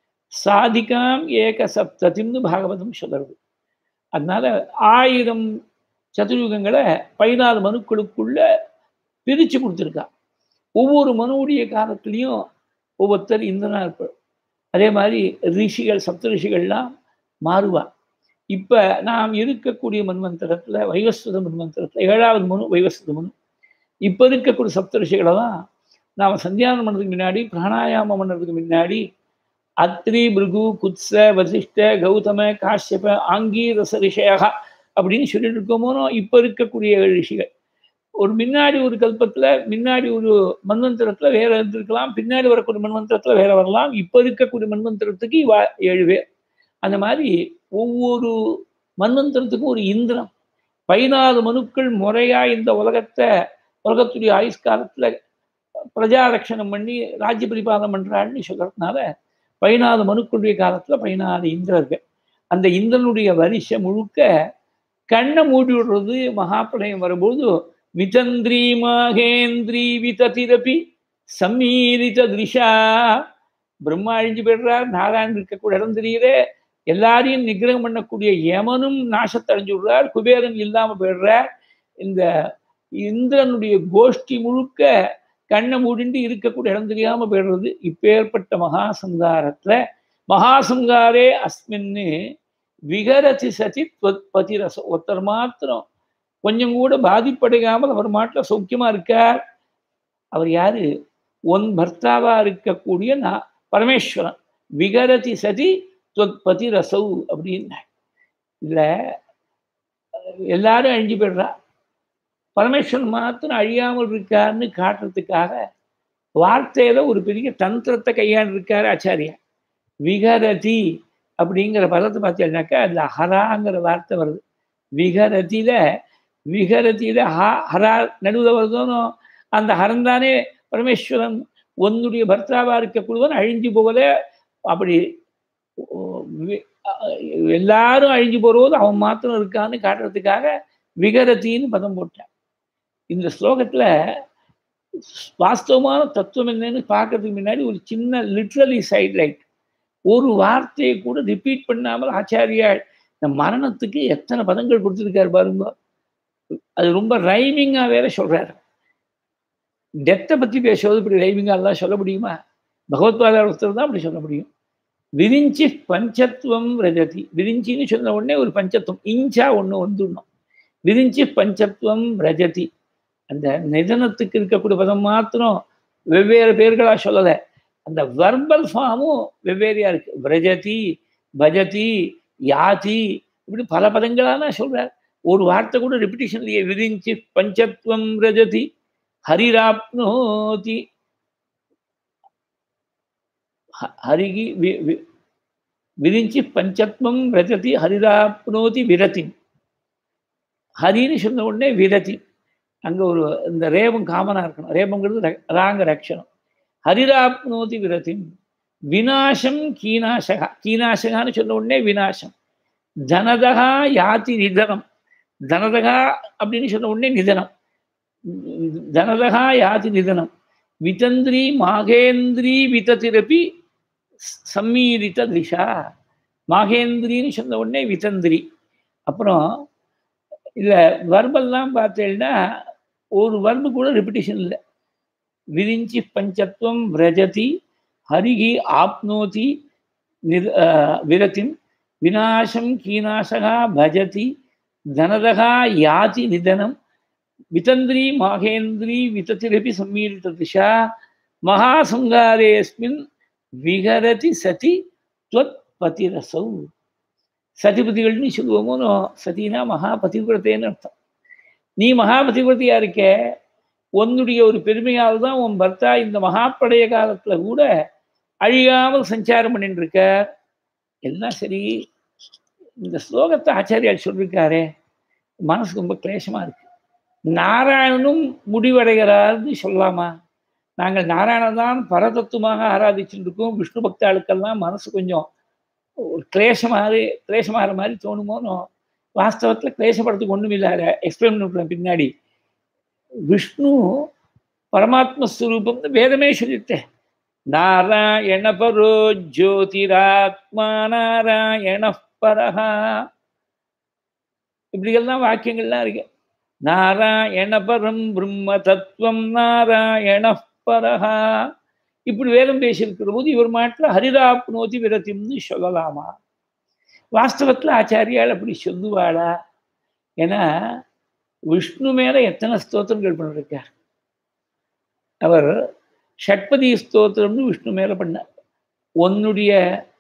சாதிகாம் ஏக சப்தத்தின்னு பாகவதம் சொல்கிறது. அதனால 1000 சதுர்யுகங்களை 14 மனுக்களுக்குள்ள பிரித்து கொடுத்துருக்கா. ஒவ்வொரு மனுவுடைய காலத்துலேயும் ஒவ்வொருத்தர் இந்திரனாக இருப்பார். அதே மாதிரி ரிஷிகள் சப்த ரிஷிகள்லாம் மாறுவா. இப்போ நாம் இருக்கக்கூடிய மன்வந்தரத்தில் வைவஸ்வத மன்வந்தரத்தில் 7வது மனு வைவஸ்வத மனு. இப்போ இருக்கக்கூடிய சப்த ரிஷிகளை தான் நாம் சந்தியானம் பண்ணுறதுக்கு முன்னாடி, பிராணாயாமம் பண்ணுறதுக்கு முன்னாடி அத்ரி, பிருகு, குத்ஸ, வசிஷ்ட, கௌதம, காஷ்யப, ஆங்கீரச ரிஷயா அப்படின்னு சொல்லிட்டு இருக்கோமோ. இப்போ இருக்கக்கூடிய 7 ரிஷிகள் ஒரு முன்னாடி ஒரு கல்பத்தில் முன்னாடி ஒரு மன்வந்தரத்தில் வேற இருந்திருக்கலாம், பின்னாடி வரக்கூடிய மன்வந்தரத்தில் வேற வரலாம். இப்போ இருக்கக்கூடிய மன்வந்தரத்துக்கு 7 பேர். அந்த மாதிரி ஒவ்வொரு மன்வந்தரத்துக்கும் ஒரு இந்திரம். 14 மனுக்கள் முறையாக இந்த உலகத்துடைய ஆயுஷ்காலத்தில் பிரஜாரட்சணம் பண்ணி ராஜ்ய பரிபாலனம் பண்ணுறான்னு சொல்கிறதுனால 14 மனுக்களுடைய காலத்தில் 14 இந்திரர்கள். அந்த இந்திரனுடைய வரிசை முழுக்க கண்ணை மூடி விடுறது. மகாபிரளயம் வரும்போது விதந்திரி மகேந்திரி விததிரபி சம்மீரித திரிஷா. பிரம்மா அழிஞ்சு போயிடுறார். நாராயணன் இருக்கக்கூடிய இடம் தெரியல. எல்லாரையும் நிகிரகம் பண்ணக்கூடிய யமனும் நாசத்தை அழிஞ்சு விடுறார். குபேரன் இல்லாமல் போயிடுறார். இந்த இந்திரனுடைய கோஷ்டி முழுக்க கண்ணை மூடிண்டு இருக்கக்கூடிய இடம் தெரியாமல் போயிடுறது. இப்பேற்பட்ட மகாசங்காரத்தில் மகாசங்காரே அஸ்மின்னு விகரதி சதி பதி ரசம். ஒருத்தர் மாத்திரம் கொஞ்சம் கூட பாதிப்படையாமல் அவர் மாட்டில் சௌக்கியமாக இருக்கார். அவர் யாரு? ஒன் பர்த்தாவா இருக்கக்கூடிய பரமேஸ்வரன். விகரதி சதி பதி ரசௌ அப்படின்னா இதில் எல்லாரும் அழிஞ்சு போயிடுறா. பரமேஸ்வரன் மாத்திரம் அழியாமல் இருக்காருன்னு காட்டுறதுக்காக வார்த்தையில ஒரு பெரிய தந்திரத்தை கையாண்டு இருக்காரு ஆச்சாரியா. விகரதி அப்படிங்கிற பதத்தை பார்த்தீங்கன்னாக்கா அதில் ஹராங்கிற வார்த்தை வருது. விகரதியில ஹரா நடுவில் வருதோனோ அந்த ஹரந்தானே பரமேஸ்வரன் ஒன்னுடைய பர்த்தாவா இருக்கக்கூடியவன் அழிஞ்சு போகல. அப்படி எல்லாரும் அழிஞ்சு போகிறபோது அவன் மாத்திரம் இருக்கான்னு காட்டுறதுக்காக விகரத்தின்னு பதம் போட்டான். இந்த ஸ்லோகத்தில் வாஸ்தவமான தத்துவம் என்னன்னு பார்க்கறதுக்கு முன்னாடி ஒரு சின்ன லிட்ரலி சைட் லைட். ஒரு வார்த்தையை கூட ரிப்பீட் பண்ணாமல் ஆச்சாரியா இந்த மரணத்துக்கு எத்தனை பதங்கள் கொடுத்துருக்காரு பாருங்க. அது ரொம்ப ரைமிங்காக வேற சொல்றாரு. டெத்தை பற்றி பேசுவது இப்படி ரைவிங்காலாம் சொல்ல முடியுமா? பகவத்பாதார் ஒருத்தர் தான் அப்படி சொல்ல முடியும். விரிஞ்சி பஞ்சத்துவம் ரஜதி. விரிஞ்சின்னு சொன்ன உடனே ஒரு பஞ்சத்துவம் இன்ச்சா ஒன்று வந்துடணும். விரிஞ்சி பஞ்சத்துவம் ரஜதி. அந்த நிதனத்துக்கு இருக்கக்கூடிய பதம் மாத்திரம் வெவ்வேறு பேர்களாக சொல்லலை, அந்த வர்பல் ஃபார்மும் வெவ்வேறையா இருக்கு. விரஜதி, பஜதி, யாதி, இப்படி பல பதங்களாக நான் சொல்றார். ஒரு வார்த்தை கூட ரிப்பிட்டிஷன் இல்லையே. விரிஞ்சி பஞ்சத்துவம் ரஜதி ஹரிராப்னோதி. ஹரிகி விரிஞ்சி பஞ்சத்வம் ரஜதி ஹரிராப்னோதி விரதி. ஹரின்னு சொன்ன உடனே விரதி. அங்கே ஒரு இந்த ரேபம் காமனாக இருக்கணும். ரேபங்கிறது ராங்க ரக்ஷணம். ஹரிராப்னோதி விரதி. விநாசம் கீனாசகா. கீனாசகான்னு சொன்ன உடனே விநாசம். தனதகா யாதி நிதனம். தனதகா அப்படின்னு சொன்ன உடனே நிதனம். தனதகா யாதி நிதனம். விதந்திரி மாகேந்திரி விதத்திரப்பி சம்மீரித்த திஷா. மாகேந்திரின்னு சொன்ன உடனே விதந்திரி. அப்புறம் இதில் வர்பெல்லாம் பார்த்தேன்னா ஒரு வர்பு கூட ரிப்பிட்டிஷன் இல்லை. விரிஞ்சி பஞ்சத்துவம் விரஜதி ஹரிகி ஆப்னோதி விரதிம் விநாசம் கீனாசகா பஜதி தனதகா யாதி நிதனம் விதந்திரி மாகேந்திரி விதத்திரப்பி சம்மீரித்த திஷா மகாசங்காரேஸ்மின் விகரதி சதி துவத் பதிரசௌ. சதிபதிகள்னு சொல்லுவோமோ. சதினா மகாபதிவிரத்தைன்னு அர்த்தம். நீ மகாபதிவிரத்தையா இருக்க, உன்னுடைய ஒரு பெருமையால் தான் உன் பர்த்தா இந்த மகாப்படைய காலத்துல கூட அழியாமல் சஞ்சாரம் பண்ணிட்டு இருக்க. எல்லாம் சரி. இந்த ஸ்லோகத்தை ஆச்சாரியால் சொல்லியிருக்காரே, மனசு ரொம்ப கிளேசமா இருக்கு. நாராயணனும் முடிவடைகிறார்னு சொல்லலாமா? நாங்கள் நாராயணன் தான் பரதத்துவமாக ஆராதிச்சுட்டு இருக்கோம். விஷ்ணு பக்தாளுக்கெல்லாம் மனசு கொஞ்சம் ஒரு கிளேசமாகிற மாதிரி தோணுமோனோ. வாஸ்தவத்தில் கிளேசப்படுறதுக்கு ஒன்றும் இல்லாத எக்ஸ்பிளைன் பண்ண பின்னாடி விஷ்ணு பரமாத்மஸ்வரூபம்னு வேதமே சொல்லிட்டேன். நாராயண பரோ ஜோதிராத்மா நாராயண பரஹா, இப்படியெல்லாம் வாக்கியங்கள்லாம் இருக்கு. நாராயண பரம் பிரம்ம தத்துவம் நாராயண பரஹா, இப்படி வேதம் பேசியிருக்கிற போது இவர் மாட்டில் ஹரிராப்னோதி விரதிம்னு சொல்லலாமா? வாஸ்தவத்தில் ஆச்சாரியால் அப்படி சொல்லுவாளா? ஏன்னா விஷ்ணு மேல எத்தனை ஸ்தோத்திரங்கள் பண்ணிருக்கார். அவர் ஷட்பதி ஸ்தோத்திரம்னு விஷ்ணு மேல பண்ணார். உன்னுடைய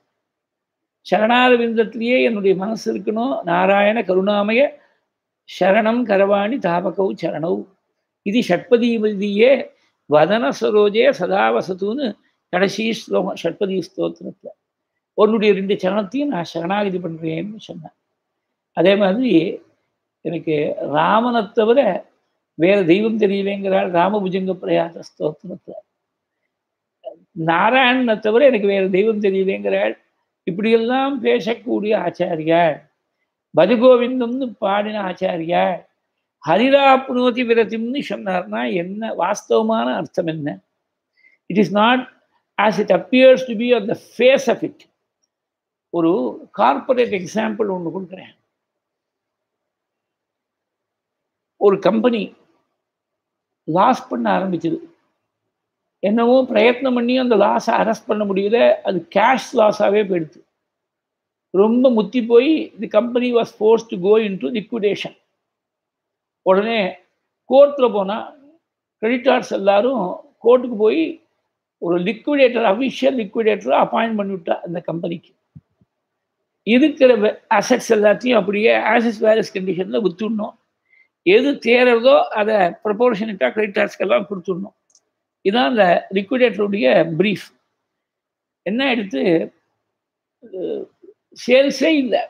சரணாரவிந்தத்திலேயே என்னுடைய மனசு இருக்கணும். நாராயண கருணாமய சரணம் கரவாணி தாபகௌ சரணௌ இது ஷட்பதியே வதன சரோஜே சதாவசத்துன்னு கடைசி ஸ்லோகம் ஷட்பதி ஸ்தோத்திரத்தில். உன்னுடைய 2 சரணத்தையும் நான் சரணாகதி பண்ணுறேன்னு சொன்னேன். அதே மாதிரி எனக்கு ராமனை தவிர வேற தெய்வம் தெரியலைங்கிறாள் ராமபுஜங்க பிரயாச ஸ்தோத்திரத்தில். நாராயணனை தவிர எனக்கு வேற தெய்வம் தெரியலைங்கிறாள். இப்படியெல்லாம் பேசக்கூடிய ஆச்சாரியாள். பஜகோவிந்தம்னு பாடின ஆச்சாரியாள். ஹரிராப்னோதி விரதிம்னு சொன்னார்னா என்ன வாஸ்தவமான அர்த்தம் என்ன? It is not as it appears to be on the face of it. ஒரு கார்பரேட் எக்ஸாம்பிள் ஒன்று கொடுக்குறேன். ஒரு கம்பெனி லாஸ் பண்ண ஆரம்பிச்சது. என்னவோ பிரயத்னம் பண்ணி அந்த லாஸை அரெஸ்ட் பண்ண முடியல. அது கேஷ் லாஸாகவே போயிடுது. ரொம்ப முத்தி போய் the company was forced to go into liquidation. உடனே கோர்ட்டில் போனால் கிரெடிட்டார்ஸ் எல்லாரும் கோர்ட்டுக்கு போய் ஒரு லிக்விடேட்டர், அஃபிஷியல் லிக்விடேட்டரை அப்பாயிண்ட் பண்ணிவிட்டா அந்த கம்பெனிக்கு. இருக்கிற அசட்ஸ் எல்லாத்தையும் அப்படியே ஆசஸ் வேரியஸ் கண்டிஷனில் விற்றுடணும். எது தேர்றதோ அதை ப்ரொபோர்ஷனேட்டாக கிரெடிட்டார்ஸ்க்கெல்லாம் கொடுத்துடணும். இதுதான் அந்த லிக்விடேட்டருடைய ப்ரீஃப். என்ன எடுத்து சேல்ஸே இல்லை.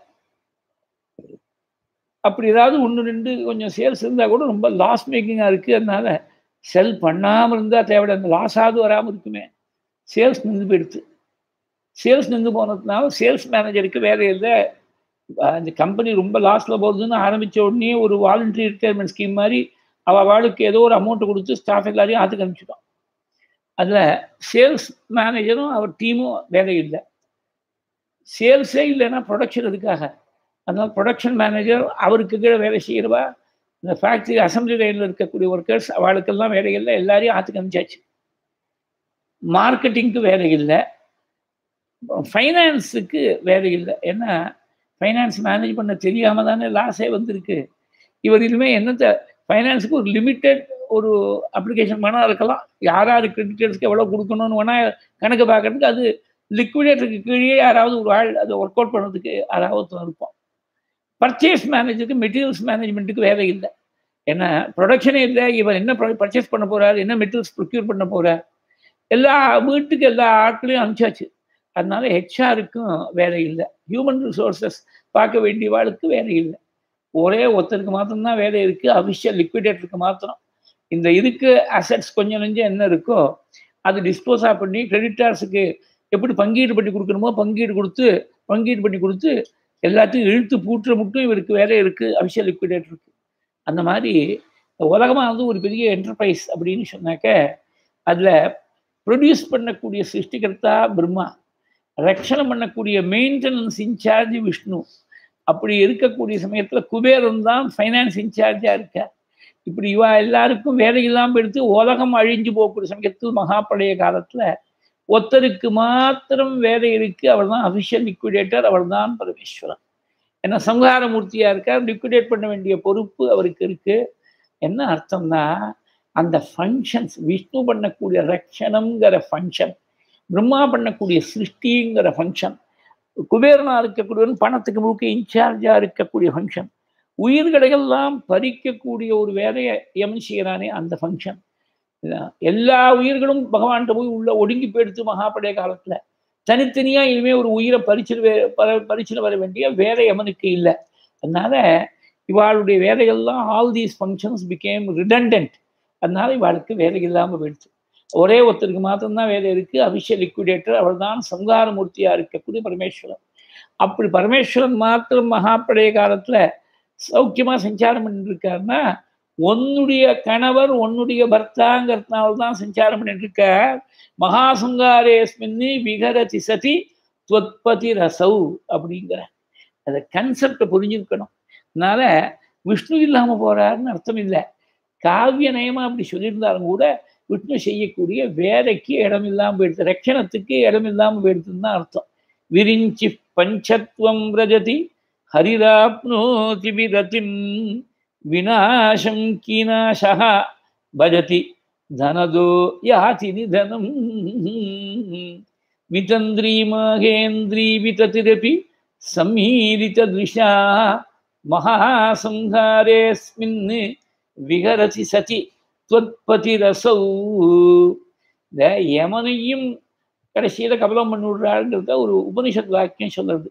அப்படி ஏதாவது 1-2 கொஞ்சம் சேல்ஸ் இருந்தால் கூட ரொம்ப லாஸ் மேக்கிங்காக இருக்குது. அதனால செல் பண்ணாமல் இருந்தால் தேவையில்லை, அந்த லாஸாவது வராமல் இருக்குமே. சேல்ஸ் நின்று போயிடுது. சேல்ஸ் நின்று போனதுனால சேல்ஸ் மேனேஜருக்கு வேலை இல்லை. அந்த கம்பெனி ரொம்ப லாஸில் போகுதுன்னு ஆரம்பித்த உடனே ஒரு வாலண்டரி ரிட்டையர்மெண்ட் ஸ்கீம் மாதிரி அவளுக்கு ஏதோ ஒரு அமௌண்ட்டை கொடுத்து ஸ்டாஃப் எல்லாரையும் ஆற்றுக்கு அனுப்பிச்சிட்டோம். அதில் சேல்ஸ் மேனேஜரும் அவர் டீமும் வேலை இல்லை. சேல்ஸே இல்லைன்னா ப்ரொடக்ஷன் அதுக்காக. அதனால் ப்ரொடக்ஷன் மேனேஜர் அவருக்கு கீழே வேலை செய்கிறவா இந்த ஃபேக்ட்ரி அசம்பிளி லைனில் இருக்கக்கூடிய ஒர்க்கர்ஸ் அவளுக்கெல்லாம் வேலை இல்லை, எல்லாரையும் ஆற்றுக்கு அனுப்பிச்சாச்சு. மார்க்கெட்டிங்க்கு வேலை இல்லை, ஃபைனான்ஸுக்கு வேலை இல்லை. ஏன்னா ஃபைனான்ஸ் மேனேஜ் பண்ண தெரியாமல் தானே லாஸே வந்திருக்கு. இவர் இனிமேல் என்னத்தை ஃபைனான்ஸுக்கு ஒரு லிமிட்டட் ஒரு அப்ளிகேஷன் வேணால் இருக்கலாம், யார் யார் கிரெடிட்டர்ஸ்க்கு எவ்வளோ கொடுக்கணும்னு வேணால் கணக்கு பார்க்கறதுக்கு, அது லிக்விடேட்டருக்கு கீழே யாராவது ஒரு ஆள் அதை ஒர்க் அவுட் பண்ணுறதுக்கு யாராவது இருப்போம். பர்ச்சேஸ் மேனேஜருக்கு மெட்டீரியல்ஸ் மேனேஜ்மெண்ட்டுக்கு வேலை இல்லை. ஏன்னா ப்ரொடக்ஷனே இல்லை, இவர் என்ன பர்ச்சேஸ் பண்ண போகிறார், என்ன மெட்டீரியல்ஸ் ப்ரொக்யூர் பண்ண போகிறார், எல்லா வீட்டுக்கு எல்லா ஆட்களையும் அனுப்பிச்சாச்சு. அதனால ஹெச்ஆருக்கும் வேலை இல்லை, ஹியூமன் ரிசோர்ஸஸ் பார்க்க வேண்டியவாளுக்கு வேலை இல்லை. ஒரே ஒருத்தருக்கு மாத்திரம்தான் வேலை இருக்குது, அஃபிஷியல் லிக்விடேட்டருக்கு மாத்திரம். இந்த இதுக்கு அசட்ஸ் கொஞ்சம் நெஞ்சம் என்ன இருக்கோ அது டிஸ்போஸ் ஆஃப் பண்ணி கிரெடிட்டார்ஸுக்கு எப்படி பங்கீடு பண்ணி கொடுக்கணுமோ பங்கீடு பண்ணி கொடுத்து எல்லாத்தையும் இழுத்து பூட்டுற மட்டும் இவருக்கு வேலை இருக்குது அஃபிஷியல் லிக்விடேட்டருக்கு. அந்த மாதிரி உலகமாக வந்து ஒரு பெரிய என்டர்பிரைஸ் அப்படின்னு சொன்னாக்க அதில் ப்ரொடியூஸ் பண்ணக்கூடிய சிருஷ்டிகர்த்தா பிரம்மா, ரட்சணம் பண்ணக்கூடிய மெயின்டெனன்ஸ் இன்சார்ஜ் விஷ்ணு. அப்படி இருக்கக்கூடிய சமயத்தில் குபேரன் தான் ஃபைனான்ஸ் இன்சார்ஜாக இருக்கார். இப்படி இவா எல்லாருக்கும் வேலை இல்லாமல் எடுத்து உலகம் அழிஞ்சு போகக்கூடிய சமயத்தில் மகாபழைய காலத்தில் ஒருத்தருக்கு மாத்திரம் வேலை இருக்கு, அவர் தான் அஃபிஷியல் லிக்விடேட்டர், அவர் தான் பரமேஸ்வரன். ஏன்னா சம்ஹாரமூர்த்தியாக இருக்கார், லிக்விடேட் பண்ண வேண்டிய பொறுப்பு அவருக்கு இருக்கு. என்ன அர்த்தம்னா அந்த ஃபங்க்ஷன்ஸ், விஷ்ணு பண்ணக்கூடிய ரட்சணம்ங்கிற ஃபங்க்ஷன், பிரம்மா பண்ணக்கூடிய சிருஷ்டிங்கிற ஃபங்க்ஷன், குபேரனா இருக்கக்கூடியவன் பணத்துக்கு முழுக்க இன்சார்ஜா இருக்கக்கூடிய ஃபங்க்ஷன், உயிர்களையெல்லாம் பறிக்கக்கூடிய ஒரு வேலையை யமன் செய்கிறானே அந்த ஃபங்க்ஷன், எல்லா உயிர்களும் பகவான்கிட்ட போய் உள்ள ஒடுங்கி போயிடுத்து மகாபழைய காலத்துல. தனித்தனியா இனிமே ஒரு உயிரை பறிச்சுட்டு வர வேண்டிய வேலை யமனுக்கு இல்லை. அதனால இவாளுடைய வேலைகள்லாம் all these functions became redundant. அதனால இவாளுக்கு வேலை இல்லாமல் போயிடுச்சு. ஒரே ஒருத்தருக்கு மாத்திரம்தான் வேலை இருக்கு, அபிஷேக் லிக்விடேட்டர், அவர் தான் சங்காரமூர்த்தியா இருக்கக்கூடிய பரமேஸ்வரன். அப்படி பரமேஸ்வரன் மாத்திரம் மகாபழைய காலத்துல சௌக்கியமா சஞ்சாரம் பண்ணிட்டு இருக்காருன்னா உன்னுடைய கணவர் உன்னுடைய பர்த்தாங்கிறதுனால தான் சஞ்சாரம் பண்ணிட்டு இருக்க. மகாசங்காரேஸ்மின்னி விகரதி சதி துவத்பதி ரசௌ அப்படிங்கிற அந்த கன்செப்டை புரிஞ்சுக்கணும். அதனால விஷ்ணு இல்லாம போறாருன்னு அர்த்தம் இல்லை. காவிய நயமா அப்படி சொல்லியிருந்தாலும் கூட விஷ்ணு செய்யக்கூடிய வேலைக்கு இடம் இல்லாமல் போயிடுது, ரட்சணத்துக்கு இடம் இல்லாமல் போயிடுதுன்னு தான் அர்த்தம். விரிஞ்சி பஞ்சத்வம் ரஜதி ஹரிராப்னோதி விரதிம் விநாசம் கீநாசா பஜதி தனதோ யாதி நிதனம் விதந்திரி மகேந்திரி விததிரபி சம்மீரித திருஷா மகாசம்ஹாரேஸ்மின் விகரதி சதி துவத்பதி ரசௌ. இந்த யமனையும் கடைசியில கபலம் பண்ணி விடுறாருங்கிறத ஒரு உபனிஷத் வாக்கியம் சொல்றது.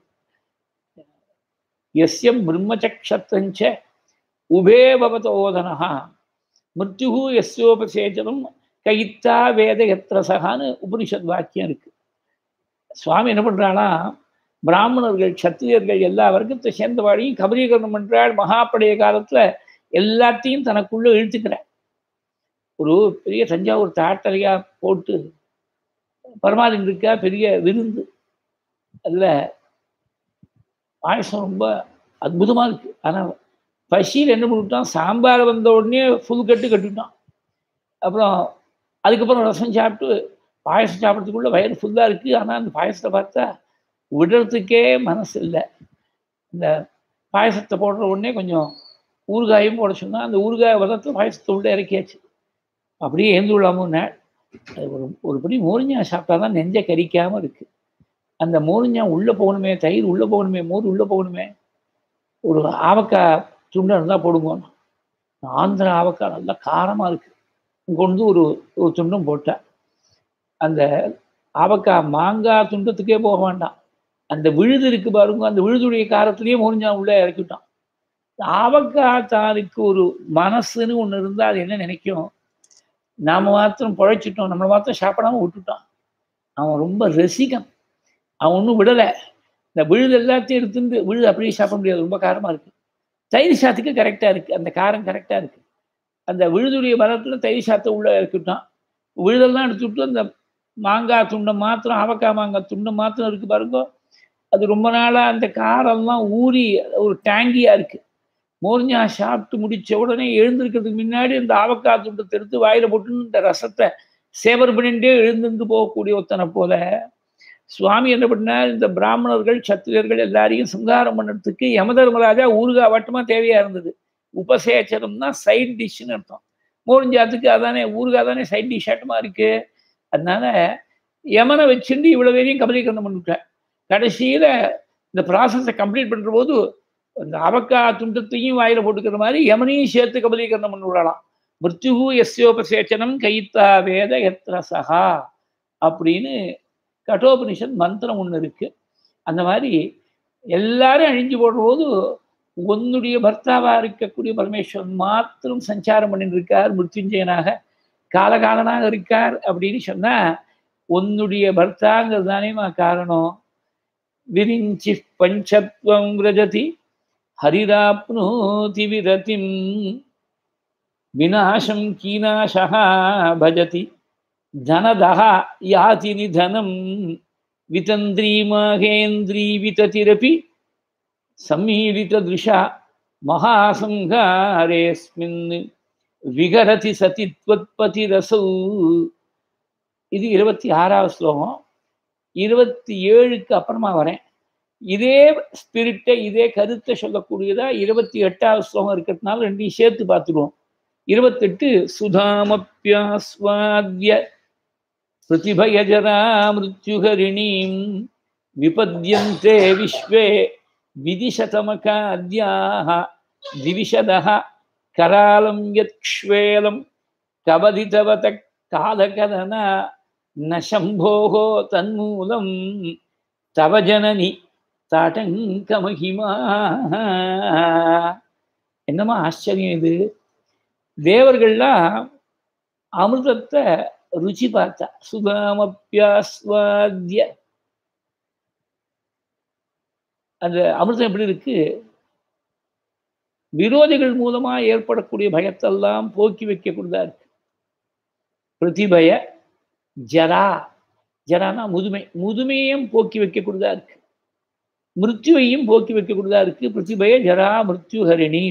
யஸ்யம் பிரம்மச்சக்ஷத்ரஞ்ச உபே பவதோதனஹ மிருத்யுஹு யஸ்யோபசேச்சனம் கைத்தா வேத யத்ரசகான்னு உபனிஷத் வாக்கியம் இருக்கு. சுவாமி என்ன பண்றானா, பிராமணர்கள் சத்திரியர்கள் எல்லா வர்க்கத்தை சேர்ந்தவாழையும் கபலீகரணம் பண்றாள். மகாபழைய காலத்துல எல்லாத்தையும் தனக்குள்ள இழுத்துக்கிறார். ஒரு பெரிய தஞ்சாவூர் தாட்டரையா போட்டு பரமாதின் இருக்கா பெரிய விருந்து, அதில் பாயசம் ரொம்ப அற்புதமாக இருக்கு. ஆனால் பசியில் என்ன பண்ணிவிட்டான், சாம்பார் வந்த உடனே ஃபுல் கட்டுவிட்டான். அப்புறம் அதுக்கப்புறம் ரசம் சாப்பிட்டு பாயசம் சாப்பிட்றதுக்குள்ள வயிறு ஃபுல்லாக இருக்குது. ஆனால் அந்த பாயசத்தை பார்த்தா விடுறதுக்கே மனசு இல்லை. இந்த பாயசத்தை போடுற உடனே கொஞ்சம் ஊறுகாயும் போட சொன்னால் அந்த ஊறுகாய் வதத்தை பாயசத்தை உள்ளே இறக்கியாச்சு. அப்படியே ஏந்து விடாமன்னா அது ஒரு படி மோரிஞ்சான் சாப்பிட்டா தான் நெஞ்ச கரிக்காமல் இருக்குது. அந்த மோரிஞ்சான் உள்ளே போகணுமே, தயிர் உள்ளே போகணுமே, மோர் உள்ளே போகணுமே. ஒரு ஆவக்காய் துண்டை இருந்தால் போடுங்க. ஆந்திரா ஆவக்காய் நல்லா காரமாக இருக்குது, கொண்டு ஒரு துண்டும் போட்டேன். அந்த ஆவக்காய் மாங்காய் துண்டத்துக்கே போக வேண்டாம், அந்த விழுது இருக்குது பாருங்க, அந்த விழுதுடைய காரத்துலேயே மோரிஞ்சான் உள்ளே இறக்கிவிட்டான். ஆவக்காய் தானுக்கு ஒரு மனசுன்னு ஒன்று இருந்தால் அது என்ன நினைக்கும், நாம் மாத்திரம் பழைச்சிட்டோம், நம்மளை மாத்திரம் சாப்பிடாம விட்டுட்டான். அவன் ரொம்ப ரசிகன், அவன் ஒன்றும் விடலை. இந்த விழுது எல்லாத்தையும் எடுத்துட்டு விழுது அப்படியே சாப்பிட முடியாது, ரொம்ப காரமாக இருக்குது. தயிர் சாத்துக்கு கரெக்டாக இருக்குது, அந்த காரம் கரெக்டாக இருக்குது. அந்த விழுதுடைய மரத்தில் தயிர் சாத்தை உள்ளே இறக்கிவிட்டான். விழுதெல்லாம் எடுத்துவிட்டு அந்த மாங்காய் துண்டை மாத்திரம், ஆவக்காய் மாங்காய் துண்டை மாத்திரம் இருக்குது பாருங்க, அது ரொம்ப நாளாக அந்த காரம்லாம் ஊறி ஒரு டேங்கியாக இருக்குது. மோர்ஞா சாப்பிட்டு முடிச்ச உடனே எழுந்திருக்கிறதுக்கு முன்னாடி இந்த ஆவக்காய் துண்டத்தை எடுத்து வாயில போட்டுன்னு இந்த ரசத்தை சேவர் பண்ணிட்டே எழுந்திருந்து போகக்கூடிய ஒருத்தனை போல சுவாமி என்ன பண்ணார், இந்த பிராமணர்கள் சத்திரியர்கள் எல்லாரையும் சங்காரம் பண்ணுறதுக்கு யமதர்மராஜா ஊறுகாய் வட்டமா தேவையா இருந்தது. உபசேச்சனம்னா சைட் டிஷ்ன்னு அர்த்தம். மோர்ஞ்சாத்துக்கு அதானே ஊறுகாய் தானே சைட் டிஷ் ஆட்டமா இருக்கு. அதனால யமனை வச்சுட்டு இவ்வளவு பேரையும் கபலீகரணம் பண்ணிவிட்டார். கடைசியில இந்த ப்ராசஸை கம்ப்ளீட் பண்ற போது அந்த அவக்காய் துண்டத்தையும் வாயில போட்டுக்கிற மாதிரி யமனையும் சேர்த்து கபலீகரணம் பண்ணி விடலாம். மிருத்யுகு எஸ்யோபசேச்சனம் கைத்தா வேத எத்ரசகா அப்படின்னு கட்டோபனிஷத் மந்திரம் ஒன்று இருக்கு. அந்த மாதிரி எல்லாரும் அழிஞ்சு போடுற போது உன்னுடைய பர்த்தாவா இருக்கக்கூடிய பரமேஸ்வரன் மாத்திரம் சஞ்சாரம் பண்ணிட்டு இருக்கார், மிருத்யுஞ்சயனாக காலகாலனாக இருக்கார் அப்படின்னு சொன்னா உன்னுடைய பர்த்தாங்கிறது தானேமா காரணம். விரிஞ்சி பஞ்சத்வம் விரஜதி ஹரிராப்னோதி விரதிம் விநாசம் கீனாசா பஜதி தனதஹ யாதி நிதனம் விதந்திரீ மகேந்திரீ விததிரபி சம்மீலித திருஷா மகாசங்காரேஸ்மின் விகரதி சதி த்வத்பதி ரசௌ. இது 26வது ஸ்லோகம். 27க்கு அப்புறமா வரேன். இதே ஸ்பிரிட்டை இதே கருத்தை சொல்லக்கூடியதா 28வது ஸ்லோகம் இருக்கிறதுனால ரெண்டையும் சேர்த்து பார்த்துடுவோம். 28 சுதாமப்யாஸ்வாத்ய பிரதிபயஜரா மிருத்யுஹரிணீம் விபத்யந்தே விஸ்வே விதிசதமகாத்யாஹ திவிஷதஹ கராலம் யக்ஷ்வேலம் கவதிதவத காலகலனா ந சம்போஹோ தன்மூலம் தவ ஜனனி தாட்டங்க மகிமா. என்னமா ஆச்சரியம் இது! தேவர்கள்லாம் அமிர்தத்தை ருச்சி பார்த்தா. சுதாமப்யாஸ்வாத்ய அந்த அமிர்தம் எப்படி இருக்கு, விரோதிகள் மூலமா ஏற்படக்கூடிய பயத்தெல்லாம் போக்கி வைக்கக்கூடியதா இருக்கு. பிரதிபய ஜரா, ஜரானா முதுமை, முதுமையும் போக்கி வைக்கக்கூடியதா இருக்கு, மிருத்யுவையும் போக்கி வைக்கக்கூடியதா இருக்கு. பிரதிபய ஜரா மிருத்யுஹரிணி.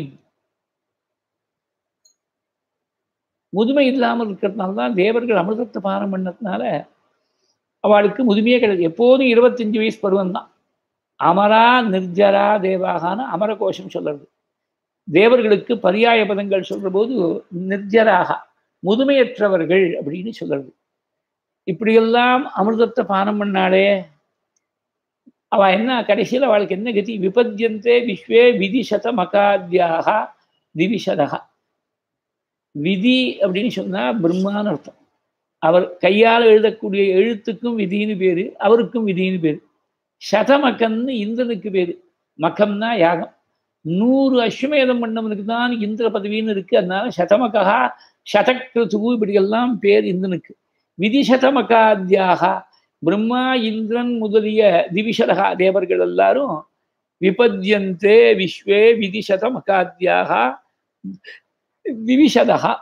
முதுமை இல்லாமல் இருக்கிறதுனால தான் தேவர்கள் அமிர்தத்தை பானம் பண்ணதுனால அவளுக்கு முதுமையே கிடையாது. எப்போதும் 25 வயசு பருவம் தான். அமரா நிர்ஜரா தேவாகான அமர கோஷம் சொல்றது. தேவர்களுக்கு பரியாய பதங்கள் சொல்ற போது நிர்ஜராக முதுமையற்றவர்கள் அப்படின்னு சொல்றது. இப்படியெல்லாம் அமிர்தத்தை பானம் பண்ணாலே அவ என்ன கடைசியில் அவளுக்கு என்ன கதி? விபத்யந்தே விஸ்வே விதிசத மகாத்யாக திவிஷதா. விதி அப்படின்னு சொன்னா பிரம்மான்னு அர்த்தம். அவர் கையால் எழுதக்கூடிய எழுத்துக்கும் விதின்னு பேரு, அவருக்கும் விதின்னு பேரு. சதமக்கன்னு இந்திரனுக்கு பேரு. மகம்னா யாகம். 100 அஸ்வமேதம் பண்ணவனுக்கு தான் இந்திர பதவின்னு இருக்கு. அதனால சதமகா சதக்ருதுகு இப்படியெல்லாம் பேர் இந்திரனுக்கு. விதிசதமகாத்யாக பிரம்மா இந்திரன் முதலிய திவிஷதகா தேவர்கள் எல்லாரும் விபத்யந்தே விஸ்வே விதிசதமகாத்யாக திவிஷதகா.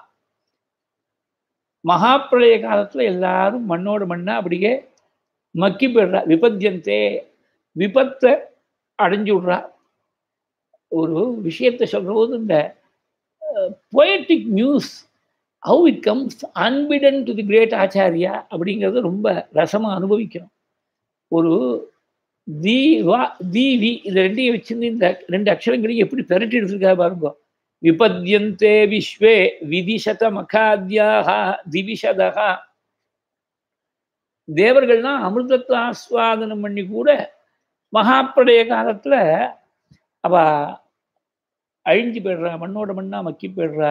மகாப்பிரளய காலத்துல எல்லாரும் மண்ணோடு மண்ணா அப்படியே மக்கி போயிடுறா. விபத்யந்தே விபத்தை அடைஞ்சு விடுறா. ஒரு விஷயத்தை சொல்ற போது இந்த poetic muse, how it comes unbidden to the great Acharya அப்படிங்கிறத ரொம்ப ரசமா அனுபவிக்கிறோம். ஒரு தி வா தி வி இந்த ரெண்டையும் வச்சிருந்து இந்த 2 அக்ஷரங்களையும் எப்படி பெரட்டி எடுத்துருக்கா பாருங்க. விபத்யந்தே விஸ்வே விதிசத மகாத்யாக திவிஷதா. தேவர்கள்லாம் அமிர்தத்தை ஆஸ்வாதனம் பண்ணி கூட மகாப்பிரளய காலத்துல அவ அழிஞ்சு போயிடுறா, மண்ணோட மண்ணா மக்கி போயிடுறா.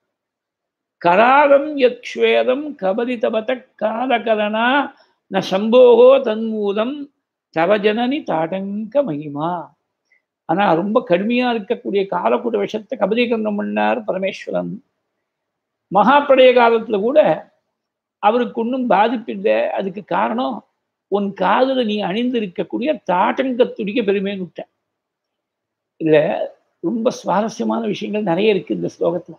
கராலம் யக்ஷ்வேதம் கபலிதபத காலகலனா ந சம்போகோ தன்மூலம் தவ ஜனனி தாடங்க மகிமா. ஆனா ரொம்ப கடுமையா இருக்கக்கூடிய காலக்கூட விஷத்தை கபலீகரணம் பண்ணார் பரமேஸ்வரன். மகாப்பிரளய காலத்துல கூட அவருக்கு ஒன்றும் பாதிப்பில்லை. அதுக்கு காரணம் உன் காதுல நீ அணிந்து இருக்கக்கூடிய தாட்டங்கத்துடைய பெருமைன்னு விட்ட. இதுல ரொம்ப சுவாரஸ்யமான விஷயங்கள் நிறைய இருக்கு இந்த ஸ்லோகத்துல.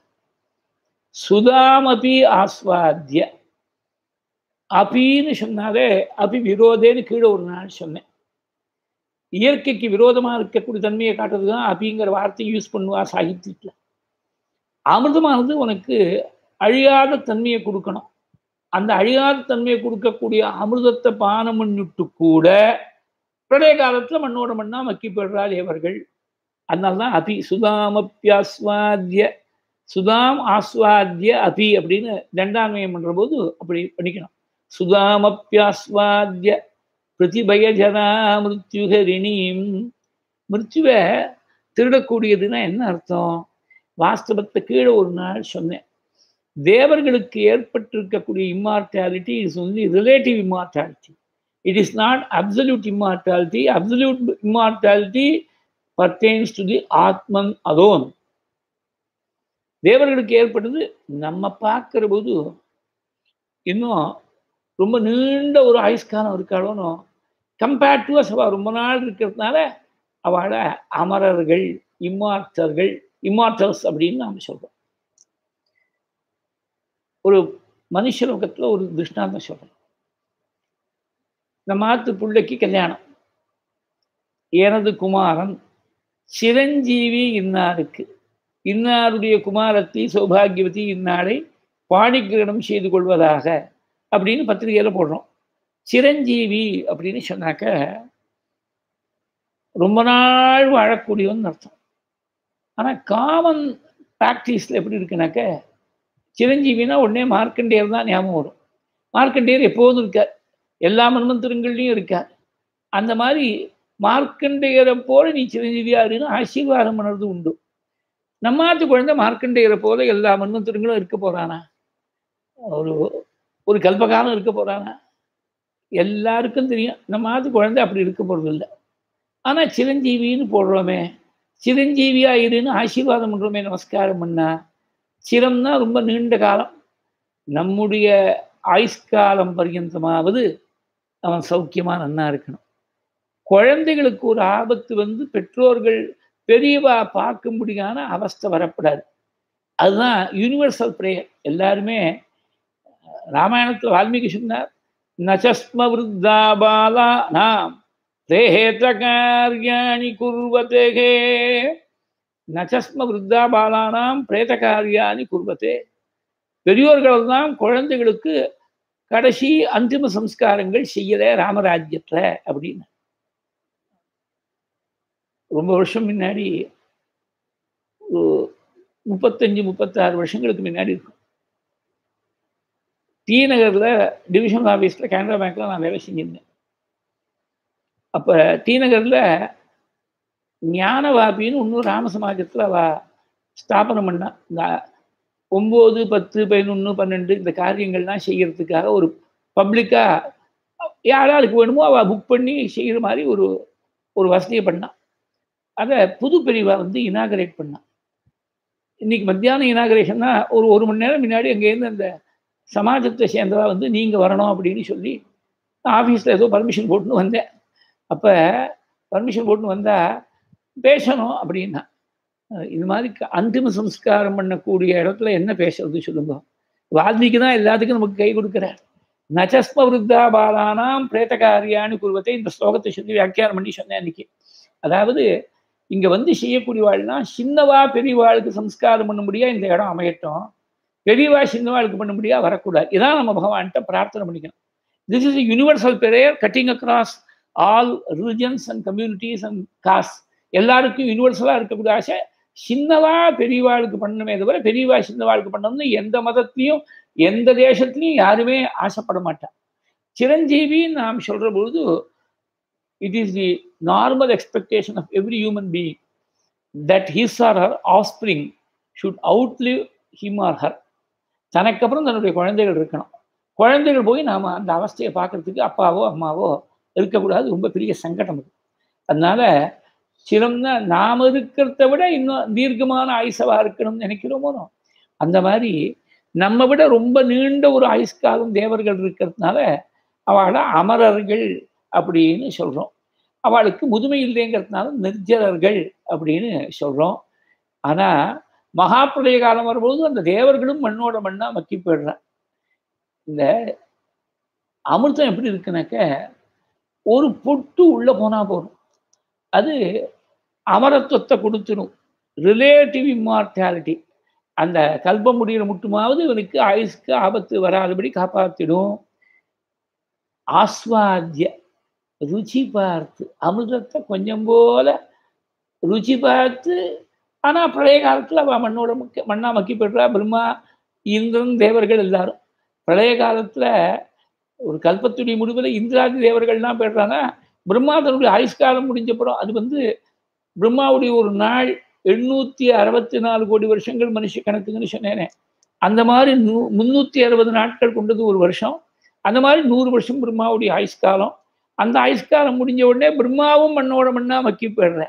சுதாமபி ஆஸ்வாத்திய, அபின்னு சொன்னாலே அபி விரோதேன்னு கீழே ஒரு நாள் சொன்னேன். இயற்கைக்கு விரோதமாக இருக்கக்கூடிய தன்மையை காட்டுறது தான் அபிங்கிற வார்த்தையை யூஸ் பண்ணுவா சாகித்யத்தில். அமிர்தமானது உனக்கு அழியாத தன்மையை கொடுக்கணும். அந்த அழியாத தன்மையை கொடுக்கக்கூடிய அமிர்தத்தை பானம் பண்ணிட்டு கூட பிரளய காலத்தில் மண்ணோட மண்ணா மக்கி போடுறாள் தேவர்கள். அதனால தான் அபி சுதாமப்பியாஸ்வாத்திய சுதாம் ஆஸ்வாத்திய அபி அப்படின்னு தண்டான்மயம் பண்ற போது அப்படி பண்ணிக்கணும். சுதாமப்பியாஸ்வாத்திய பிரதிபயஜனா மிருத்யுஹரிணீம். மிருத்யுவை திருடக்கூடியதுன்னா என்ன அர்த்தம்? வாஸ்தவத்தை கீழே ஒரு நாள் சொன்னேன். தேவர்களுக்கு ஏற்பட்டிருக்கக்கூடிய immortality is only relative immortality. It is not absolute immortality. Absolute immortality pertains to the Atman alone. தேவர்களுக்கு ஏற்பட்டது நம்ம பார்க்கிற போது இன்னும் ரொம்ப நீண்ட ஒரு ஆயுஷ்காலம் இருக்காளோன்னு கம்பேர்ட் டு அஸ் ரொம்ப நாள் இருக்கிறதுனால அவளை அமரர்கள், இம்மார்டல்ஸ் அப்படின்னு நாம் சொல்றோம். ஒரு மனுஷ லோகத்தில் ஒரு திருஷ்டாந்தம் சொல்றோம். நம்ம ஆத்து பிள்ளைக்கு கல்யாணம். எனது குமாரன் சிரஞ்சீவி இன்னாருக்கு, இன்னாருடைய குமாரத்தை சௌபாகியவதி இன்னாரை பாணிகிரகணம் செய்து கொள்வதாக அப்படின்னு பத்திரிகையில் போடுறோம். சிரஞ்சீவி அப்படின்னு சொன்னாக்க ரொம்ப நாள் வாழக்கூடியவன் அர்த்தம். ஆனால் காமன் ப்ராக்டிஸில் எப்படி இருக்குனாக்க சிரஞ்சீவினா உடனே மார்க்கண்டேயர் தான் ஞாபகம் வரும். மார்க்கண்டேயர் எப்போதும் இருக்கார், எல்லா மன்வந்தரங்கள்லையும் இருக்கார். அந்த மாதிரி மார்க்கண்டேயரை போல நீ சிரஞ்சீவியாருன்னு ஆசீர்வாதம் பண்ணுறது உண்டு. நம்மாத்து குழந்தை மார்க்கண்டேயரை போல எல்லா மன்வந்தரங்களும் இருக்க போகிறானா? ஒரு ஒரு கல்பகாலம் இருக்க போகிறானா? எல்லாருக்கும் தெரியும் நம்ம ஆத்து குழந்தை அப்படி இருக்க போகிறது இல்லை. ஆனால் சிரஞ்சீவின்னு போடுறோமே, சிரஞ்சீவியாக இருன்னு ஆசீர்வாதம் பண்ணுறோமே நமஸ்காரம் பண்ணா. சிரம்னா ரொம்ப நீண்ட காலம். நம்முடைய ஆயுஷ்காலம் பர்யந்தமாவது அவன் சௌக்கியமாக நன்னா இருக்கணும். குழந்தைகளுக்கு ஒரு ஆபத்து வந்து பெற்றோர்கள் பெரியவா பார்க்கும்படியான அவஸ்தை வரப்படாது. அதுதான் யூனிவர்சல் பிரேயர். எல்லாருமே ராமாயணத்தில் வால்மீகி சொன்னார், நச்சஸ்ம விருத்தா பாலா நாம் பிரேத காரியாணி குர்வதே. நச்சஸ்ம விருத்தா பாலானாம் பிரேத காரியாணி குர்வதே. பெரியோர்கள் தான் குழந்தைகளுக்கு கடைசி அந்திம சம்ஸ்காரங்கள் செய்யல ராமராஜ்யத்தில் அப்படின்னு. ரொம்ப வருஷம் முன்னாடி, 35-36 வருஷங்களுக்கு முன்னாடி இருக்கும், டி நகரில் டிவிஷன் ஆஃபீஸில் கேனரா பேங்க்கில் நான் வேலை செஞ்சிருந்தேன். அப்போ டி நகரில் ஞானவாபின்னு இன்னும் ராம சமாஜத்தில் அவள் ஸ்தாபனம் பண்ணா. இந்த 9, 10, 11, 12 இந்த காரியங்கள்லாம் செய்கிறதுக்காக ஒரு பப்ளிக்காக யாராருக்கு வேணுமோ அவள் புக் பண்ணி செய்கிற மாதிரி ஒரு வசதியை பண்ணான். அதை புது பிரிவை வந்து இனாகரேட் பண்ணான். இன்னைக்கு மத்தியானம் இனாகரேஷன்னா ஒரு மணி நேரம் முன்னாடி அங்கேருந்து அந்த சமாஜத்தை சேர்ந்தவா வந்து நீங்கள் வரணும் அப்படின்னு சொல்லி ஆஃபீஸில் ஏதோ பர்மிஷன் போட்டுன்னு வந்தேன். அப்போ பர்மிஷன் போட்டுன்னு வந்தால் பேசணும் அப்படின்னா, இது மாதிரி அந்திம சம்ஸ்காரம் பண்ணக்கூடிய இடத்துல என்ன பேசுறது சொல்லுங்க? வால்மீகி தான் எல்லாத்துக்கும் நமக்கு கை கொடுக்குறார். நச்சஸ்ம விருத்தா பாலானாம் பிரேத காரியானி குருவத்தை இந்த ஸ்லோகத்தை சொல்லி வியாக்கியானம் பண்ணி சொன்னேன் அன்னைக்கு. அதாவது இங்கே வந்து செய்யக்கூடியவாள்னா சின்னவா பெரியவாளுக்கு சம்ஸ்காரம் பண்ண முடியா இந்த இடம் அமையட்டும், பெரியவா சின்னவாளுக்கு பண்ண முடியா வரக்கூடாது. இதான் நம்ம பகவான்கிட்ட பிரார்த்தனை பண்ணிக்கணும். This is universal prayer cutting across all religions and communities and caste. எல்லாருக்கும் யூனிவர்சலாக இருக்கக்கூடிய ஆசை சின்னவா பெரியவாளுக்கு பண்ணணுமே தவிர பெரியவா சின்னவாளுக்கு பண்ணணும்னு எந்த மதத்திலையும் எந்த தேசத்துலையும் யாருமே ஆசைப்பட மாட்டான். சிரஞ்சீவி நாம் சொல்ற பொழுது it is the normal expectation of every human being that his or her offspring should outlive him or her. தனக்கு அப்புறம் தன்னுடைய குழந்தைகள் இருக்கணும். குழந்தைகள் போய் நாம் அந்த அவஸ்தையை பார்க்கறதுக்கு அப்பாவோ அம்மாவோ இருக்கக்கூடாது. ரொம்ப பெரிய சங்கடம் அது. அதனால சிரம்னா நாம் இருக்கிறத விட இன்னும் தீர்க்கமான ஆயுசவா இருக்கணும்னு நினைக்கிறோமோ, அந்த மாதிரி நம்ம விட ரொம்ப நீண்ட ஒரு ஆயுஷ்காலம் தேவர்கள் இருக்கிறதுனால அவளை அமரர்கள் அப்படின்னு சொல்கிறோம். அவளுக்கு முதுமை இல்லைங்கிறதுனால நிர்ஜரர்கள் அப்படின்னு சொல்கிறோம். ஆனால் மகாபிரளய காலம் வரும்போது அந்த தேவர்களும் மண்ணோட மண்ணா மக்கி போயிடுறான். இந்த அமிர்தம் எப்படி இருக்குனாக்க ஒரு பொட்டு உள்ளே போனால் போதும், அது அமரத்துவத்தை கொடுத்துடும், ரிலேட்டிவ் இம்மார்டாலிட்டி. அந்த கல்பம் முடிகிற முட்டுமாவது இவனுக்கு ஆயுஷ்க்கு ஆபத்து வராதபடி காப்பாற்றிடும். ஆஸ்வாத்திய ருச்சி பார்த்து அமிர்தத்தை கொஞ்சம் போல ருச்சி பார்த்து. ஆனால் பழைய காலத்தில் அவள் மண்ணா மக்கி போய்டுறா. பிரம்மா, இந்திரன், தேவர்கள் எல்லாரும் பழைய காலத்தில் ஒரு கல்பத்துடைய முடிவில் இந்திராதி தேவர்கள்லாம் போய்டுறாங்க. பிரம்மா தன்னுடைய ஆயுஷ்காலம் முடிஞ்சப்பறம் அது பிரம்மாவுடைய ஒரு நாள் 864 கோடி வருஷங்கள் மனுஷ கணக்குன்னு சொன்னேனே, அந்த மாதிரி 360 நாட்கள் கொண்டது ஒரு வருஷம். அந்த மாதிரி 100 வருஷம் பிரம்மாவுடைய ஆயுஷ்காலம். அந்த ஆயுஷ்காலம் முடிஞ்ச உடனே பிரம்மாவும் மண்ணோட மண்ணா மக்கி போயிடுற.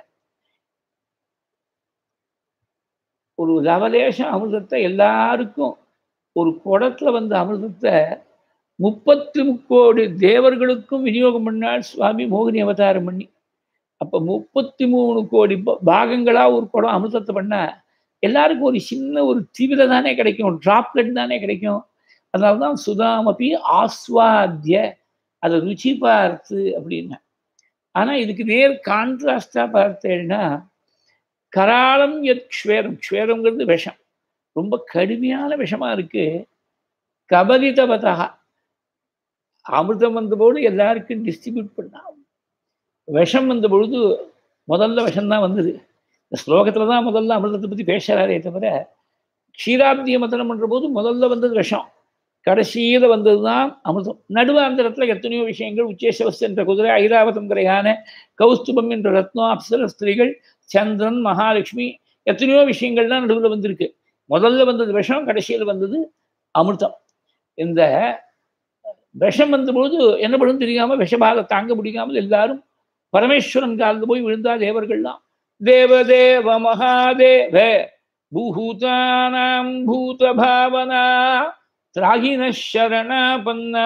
ஒரு லவலேஷம் அமிர்தத்தை எல்லாருக்கும் ஒரு குடத்துல வந்த அமிர்தத்தை 33 கோடி தேவர்களுக்கும் விநியோகம் பண்ணால் சுவாமி மோகினி அவதாரம் பண்ணி. அப்போ 33 கோடி பாகங்களா ஒரு குடம் அமிர்தத்தை பண்ணா எல்லாருக்கும் ஒரு சின்ன ஒரு தீவிர தானே கிடைக்கும், டிராப்லெட் தானே கிடைக்கும். அதனால தான் சுதாமபி ஆஸ்வாத்திய, அதை ருச்சி பார்த்து அப்படின்னா. ஆனால் இதுக்கு நேர் கான்ட்ராஸ்டாக பார்த்தேன்னா கராளம் எத் க்ஷ்வேரம், க்ஷ்வேரங்கிறது விஷம், ரொம்ப கடுமையான விஷமாக இருக்கு. கபலிதவதா, அமிர்தம் வந்தபோது எல்லாருக்கும் டிஸ்ட்ரிபியூட் பண்ணா. விஷம் வந்த பொழுது முதல்ல விஷம்தான் வந்தது. இந்த ஸ்லோகத்தில் தான் முதல்ல அமிர்தத்தை பற்றி பேசுகிறாரே தவிர, க்ஷீராப்திய மதனம் பண்ணுற போது முதல்ல வந்தது விஷம், கடைசியில் வந்தது தான் அமிர்தம். நடுவாந்திரத்தில் எத்தனையோ விஷயங்கள், உச்சேசவஸ் என்ற குதிரை, ஐராவதங்கிற யானை, கௌஸ்துபம் என்ற ரத்னம், அப்சர ஸ்திரீகள், சந்திரன், மகாலட்சுமி, எத்தனையோ விஷயங்கள்லாம் நடுவில் வந்திருக்கு. முதல்ல வந்தது விஷம், கடைசியில் வந்தது அமிர்தம். இந்த விஷம் வந்தபொழுது என்ன பண்ணும் தெரியாமல், விஷபாலை தாங்க முடியாமல் எல்லாரும் பரமேஸ்வரன் காலில் போய் விழுந்தா தேவர்கள்லாம். தேவதேவ மகாதேவ பூதானாம் பூத பாவனா திராகின சரணாபன்னா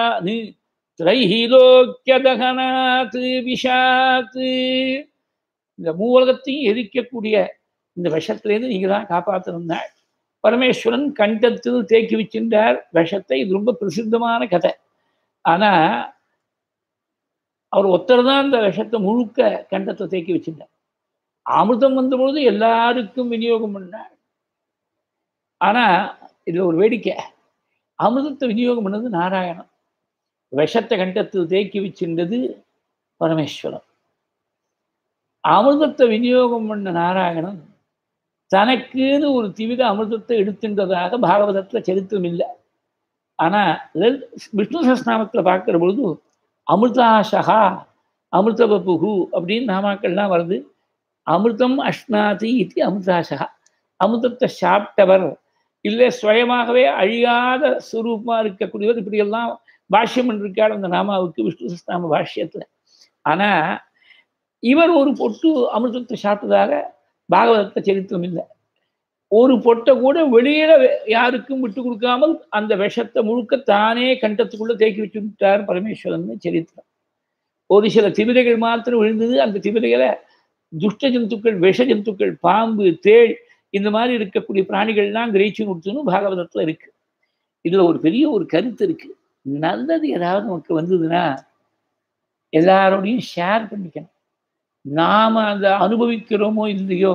திரைஹிலோக்கியதகனாத் விஷாத். இந்த மூலகத்தையும் எரிக்கக்கூடிய இந்த விஷத்திலேருந்து நீங்கள் தான் காப்பாற்றணும்னாள். பரமேஸ்வரன் கண்டத்தில் தேக்கி வச்சிருந்தார் விஷத்தை. இது ரொம்ப பிரசித்தமான கதை. ஆனால் அவர் ஒருத்தர் தான் இந்த விஷத்தை முழுக்க கண்டத்தை தேக்கி வச்சிருந்தார். அமிர்தம் வந்தபொழுது எல்லாருக்கும் விநியோகம் பண்ணார். ஆனால் இதில் ஒரு வேடிக்கை, அமிர்தத்தை விநியோகம் பண்ணது நாராயணன், விஷத்தை கண்டத்தில் தேக்கி வச்சிருந்தது பரமேஸ்வரன். அமிர்தத்தை விநியோகம் பண்ண நாராயணன் தனக்குன்னு ஒரு திவித அமிர்தத்தை எடுத்துன்றதாக பாகவதத்தில் சரித்திரம் இல்லை. ஆனால் விஷ்ணு சஹஸ்ரநாமத்தில் பார்க்குற பொழுது அமிர்தாசகா அமிர்தபபுகு அப்படின்னு நாமாக்கள்லாம் வருது. அமிர்தம் அஷ்னாதி இது அமிர்தாசகா, அமிர்தத்தை சாப்பிட்டவர், இல்லை சுயமாகவே அழியாத சுரூபமாக இருக்கக்கூடியவர், இப்படியெல்லாம் பாஷ்யம் பண்ணிருக்கார் அந்த நாமாவுக்கு விஷ்ணு சஹஸ்ரநாம பாஷ்யத்தில். ஆனால் இவர் ஒரு பொட்டு அமிர்தத்தை சாப்பிட்டதாக பாகவதத்தை சரித்திரம் இல்லை. ஒரு பொட்டை கூட வெளியில யாருக்கும் விட்டு கொடுக்காமல் அந்த விஷத்தை முழுக்க தானே கண்டத்துக்குள்ள தேக்கி வச்சு விட்டார் பரமேஸ்வரன் சரித்திரம். ஒரு சில திவிதைகள் மாத்திரம் விழுந்தது. அந்த திவிதைகளை துஷ்ட ஜந்துக்கள், விஷ ஜந்துக்கள், பாம்பு, தேள், இந்த மாதிரி இருக்கக்கூடிய பிராணிகள்லாம் கிரகிச்சு கொடுத்துன்னு பாகவதத்துல இருக்கு. இதுல ஒரு பெரிய ஒரு கருத்து இருக்கு. நல்லது ஏதாவது நமக்கு வந்ததுன்னா எல்லாரோடையும் ஷேர் பண்ணிக்கணும். நாம அந்த அனுபவிக்கிறோமோ இல்லையோ,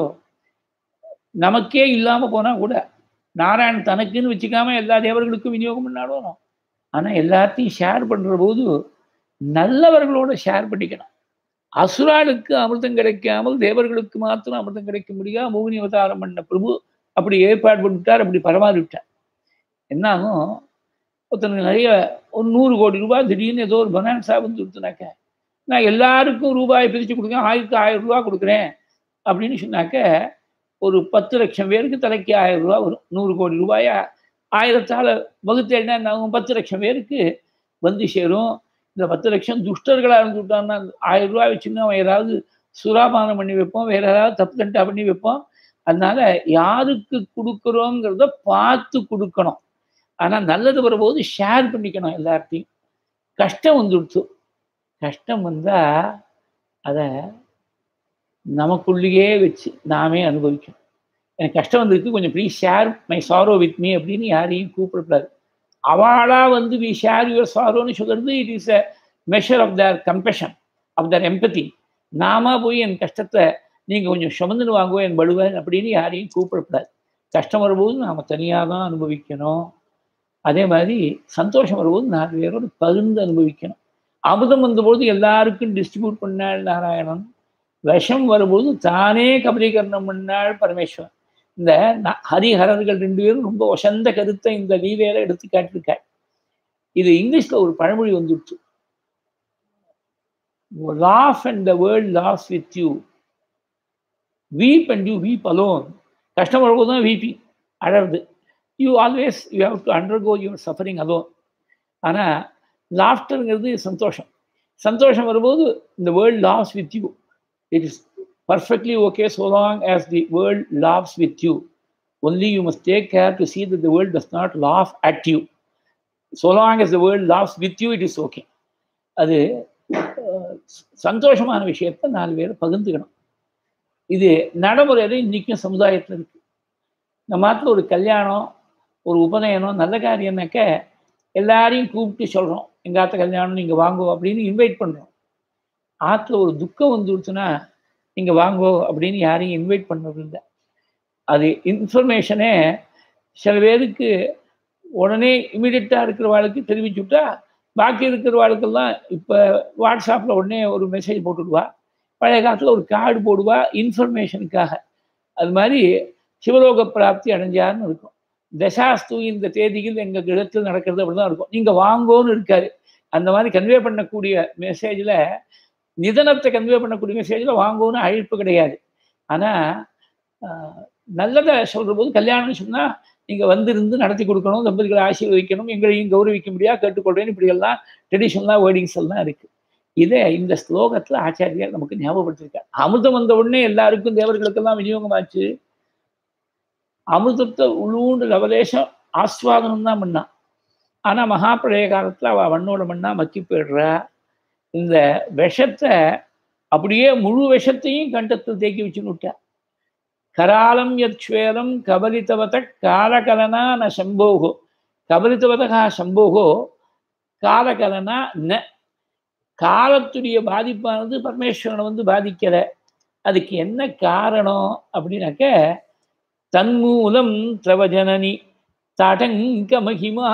நமக்கே இல்லாமல் போனால் கூட நாராயணன் தனக்குன்னு வச்சுக்காம எல்லா தேவர்களுக்கும் விநியோகம் பண்ணாலும், ஆனால் எல்லாத்தையும் ஷேர் பண்ணுற போது நல்லவர்களோட ஷேர் பண்ணிக்கணும். அசுராளுக்கு அமிர்தம் கிடைக்காமல் தேவர்களுக்கு மாத்திரம் அமிர்தம் கிடைக்க முடியாது. மோகினி அவதாரம் பண்ண பிரபு அப்படி ஏற்பாடு பண்ணிவிட்டார், அப்படி பரமாறி விட்டார். என்னாகும், ஒருத்தனுக்கு நிறைய ஒரு 100 கோடி ரூபாய் திடீர்னு ஏதோ ஒரு பனான்ஸா வந்து கொடுத்தனாக்க, நான் எல்லாருக்கும் ரூபாயை பிரித்து கொடுக்குறேன், 1000 ரூபா கொடுக்குறேன் அப்படின்னு சொன்னாக்க ஒரு 10 லட்சம் பேருக்கு தலைக்கு 1000 ரூபா வரும். 100 கோடி ரூபாயா 1000ஆல் வகுத்தேன்னா என்னாகும், 10 லட்சம் பேருக்கு வந்து சேரும். இந்த 10 லட்சம் துஷ்டர்களாக இருந்து விட்டான்னா 1000 ரூபா வச்சுன்னு அவன் ஏதாவது சுராபானம் பண்ணி வைப்போம், வேற ஏதாவது தப்பு தண்டா பண்ணி வைப்போம். அதனால யாருக்கு கொடுக்குறோங்கிறத பார்த்து கொடுக்கணும். ஆனால் நல்லது வரும்போது ஷேர் பண்ணிக்கணும் எல்லார்ட்டையும். கஷ்டம் வந்துடுச்சு, கஷ்டம் வந்தால் அதை நமக்குள்ளேயே வச்சு நாமே அனுபவிக்கணும். எனக்கு கஷ்டம் வந்திருக்கு, கொஞ்சம் please share my sorrow with me அப்படின்னு யாரையும் கூப்பிடக்கூடாது. அவளாக வந்து வி ஷேர் யுவர் சாரோன்னு சொல்கிறது, it is a measure of their compassion, of their empathy. நாம போய் என் கஷ்டத்தை நீங்கள் கொஞ்சம் சுமந்துன்னு வாங்குவோ என் படுவேன் அப்படின்னு யாரையும் கூப்பிடக்கூடாது. கஷ்டம் வரும்போது நாம் தனியாக தான் அனுபவிக்கணும். அதே மாதிரி சந்தோஷம் வரும்போது 4 பேரோடு பகிர்ந்து அனுபவிக்கணும். அமுதம் வந்தபோது எல்லாருக்கும் டிஸ்ட்ரிபியூட் பண்ணாள் நாராயணன். விஷம் வரும்போது தானே கபலீகரணம் பண்ணாள் பரமேஸ்வரன். இந்த ஹரிஹரர்கள் 2 பேரும் ரொம்ப வசந்த கருத்தை இந்த லீலையில எடுத்து காட்டியிருக்காள். இது இங்கிலீஷ்ல ஒரு பழமொழி வந்துடுச்சு. Laugh and the world laughs with you. Weep and you weep alone. கஷ்டம் வரும்போது தான் வீப்பிங், அழறது. You have to undergo your suffering alone. ஆனால் லாஃப்டருங்கிறது சந்தோஷம். சந்தோஷம் வரும்போது இந்த world laughs with you. It is perfectly okay so long as the world laughs with you. Only you must take care to see that the world does not laugh at you. So long as the world laughs with you, it is okay. அது சந்தோஷமான விஷயத்தை 4 பேரை பகிர்ந்துக்கணும். இது நடைமுறையில் இன்றைக்கும் சமுதாயத்தில் இருக்கு. நம்ம நாட்டில் ஒரு கல்யாணம், ஒரு உபநயனம், நல்ல காரியம்னாக்க எல்லாரையும் கூப்பிட்டு சொல்கிறோம், எங்கள் ஆற்ற கல்யாணம் நீங்கள் வாங்கோ அப்படின்னு இன்வைட் பண்ணுறோம். ஆற்றுல ஒரு துக்கம் வந்துடுச்சுன்னா நீங்கள் வாங்கோ அப்படின்னு யாரையும் இன்வைட் பண்ணுறது இல்லை. அது இன்ஃபர்மேஷனே சில பேருக்கு உடனே இமீடியட்டாக இருக்கிறவாளுக்கு தெரிவிச்சுட்டா, பாக்கி இருக்கிறவாளுக்கெல்லாம் இப்போ வாட்ஸ்அப்பில் உடனே ஒரு மெசேஜ் போட்டுடுவா. பழைய காலத்தில் ஒரு கார்டு போடுவா இன்ஃபர்மேஷனுக்காக. அது மாதிரி சிவலோக பிராப்தி அடைஞ்சார்னு இருக்கும். தசாஸ்து இந்த தேதியில் எங்கள் கிரகத்தில் நடக்கிறது அப்படி தான் இருக்கும். நீங்கள் வாங்கோன்னு இருக்காரு. அந்த மாதிரி கன்வே பண்ணக்கூடிய மெசேஜில், நிதனத்தை கன்வே பண்ணக்கூடிய மெசேஜில் வாங்கோன்னு அழைப்பு கிடையாது. ஆனால் நல்லதை சொல்கிற போது கல்யாணம்னு சொன்னால் நீங்கள் வந்திருந்து நடத்தி கொடுக்கணும், தம்பதிகளை ஆசீர்வதிக்கணும், எங்களையும் கௌரவிக்க முடியாது கேட்டுக்கொள்றேன்னு இப்படியெல்லாம் ட்ரெடிஷ்னலாக வேர்டிங்ஸ் எல்லாம் இருக்குது. இதை இந்த ஸ்லோகத்தில் ஆச்சாரியார் நமக்கு ஞாபகப்படுத்திருக்கார். அமிர்தம் வந்த உடனே எல்லாருக்கும் தேவர்களுக்கெல்லாம் விநியோகமாச்சு. அமிர்தத்தை உள்ளூண்டு லவலேசம் ஆஸ்வாதனம் தான் பண்ணான். ஆனால் மகாபிரளய காலத்தில் அவள் மண்ணோட மண்ணா மக்கி போயிடுறா. இந்த விஷத்தை அப்படியே முழு விஷத்தையும் கண்டத்தில் தேக்கி வச்சுன்னு விட்டா. கராலம் யத்வேதம் கபலித்தவத காலகலனா ந சம்போகோ. கபலித்தவதா சம்போகோ காலகலனா ந. காலத்துடைய பாதிப்பானது பரமேஸ்வரனை வந்து பாதிக்கலை. அதுக்கு என்ன காரணம் அப்படின்னாக்க, தன்மூலம் தவஜனனி தடங்க மகிமா.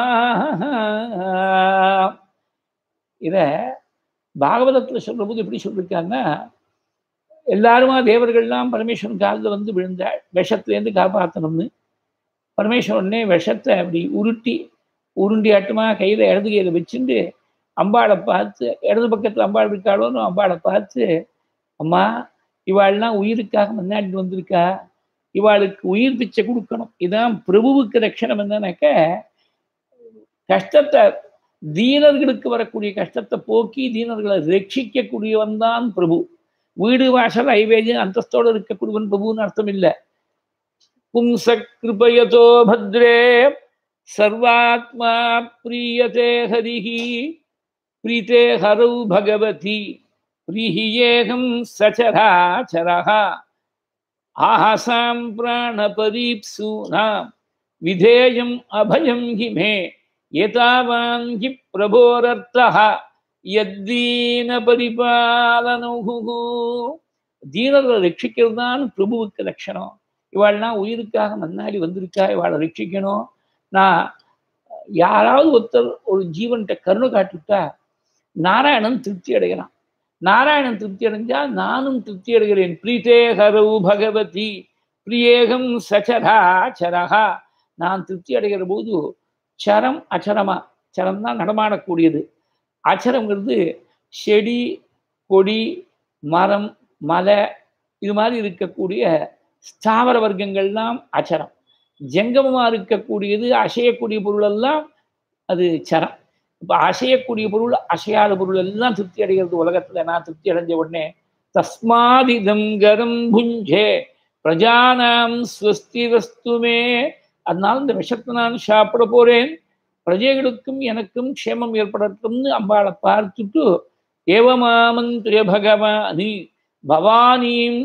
இதை பாகவதத்தில் சொல்ற போது எப்படி சொல்லியிருக்காங்கன்னா, எல்லாருமா தேவர்கள்லாம் பரமேஸ்வரன் காலில் வந்து விழுந்தாள் விஷத்துலேருந்து காப்பாற்றணும்னு. பரமேஸ்வரனே விஷத்தை அப்படி உருண்டி ஆட்டமாக கையில் இடது கையில் வச்சுட்டு அம்பாளை பார்த்து, இடது பக்கத்தில் அம்பாள் இருக்காளோன்னு அம்பாளை பார்த்து, அம்மா இவாள்லாம் உயிருக்காக முன்னாடி வந்திருக்கா, இவாளுக்கு உயிர் பிச்சை கொடுக்கணும். இதான் பிரபுவுக்கு ரட்சணம். என்னன்னாக்க, கஷ்டத்தை தீனர்களுக்கு வரக்கூடிய கஷ்டத்தை போக்கி தீனர்களை ரட்சிக்கக்கூடியவன் தான் பிரபு. வீடு வாசல் ஐவேஜ் அந்தஸ்தோடு இருக்கக்கூடியவன் பிரபுன்னு அர்த்தம் இல்லை. பும்ச கிருபயதோ பத்ரே சர்வாத்மா பிரியதே ஹரிஹி பிரீதே ஹரௌ பகவதி பிரிஹியேகம் சச்சராச்சரஹ ஆஹசாம் பிராணபரீப்சூனாம் விதேயம் அபயம் ஹி மே ஏதாவான் ஹி பிரபோரர்த்தஹ யத்தீன பரிபாலனுஹு. தீனர்களை ரட்சிக்கிறது தான் பிரபுவுக்கு லட்சணம். இவாள்லாம் உயிருக்காக முன்னாடி வந்திருக்கா, இவாளை ரட்சிக்கணும். நான் யாராவது ஒருத்தர் ஒரு ஜீவன்கிட்ட கருணை காட்டிவிட்டா நாராயணன் திருப்தி அடைகிறான். நாராயணன் திருப்தி அடைஞ்சா நானும் திருப்தி அடைகிறேன். பிரீதே ஹரௌ பகவதி பிரியேகம் சச்சராச்சரஹா. நான் திருப்தி அடைகிற போது சரம் அச்சரமா, சரம் தான் நடமாடக்கூடியது. அச்சரங்கிறது செடி கொடி மரம் மலை இது மாதிரி இருக்கக்கூடிய ஸ்தாவர வர்க்கங்கள்லாம் அச்சரம். ஜங்கமமாக இருக்கக்கூடியது அசையக்கூடிய பொருள் எல்லாம் அது சரம். இப்போ அசையக்கூடிய பொருள் அசையாத பொருள் எல்லாம் திருப்தி அடைகிறது உலகத்தில். நான் திருப்தி அடைஞ்ச உடனே தஸ்மாதிதம் கரம் புஞ்சே பிரஜானாம் ஸ்வஸ்தி வஸ்துமே. அதனால இந்த விஷத்தை நான் சாப்பிட போறேன், பிரஜைகளுக்கும் எனக்கும் க்ஷேமம் ஏற்படட்டும்னு அம்பாளை பார்த்துட்டு, ஏவமாமந்திரிய பகவானி பவானீம்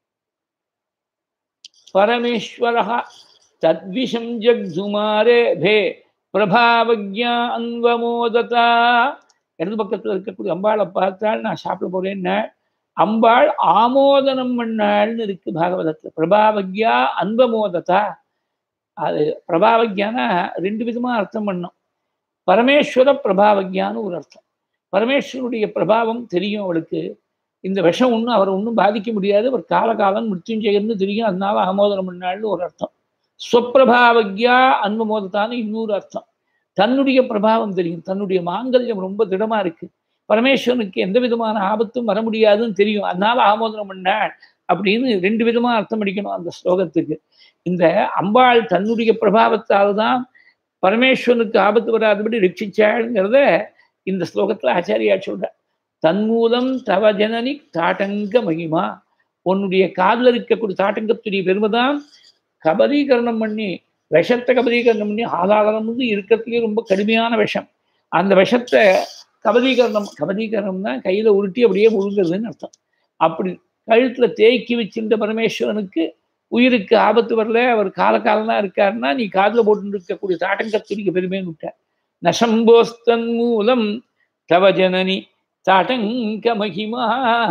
பரமேஸ்வரஹ தத்விஷம் ஜக்ஜுமாரே பே பிரபாவக்யா அன்வமோததா. இடது பக்கத்தில் இருக்கக்கூடிய அம்பாளை பார்த்தால் நான் சாப்பிட போறேன்னா, அம்பாள் ஆமோதனம் பண்ணாள்னு இருக்கு பாகவதத்துல. பிரபாவக்யா அன்பமோததா. அது பிரபாவக்யானா ரெண்டு விதமா அர்த்தம் பண்ணோம். பரமேஸ்வர பிரபாவக்யான்னு ஒரு அர்த்தம். பரமேஸ்வருடைய பிரபாவம் தெரியும் அவளுக்கு. இந்த விஷம் ஒன்றும் அவரை ஒன்றும் பாதிக்க முடியாது, அவர் காலகாலம் மிருத்யுஞ்சயர்னு தெரியும், அதனால ஆமோதனம் பண்ணாள்னு ஒரு அர்த்தம். ஸ்வப்பிரபாவக்யா அன்பமோதத்தான்னு இன்னொரு அர்த்தம். தன்னுடைய பிரபாவம் தெரியும், தன்னுடைய மாங்கல்யம் ரொம்ப திடமா இருக்கு, பரமேஸ்வரனுக்கு எந்த விதமான ஆபத்தும் வர முடியாதுன்னு தெரியும், அதனால ஆமோதனம் பண்ணாள் அப்படின்னு ரெண்டு விதமா அர்த்தம் அடிக்கணும் அந்த ஸ்லோகத்துக்கு. இந்த அம்பாள் தன்னுடைய பிரபாவத்தால் தான் பரமேஸ்வரனுக்கு ஆபத்து வராதபடி ரட்சிச்சாளுங்கிறத இந்த ஸ்லோகத்துல ஆச்சாரியா சொல்ற. தன்மூலம் தவ ஜனனி தாட்டங்க மகிமா. உன்னுடைய காதில் இருக்கக்கூடிய தாட்டங்கத்துடைய பெருமைதான் கபலீகரணம் பண்ணி, விஷத்தை கபலீகரணம் பண்ணி, ஆதாரம் வந்து இருக்கிறதுலேயே ரொம்ப கடுமையான விஷம், அந்த விஷத்தை கபலீகரணம்னா கையில உருட்டி அப்படியே முழுங்குறதுன்னு அர்த்தம். அப்படி கழுத்துல தேக்கி வச்சிருந்த பரமேஸ்வரனுக்கு உயிருக்கு ஆபத்து வரல, அவர் காலகாலனா இருக்காருன்னா நீ காதுல போட்டு இருக்கக்கூடிய தாட்டங்கத்துடைய பெருமைன்னு விட்டார். நசம்போஸ்தன் மூலம் தவ ஜனனி தாட்டங்க மகிமா.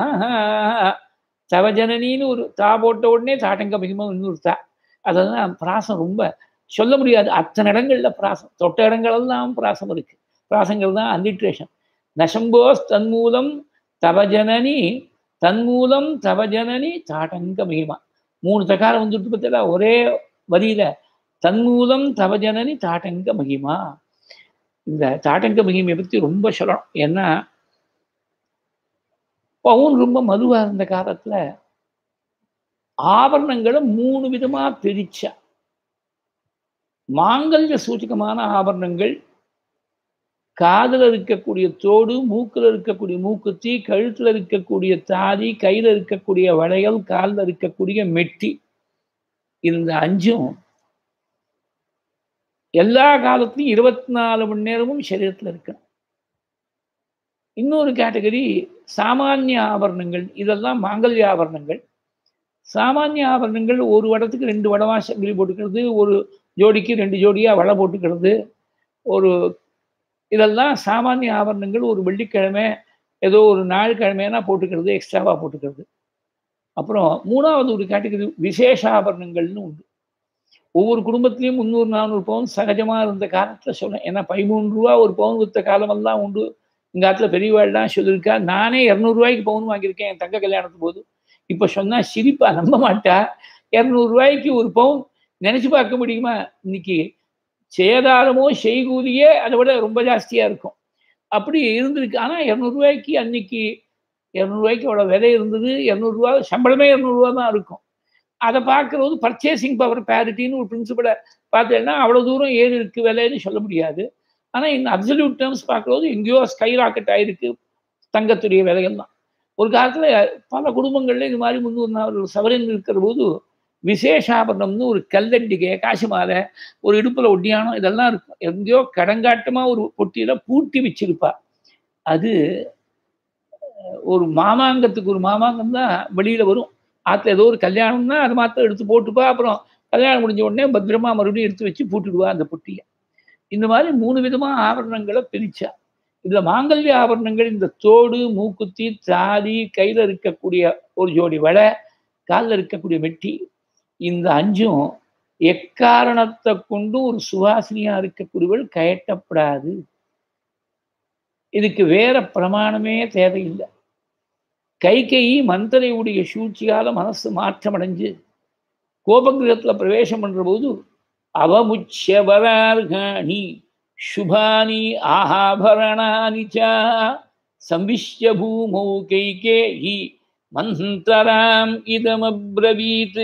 தவஜனனின்னு ஒரு தா போட்ட உடனே தாட்டங்க மகிமா இன்னொரு தா. அதெல்லாம் பிராசம் ரொம்ப சொல்ல முடியாது, அத்தனை இடங்கள்ல பிராசம், தொட்ட இடங்களெல்லாம் பிராசம் இருக்கு. பிராசங்கள் தான் அன்லிட்ரேஷன். நசம்போஸ் தன்மூலம் தவஜனனி, தன்மூலம் தவஜனனி தாட்டங்க மகிமா. மூணு தகாரம் வந்துட்டு பார்த்தா ஒரே வரியில தன்மூலம் தவஜனனி தாட்டங்க மகிமா. இந்த தாட்டங்க மகிமையை பத்தி ரொம்ப சொல்லணும். ஏன்னா பவுன் ரொம்ப மதுவா இருந்த காலத்துல ஆபரணங்களை மூணு விதமா பிரிச்சா. மாங்கல்ய சூச்சகமான ஆபரணங்கள், காதுல இருக்கக்கூடிய தோடு, மூக்குல இருக்கக்கூடிய மூக்குத்தி, கழுத்துல இருக்கக்கூடிய தாதி, கையில இருக்கக்கூடிய வளையல், காலில் இருக்கக்கூடிய மெட்டி, இந்த அஞ்சும் எல்லா காலத்திலையும் 24 மணி நேரமும் சரீரத்தில் இருக்கணும். இன்னொரு கேட்டகரி சாமானிய ஆபரணங்கள், இதெல்லாம் மாங்கல்ய ஆபரணங்கள். சாமானிய ஆபரணங்கள் ஒரு வடத்துக்கு 2 வடமா சங்கிலி போட்டுக்கிறது, ஒரு ஜோடிக்கு 2 ஜோடியா வளை போட்டுக்கிறது, ஒரு இதெல்லாம் சாமானிய ஆபரணங்கள். ஒரு வெள்ளிக்கிழமை ஏதோ ஒரு நாள் கிழமைனா போட்டுக்கிறது, எக்ஸ்ட்ராவா போட்டுக்கிறது. அப்புறம் மூணாவது ஒரு கேட்டகரி விசேஷ ஆபரணங்கள்னு உண்டு. ஒவ்வொரு குடும்பத்திலையும் 300-400 பவுன் சகஜமா இருந்த காலத்துல சொல்றேன். ஏன்னா 13 ரூபா ஒரு பவுன் வித்த காலமெல்லாம் உண்டு. எங்க ஆத்துல பெரியவாள்லாம் சொல்லியிருக்கா. நானே 200 ரூபாய்க்கு பவுன் வாங்கியிருக்கேன் என் தங்க கல்யாணத்து போது. இப்ப சொன்னா சிரிப்பா, நம்ப மாட்டா. 200 ரூபாய்க்கு ஒரு பவுன் நினைச்சு பார்க்க முடியுமா? இன்னைக்கு சேதாரமோ செய்கூலியே அதை விட ரொம்ப ஜாஸ்தியா இருக்கும். அப்படி இருந்திருக்கு. ஆனா 200 ரூபாய்க்கு அன்னைக்கு 200 ரூபாய்க்கு அவ்வளோ விலை இருந்தது. 200 ரூபா சம்பளமே 200 ரூபா தான் இருக்கும். அதை பார்க்கறது பர்ச்சேசிங் பவர் பேரிட்டின்னு ஒரு பிரின்சிபலை பார்த்தேன்னா அவ்வளோ தூரம் ஏறி இருக்கு விலைன்னு சொல்ல முடியாது. ஆனால் இந்த அப்சல்யூட் டேர்ம்ஸ் பார்க்குறது எங்கேயோ ஸ்கை ராக்கெட் ஆகிருக்கு தங்கத்துடைய விலைகள்லாம். ஒரு காலத்தில் பல குடும்பங்களில் இது மாதிரி 300 சவரன் இருக்கிற போது விசேஷாபரணம்னு ஒரு கல்லண்டிகை, காசு மாலை, ஒரு இடுப்பில் ஒட்டியானம் இதெல்லாம் இருக்கும். எங்கேயோ கடங்காட்டமாக ஒரு பொட்டியில் பூட்டி வச்சிருப்பா. அது ஒரு மாமாங்கத்துக்கு ஒரு மாமாங்கம் தான் வெளியில் வரும். ஆற்றுல ஏதோ ஒரு கல்யாணம்னா அது மாத்திரம் எடுத்து போட்டுப்பா. அப்புறம் கல்யாணம் முடிஞ்ச உடனே பத்திரமா மறுபடியும் எடுத்து வச்சு பூட்டுடுவா அந்த பொட்டியை. இந்த மாதிரி 3 விதமாக ஆபரணங்களை பிரிச்சா. இதில் மாங்கல்ய ஆபரணங்கள் இந்த தோடு, மூக்குத்தி, தாடி, கையில் இருக்கக்கூடிய ஒரு ஜோடி வடை, காலில் இருக்கக்கூடிய மெட்டி, இந்த அஞ்சும் எக்காரணத்தை கொண்டு ஒரு சுவாசினியா இருக்கக்கூடியவள் கயட்டப்படாது. இதுக்கு வேற பிரமாணமே தேவையில்லை. கைகேயி மந்தரையுடைய சூழ்ச்சியால மனசு மாற்றமடைஞ்சு கோபகிரகத்தில் பிரவேசம் பண்ற போது அவமுச்சவரார்காணி சுபானி ஆஹாபரணானி ச சம்பிஷ்ய பூமௌ கைகேயி மந்தராம் இதமப்ரவீத்.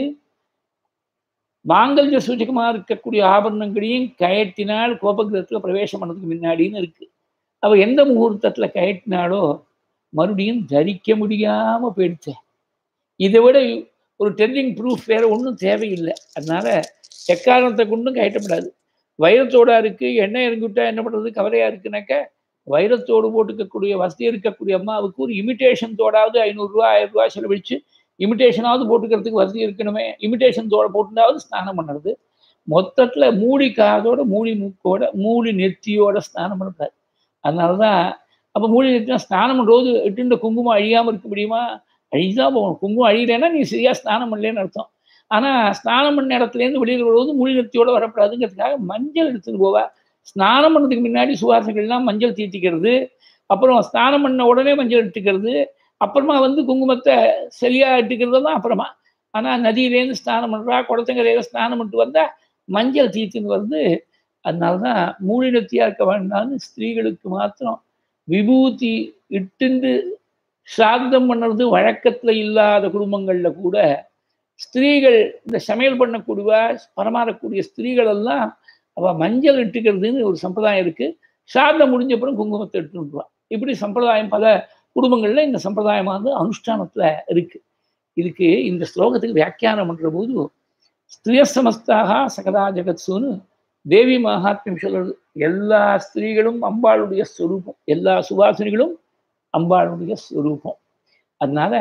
மாங்கல்ய சூச்சகமா இருக்கக்கூடிய ஆபரணங்களையும் கயட்டினால் கோபகிரகத்தில் பிரவேசம் பண்ணதுக்கு முன்னாடின்னு இருக்கு. அவ எந்த முகூர்த்தத்துல கயட்டினாலோ மறுபடியும் தரிக்க முடியாம போயிடுச்சு. இதை விட ஒரு டெல்லிங் ப்ரூஃப் வேற ஒன்றும் தேவையில்லை. அதனால எக்காரணத்தை கொண்டும் கயட்டப்படாது. வைரத்தோடா இருக்கு, எண்ணெய் இறங்கிவிட்டா என்ன பண்றது, கவலையா இருக்குனாக்க வைரத்தோடு போட்டுக்கக்கூடிய வசதி இருக்கக்கூடிய அம்மாவுக்கு ஒரு இமிட்டேஷன் தோடாவது 500 ரூபா 1000 ரூபா செலவழிச்சு இமிட்டேஷனாவது போட்டுக்கிறதுக்கு வசதி இருக்கணுமே. இமிட்டேஷன் தோட போட்டுனாவது ஸ்நானம் பண்ணுறது. மொத்தத்துல மூடி காதோட, மூடி மூக்கோட, மூடி நெத்தியோட ஸ்நானம் பண்ணக்கூடாது. அதனாலதான் அப்போ மூழ்கி நிறுத்தினா ஸ்நானம் பண்ணுறது இட்டுண்ட குங்குமம் அழியாமல் இருக்க முடியுமா? அழிஞ்சுதான் போகணும். குங்குமம் அழியலைன்னா நீ சரியாக ஸ்நானம் பண்ணலேன்னு அர்த்தம். ஆனால் ஸ்நானம் பண்ண இடத்துலேருந்து வெளியில் வருவது மூழ்கி நிறுத்தியோடு வரக்கூடாதுங்கிறதுக்காக மஞ்சள் எடுத்துன்னு போவா. ஸ்நானம் பண்ணதுக்கு முன்னாடி சுவாசங்கள்லாம் மஞ்சள் தீட்டிக்கிறது, அப்புறம் ஸ்நானம் பண்ண உடனே மஞ்சள் எடுத்துக்கிறது, அப்புறமா வந்து குங்குமத்தை சரியாக எடுத்துக்கிறது தான் அப்புறமா. ஆனால் நதியிலேருந்து ஸ்நானம் பண்ணுறா, குளத்தங்கரையில் ஸ்நானம் பண்ணிட்டு வந்தால் மஞ்சள் தீத்துன்னு வருது. அதனால தான் மூலினத்தியாக இருக்க வேண்டாம்னு ஸ்திரீகளுக்கு மாத்திரம் விபூதி இட்டுண்டு சாந்தம் பண்ணுறது வழக்கத்தில் இல்லாத குடும்பங்களில் கூட ஸ்திரீகள் இந்த சமையல் பண்ணக்கூடிய பரமாறக்கூடிய ஸ்திரீகள் எல்லாம் அவள் மஞ்சள் இட்டுக்கிறதுன்னு ஒரு சம்பிரதாயம் இருக்குது. சாந்தம் முடிஞ்ச அப்புறம் குங்குமத்தை எடுத்துட்டுருவான். இப்படி சம்பிரதாயம் பல குடும்பங்களில் இந்த சம்பிரதாயம் வந்து அனுஷ்டானத்தில் இருக்குது. இதுக்கு இந்த ஸ்லோகத்துக்கு வியாக்கியானம் பண்ணுற போது ஸ்திரிய சமஸ்தாக சகதா ஜெகத்சுன்னு தேவி மகாத்மியம் சொல்றது. எல்லா ஸ்திரீகளும் அம்பாளுடைய ஸ்வரூபம், எல்லா சுவாசினிகளும் அம்பாளுடைய ஸ்வரூபம். அதனால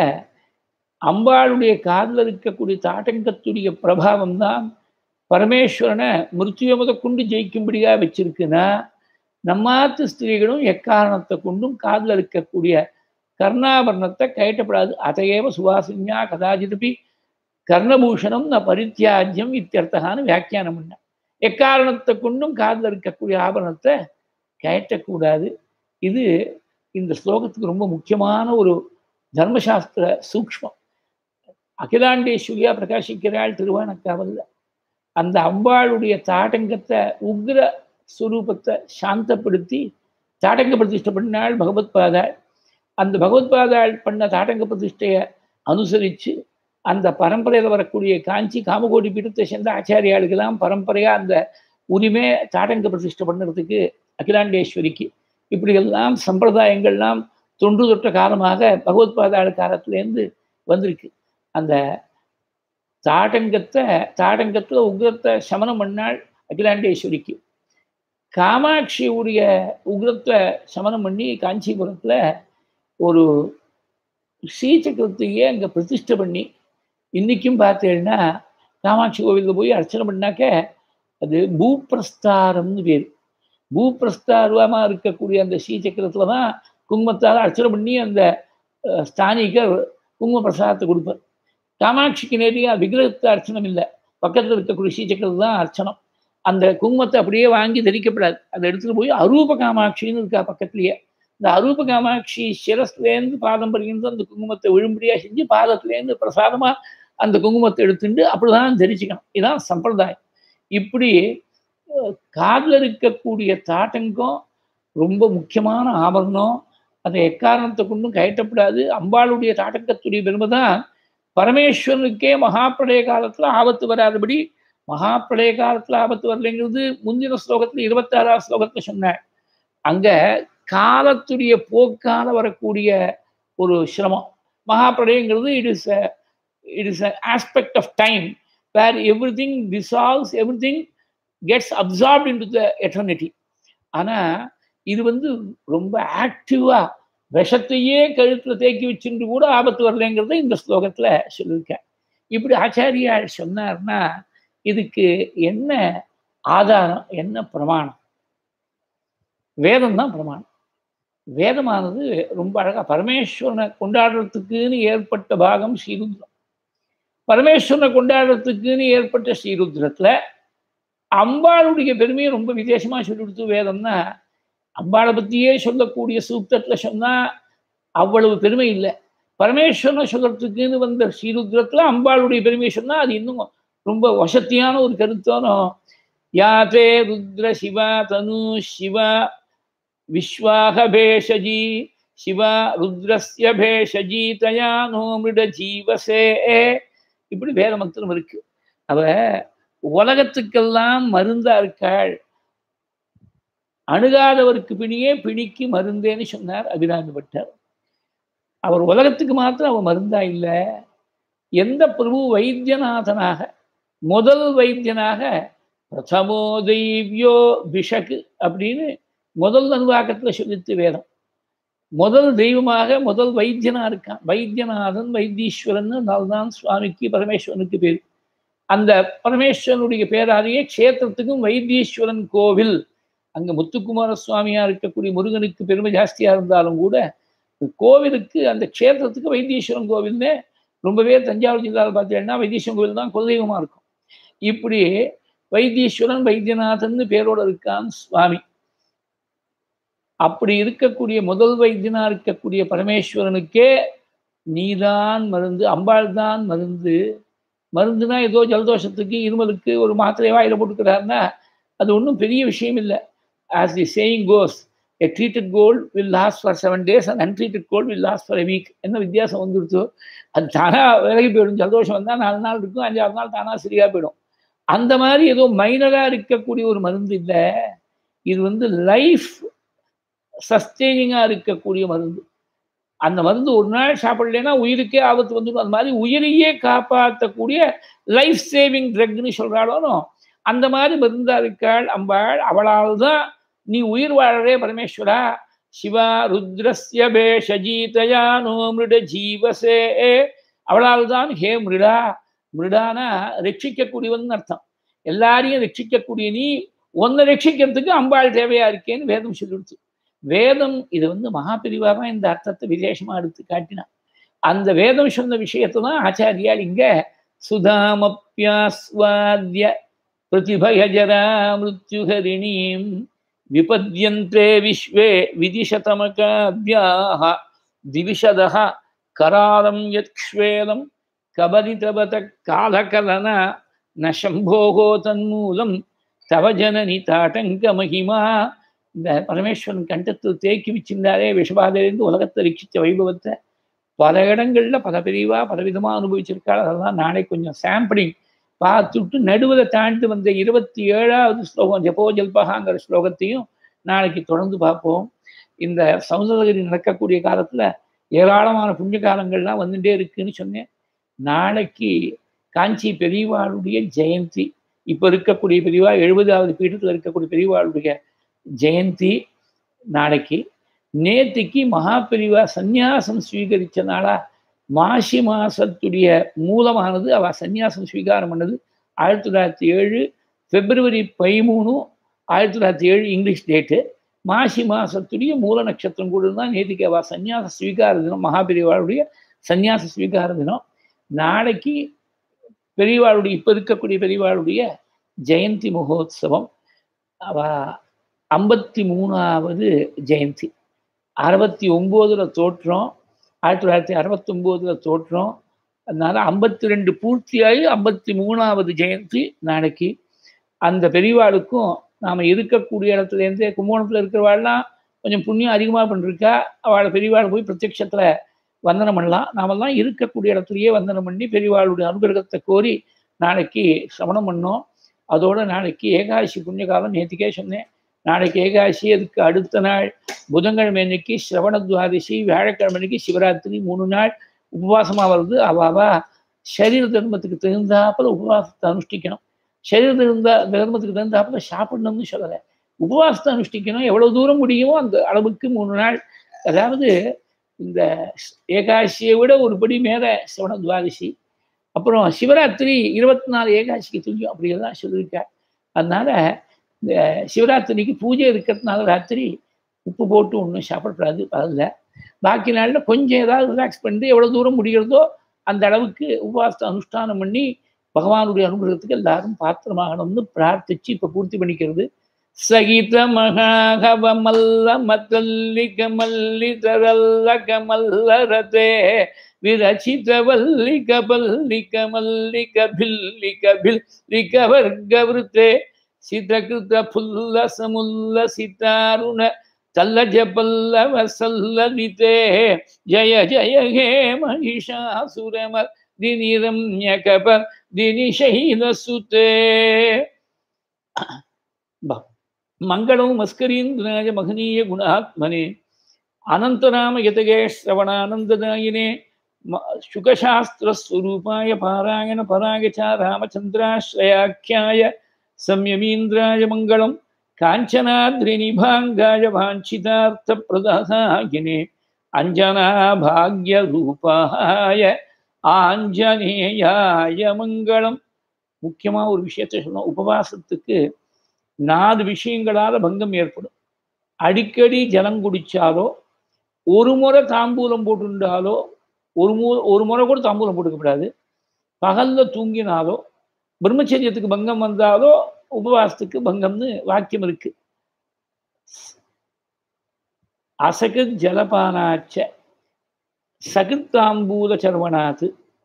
அம்பாளுடைய காதில் இருக்கக்கூடிய தாட்டங்கத்துடைய பிரபாவம் தான் பரமேஸ்வரனை மிருத்யுவை முதற்கொண்டு ஜெயிக்கும்படியாக வச்சிருக்குன்னா, நம்மாத்து ஸ்திரீகளும் எக்காரணத்தை கொண்டும் காதில் இருக்கக்கூடிய கர்ணாபரணத்தை கயட்டப்படாது. அதையேவ சுவாசினியா கதாஜிதபி கர்ணபூஷணம் ந பரித்தியாஜ்யம் இத்தியர்த்தகான்னு வியாக்கியானம் பண்ண. எக்காரணத்தை கொண்டும் காதில் இருக்கக்கூடிய ஆபரணத்தை கயட்டக்கூடாது. இது இந்த ஸ்லோகத்துக்கு ரொம்ப முக்கியமான ஒரு தர்மசாஸ்திர சூக்ஷ்மம். அகிலாண்டேஸ்வரியா பிரகாசிக்கிறாள் திருவானக்காவல்ல. அந்த அம்பாளுடைய தாட்டங்கத்தை உக்ர ஸ்வரூபத்தை சாந்தப்படுத்தி தாட்டங்க பிரதிஷ்டை பண்ணாள் பகவத்பாதாள். அந்த பகவத்பாதாள் பண்ண தாட்டங்க பிரதிஷ்டையை அனுசரித்து அந்த பரம்பரையில் வரக்கூடிய காஞ்சி காமகோடி பீடத்தை சேர்ந்த ஆச்சாரியாளுக்கெல்லாம் பரம்பரையாக அந்த உரிமை தாட்டங்க பிரதிஷ்டை பண்ணுறதுக்கு அகிலாண்டேஸ்வரிக்கு இப்படியெல்லாம் சம்பிரதாயங்கள்லாம் தொன்று தொட்ட காலமாக பகவத்பாதாள் காலத்திலேருந்து வந்திருக்கு. அந்த தாட்டங்கத்தில் உக்ரத்தை சமனம் பண்ணாள் அகிலாண்டேஸ்வரிக்கு. காமாட்சியுடைய உக்ரத்தை சமனம் பண்ணி காஞ்சிபுரத்தில் ஒரு ஸ்ரீசக்கரத்தையே அங்கே பிரதிஷ்டை பண்ணி இன்றைக்கும் பார்த்தேன்னா காமாட்சி கோவிலில் போய் அர்ச்சனை பண்ணாக்க அது பூப்பிரஸ்தாரம்னு பேர். பூப்பிரஸ்தாரமாக இருக்கக்கூடிய அந்த ஸ்ரீசக்கரத்தில் தான் குங்குமத்தால் அர்ச்சனை பண்ணி அந்த ஸ்தானிகர் குங்கும பிரசாதத்தை கொடுப்பார். காமாட்சிக்கு நேரடியாக விக்கிரகத்தை அர்ச்சனம் இல்லை, பக்கத்தில் இருக்கக்கூடிய ஸ்ரீசக்கரத்து தான் அர்ச்சனம். அந்த குங்குமத்தை அப்படியே வாங்கி தரிக்கப்படாது, அதை எடுத்துகிட்டு போய் அரூப காமாட்சின்னு இருக்கா பக்கத்துலேயே. இந்த அரூப காமாட்சி சிரஸ்லேருந்து பாதம் பறிக்கின்ற அந்த குங்குமத்தை விழும்படியாக செஞ்சு பாதத்துலேருந்து பிரசாதமாக அந்த குங்குமத்தை எடுத்துட்டு அப்படிதான் தரிச்சுக்கணும். இதுதான் சம்பிரதாயம். இப்படி காதில் இருக்கக்கூடிய தாட்டங்கம் ரொம்ப முக்கியமான ஆபரணம். அதை எக்காரணத்தை கொண்டும் கயட்டப்படாது. அம்பாளுடைய தாட்டங்கத்துடைய பெருமை தான் பரமேஸ்வரனுக்கே மகாப்பிரளய காலத்தில் ஆபத்து வராதபடி. மகாப்பிரளய காலத்தில் ஆபத்து வரலைங்கிறது முந்தின ஸ்லோகத்தில் 26ஆம் ஸ்லோகத்தில் சொன்னாள். அங்கே காலத்துடைய போக்கால வரக்கூடிய ஒரு சிரமம். மகாப்பிரளயங்கிறது it is an aspect of time where everything dissolves, everything gets absorbed into the eternity. ஆனால் இது வந்து ரொம்ப ஆக்டிவாக விஷத்தையே கழுத்தில் தேக்கி வச்சுட்டு கூட ஆபத்து வரலைங்கிறத இந்த ஸ்லோகத்தில் சொல்லியிருக்கேன். இப்படி ஆச்சாரியார் சொன்னார்னா இதுக்கு என்ன ஆதாரம், என்ன பிரமாணம்? வேதம் தான் பிரமாணம். வேதமானது ரொம்ப அழகாக பரமேஸ்வரனை கொண்டாடுறதுக்குன்னு ஏற்பட்ட பாகம் ஸ்ரீருத்ரம். பரமேஸ்வரனை கொண்டாடுறதுக்குன்னு ஏற்பட்ட ஸ்ரீருத்ரத்தில் அம்பாளுடைய பெருமையை ரொம்ப விசேஷமாக சொல்லி கொடுத்து வேதம்னா, அம்பாளை பற்றியே சொல்லக்கூடிய சூக்தத்தில் சொன்னால் அவ்வளவு பெருமை இல்லை. பரமேஸ்வரனை சொல்கிறதுக்குன்னு வந்த ஸ்ரீருத்ரத்தில் அம்பாளுடைய பெருமையை சொன்னால் அது இன்னும் ரொம்ப வசத்தியான ஒரு கருத்தானோ. யாத்தே ருத்ர சிவா தனு சிவா விஸ்வாக பேஷஜி சிவா ருத்ரஸ்ய பேஷஜி தயா நோ மிருட ஜீவசே. இப்படி வேத மந்திரம் இருக்கு. அவ உலகத்துக்கெல்லாம் மருந்தா இருக்காள். அணுகாதவருக்கு பிணியே பிணிக்கு மருந்தேன்னு சொன்னார் அபிராமி பட்டர். அவர் உலகத்துக்கு மாத்திரம் அவர் மருந்தா இல்லை. எந்த பிரபு வைத்தியநாதனாக முதல் வைத்தியனாக பிரதமோ தெய்வியோ பிஷக்கு அப்படின்னு முதல் அனுவாக்கத்தில் சொல்லித்து வேதம். முதல் தெய்வமாக முதல் வைத்தியனா இருக்கான். வைத்தியநாதன் வைத்தீஸ்வரன் தான் சுவாமிக்கு பரமேஸ்வரனுக்கு பேர். அந்த பரமேஸ்வரனுடைய பேராலேயே க்ஷேத்திரத்துக்கும் வைத்தீஸ்வரன் கோவில் அங்கே முத்துக்குமார சுவாமியாக இருக்கக்கூடிய முருகனுக்கு பெருமை ஜாஸ்தியாக இருந்தாலும் கூட கோவிலுக்கு அந்த க்ஷேத்திரத்துக்கு வைத்தீஸ்வரன் கோவில்னு ரொம்பவே தஞ்சாவூர் ஜில்லாவில் பார்த்தீங்கன்னா வைத்தீஸ்வரன் கோவில் தான் குலதெய்வமாக இருக்கும். இப்படி வைத்தீஸ்வரன் வைத்தியநாதன் பேரோடு இருக்கான் சுவாமி. அப்படி இருக்கக்கூடிய முதல் வைத்தியனா இருக்கக்கூடிய பரமேஸ்வரனுக்கே நீதான் மருந்து, அம்பாள் தான் மருந்து. மருந்துனா ஏதோ ஜலதோஷத்துக்கு இருமலுக்கு ஒரு மாத்திரை வாயில போட்டுக்கிறாருன்னா அது ஒன்றும் பெரிய விஷயம் இல்லை. As the saying goes, a treated cold will last for 7 days and untreated cold will last for a week. என்ன வித்தியாசம் வந்துடுச்சோ அது தானாக விலகி போயிடும். ஜலதோஷம் வந்தால் 4 நாள் இருக்கும், 5-6 நாள் தானாக சரியாக போயிடும். அந்த மாதிரி ஏதோ மைனராக இருக்கக்கூடிய ஒரு மருந்து இல்லை. இது லைஃப் சஸ்டெய்னிங்காக இருக்கக்கூடிய மருந்து. அந்த மருந்து ஒரு நாள் சாப்பிடலைன்னா உயிருக்கே ஆபத்து வந்துடும். அது மாதிரி உயிரையே காப்பாற்றக்கூடிய லைஃப் சேவிங் ட்ரக்னு சொல்கிறாளோ அந்த மாதிரி மருந்தா இருக்காள் அம்பாள். அவளால் தான் நீ உயிர் வாழறே பரமேஸ்வரா. சிவா ருத்ரஸ்ய பேஷஜீதயானோ மிருட ஜீவசே. அவளால் தான் ஹே மிருடா. மிருடானா ரட்சிக்கக்கூடியவன் அர்த்தம். எல்லாரையும் ரட்சிக்கக்கூடிய நீ ஒன்றை ரட்சிக்கிறதுக்கு அம்பாள் தேவையா இருக்கேன்னு வேதம் சொல்லிடுச்சு. வேதம் இது மகாபிரிவா தான் இந்த அர்த்தத்தை விசேஷமா எடுத்து காட்டினான். அந்த வேதம் சொன்ன விஷயத்தை தான் ஆச்சாரியால் இங்க சுதாமப்யாஸ்வாத்ய பிரதிபயஜரா மிருத்யுஹரிணீம் விபத்யந்தே விஸ்வே விதிஷதமகாத்யாஹ திவிஷதஹ கராலம் யக்ஷ்வேலம் கபதிதபத காலகலன ந சம்போகோ தன்மூலம் தவ ஜனனி தாட்டங்க மகிமா. இந்த பரமேஸ்வரன் கண்டத்தில் தேக்கி வச்சிருந்தாரே விஷபாதையிலிருந்து உலகத்தை ரட்சித்த வைபவத்தை பல இடங்கள்ல பல பிரிவா பலவிதமா அனுபவிச்சிருக்காள். அதெல்லாம் நாளை கொஞ்சம் சாம்பிளிங் பார்த்துட்டு நடுவில் தாண்டி வந்த 27வது ஸ்லோகம் ஜபோ ஜல்பகாங்கிற ஸ்லோகத்தையும் நாளைக்கு தொடர்ந்து பார்ப்போம். இந்த சௌந்தரகிரி நடக்கக்கூடிய காலத்துல ஏராளமான புண்ணிய காலங்கள்லாம் வந்துட்டே இருக்குன்னு சொன்னேன். நாளைக்கு காஞ்சி பெரியவாளுடைய ஜெயந்தி. இப்போ இருக்கக்கூடிய பெரியவா 70வது பீடத்தில் இருக்கக்கூடிய பெரியவாளுடைய ஜெயந்தி நாளைக்கு. நேத்திக்கு மகாபெரிவா சந்நியாசம் ஸ்வீகரித்த நாளா மாசி மாசத்துடைய மூலமானது அவ சந்நியாசம் ஸ்வீகாரம் பண்ணது 1907 February 13, 1907 இங்கிலீஷ் டேட்டு. மாசி மாசத்துடைய மூல நட்சத்திரம் கூட தான் நேத்திக்கு அவ சந்நியாச ஸ்வீகார தினம். மகாபெரிவாளுடைய சந்நியாச ஸ்வீகார தினம் நாளைக்கு. பெரியவாளுடைய இப்போ இருக்கக்கூடிய பெரியவாளுடைய ஜெயந்தி மகோத்சவம். அவ 53வது ஜெயந்தி. 69ல் தோற்றம், 1969ல் தோற்றம். அதனால 52 பூர்த்தியாகி 53வது ஜெயந்தி நாளைக்கு. அந்த பெரியவாளுக்கும் நாம் இருக்கக்கூடிய இடத்துலேருந்தே கும்பகோணத்தில் இருக்கிறவாள்லாம் கொஞ்சம் புண்ணியம் அதிகமாக பண்ணிருக்கா. அவளை பெரியவாள் போய் பிரத்யட்சத்தில் வந்தனம் பண்ணலாம். நாமெல்லாம் இருக்கக்கூடிய இடத்துலையே வந்தனம் பண்ணி பெரியவாளுடைய அனுகிரகத்தை கோரி நாளைக்கு சிரவணம் பண்ணோம். அதோட நாளைக்கு ஏகாதசி புண்ணிய காலம் நேற்றுக்கே சொன்னேன். நாளைக்கு ஏகாதசி, அதுக்கு அடுத்த நாள் புதன்கிழமை அன்னைக்கு சிரவண துவாதசி, வியாழக்கிழமை அன்னைக்கு சிவராத்திரி. 3 நாள் உபவாசமாக வருது. அவாவா சரீர தர்மத்துக்கு தகுந்தாப்புல உபவாசத்தை அனுஷ்டிக்கணும். சரீர தர்மத்துக்கு தகுந்தாப்புல சாப்பிடணும்னு சொல்லலை, உபவாசத்தை அனுஷ்டிக்கணும். எவ்வளவு தூரம் முடியுமோ அந்த அளவுக்கு 3 நாள். அதாவது இந்த ஏகாதசியை விட ஒரு படி மேலே சிரவண துவாதசி. அப்புறம் சிவராத்திரி 24 ஏகாதசிக்கு துல்லியம் அப்படியெல்லாம் சொல்லியிருக்கார். அதனால இந்த சிவராத்திரிக்கு பூஜை இருக்கிறதுனால ராத்திரி உப்பு போட்டு ஒன்றும் சாப்பிடக்கூடாது. அதில் பாக்கி நாளில் கொஞ்சம் ஏதாவது ரிலாக்ஸ் பண்ணிட்டு எவ்வளோ தூரம் முடிகிறதோ அந்த அளவுக்கு உபவாசத்தை அனுஷ்டானம் பண்ணி பகவானுடைய அனுகிரகத்துக்கு எல்லாரும் பாத்திரமாகணும்னு பிரார்த்திச்சு இப்போ பூர்த்தி பண்ணிக்கிறது. சகித மகாகவ மல்ல மத்தல்லிக மல்லிதரல்லக மல்லரதே விரச்சித வல்லிக பல்லிக மல்லிக பில்லிக பில்லிக வர்க்கவருத்தே சிதகிருத புல்ல சமுல்ல சிதாருண தல்லஜ பல்லவ சல்லலிதே ஜய ஜய ஹே மகிஷாசுரமர் தினிரம்யகப தினிஷைலசுதே. மங்களம் மஸ்கரீந்திராய மகனீய குணாத்மனே அனந்தநாம யதகே ஸ்ரவணானந்ததாயினே சுகசாஸ்திரஸ்வரூபாய பாராயண பராயச்ச ராமச்சந்திராஸ்ரயாக்கியாய சம்யமீந்திராய மங்களம் காஞ்சனாத்ரிநிபாங்காய வாஞ்சிதார்த்த பிரதாயினே அஞ்சனாபாக்ய ரூபாய ஆஞ்சநேயாய மங்களம். முக்கியமாக ஒரு விஷயத்தை சொல்லணும். உபவாசத்துக்கு 4 விஷயங்களால பங்கம் ஏற்படும். அடிக்கடி ஜலம் குடிச்சாலோ, ஒரு முறை தாம்பூலம் போட்டுண்டாலோ, ஒரு முறை கூட தாம்பூலம் போட்டுக்கப்படாது. பகல்ல தூங்கினாலோ, பிரம்மச்சரியத்துக்கு பங்கம் வந்தாலோ உபவாசத்துக்கு பங்கம்னு வாக்கியம் இருக்கு. அசகித் ஜலபானாச்ச சகித்தாம்பூல சர்வணாத்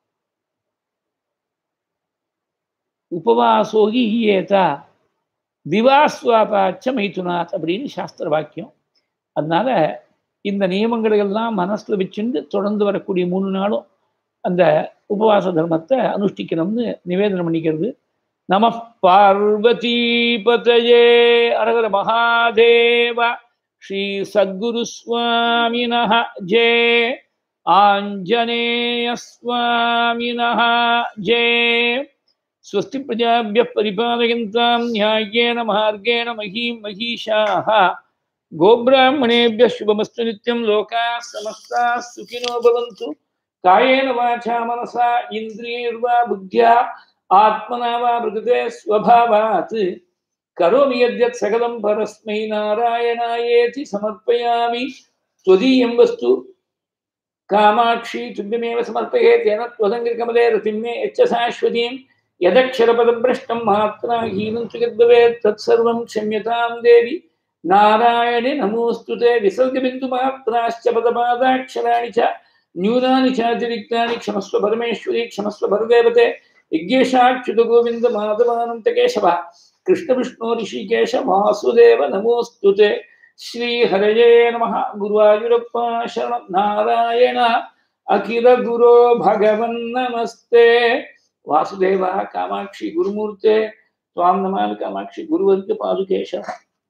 உபவாசோகி ஈயேதா திவாஸ்வாபாச்ச மைதுனாத் அப்படின்னு சாஸ்திர வாக்கியம். அதனால இந்த நியமங்களை எல்லாம் மனசுல வச்சுட்டு தொடர்ந்து வரக்கூடிய 3 நாளும் அந்த உபவாச தர்மத்தை அனுஷ்டிக்கணும்னு நிவேதனம் பண்ணிக்கிறது. நம பார்வதி பதயே அரகர மகாதேவ ஸ்ரீ சத்குரு சுவாமினஹ ஜெய ஆஞ்சநேய ஸ்வாமினஹ ஜெய स्वस्ति प्रजाभ्यः परिपालयन्तां न्याय्येन मार्गेण महीं महिषाः गोब्राह्मणेभ्यः शुभमस्तु नित्यं लोकाः समस्ताः सुखिनो भवन्तु कायेन वाचा मनसा इन्द्रियैर्वा बुद्ध्या आत्मना वा प्रकृते स्वभावात् करोमि यद्यत् सकलं परस्मै नारायणायेति समर्पयामि त्वदीयं वस्तु कामाक्षी तुभ्यमेव समर्पये तेन त्वदङ्गिकमले रतिं मे यच्च शाश्वतीं यदक्षरपदभ्रष्टं मात्रा हीनं त्वयद्भवेत् तत्सर्वं क्षम्यतां देवि नारायणे नमोऽस्तुते विसर्गबिन्दुमात्राश्च पदपादाक्षराणि च न्यूनानि चातिरिक्तानि क्षमस्व परमेश्वरी क्षमस्व परदेवते यज्ञेशाच्युतगोविन्द माधवानन्तकेशव कृष्णविष्णो ऋषिकेश वासुदेव नमोऽस्तुते श्रीहरये नमः गुरुवायुरप्पा शरणं नारायण अखिल गुरो भगवन् नमस्ते वासुदेव कामाक्षी गुरुमूर्ते त्वां नमामि कामाक्षी गुरुवर्ग पादुकेशः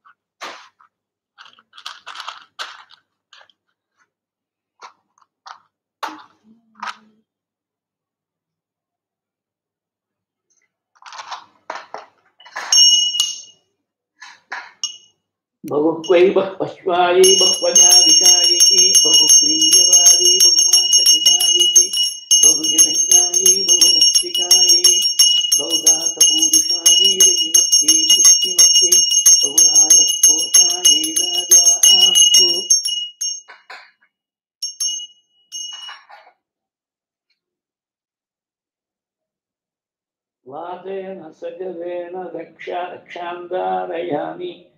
बहुक्वैवः पश्वायै बह्वजादिकायै बहुप्रीयवादी बहुमाशकृतायै बहुजनज्ञायै बहुमस्तिकायै बहुदातपूरुषायै रयिमत्यै पुष्टिमत्यै बहुरायस्पोषायै राजास्तु वातेन सजवेन रक्षान्दारयामि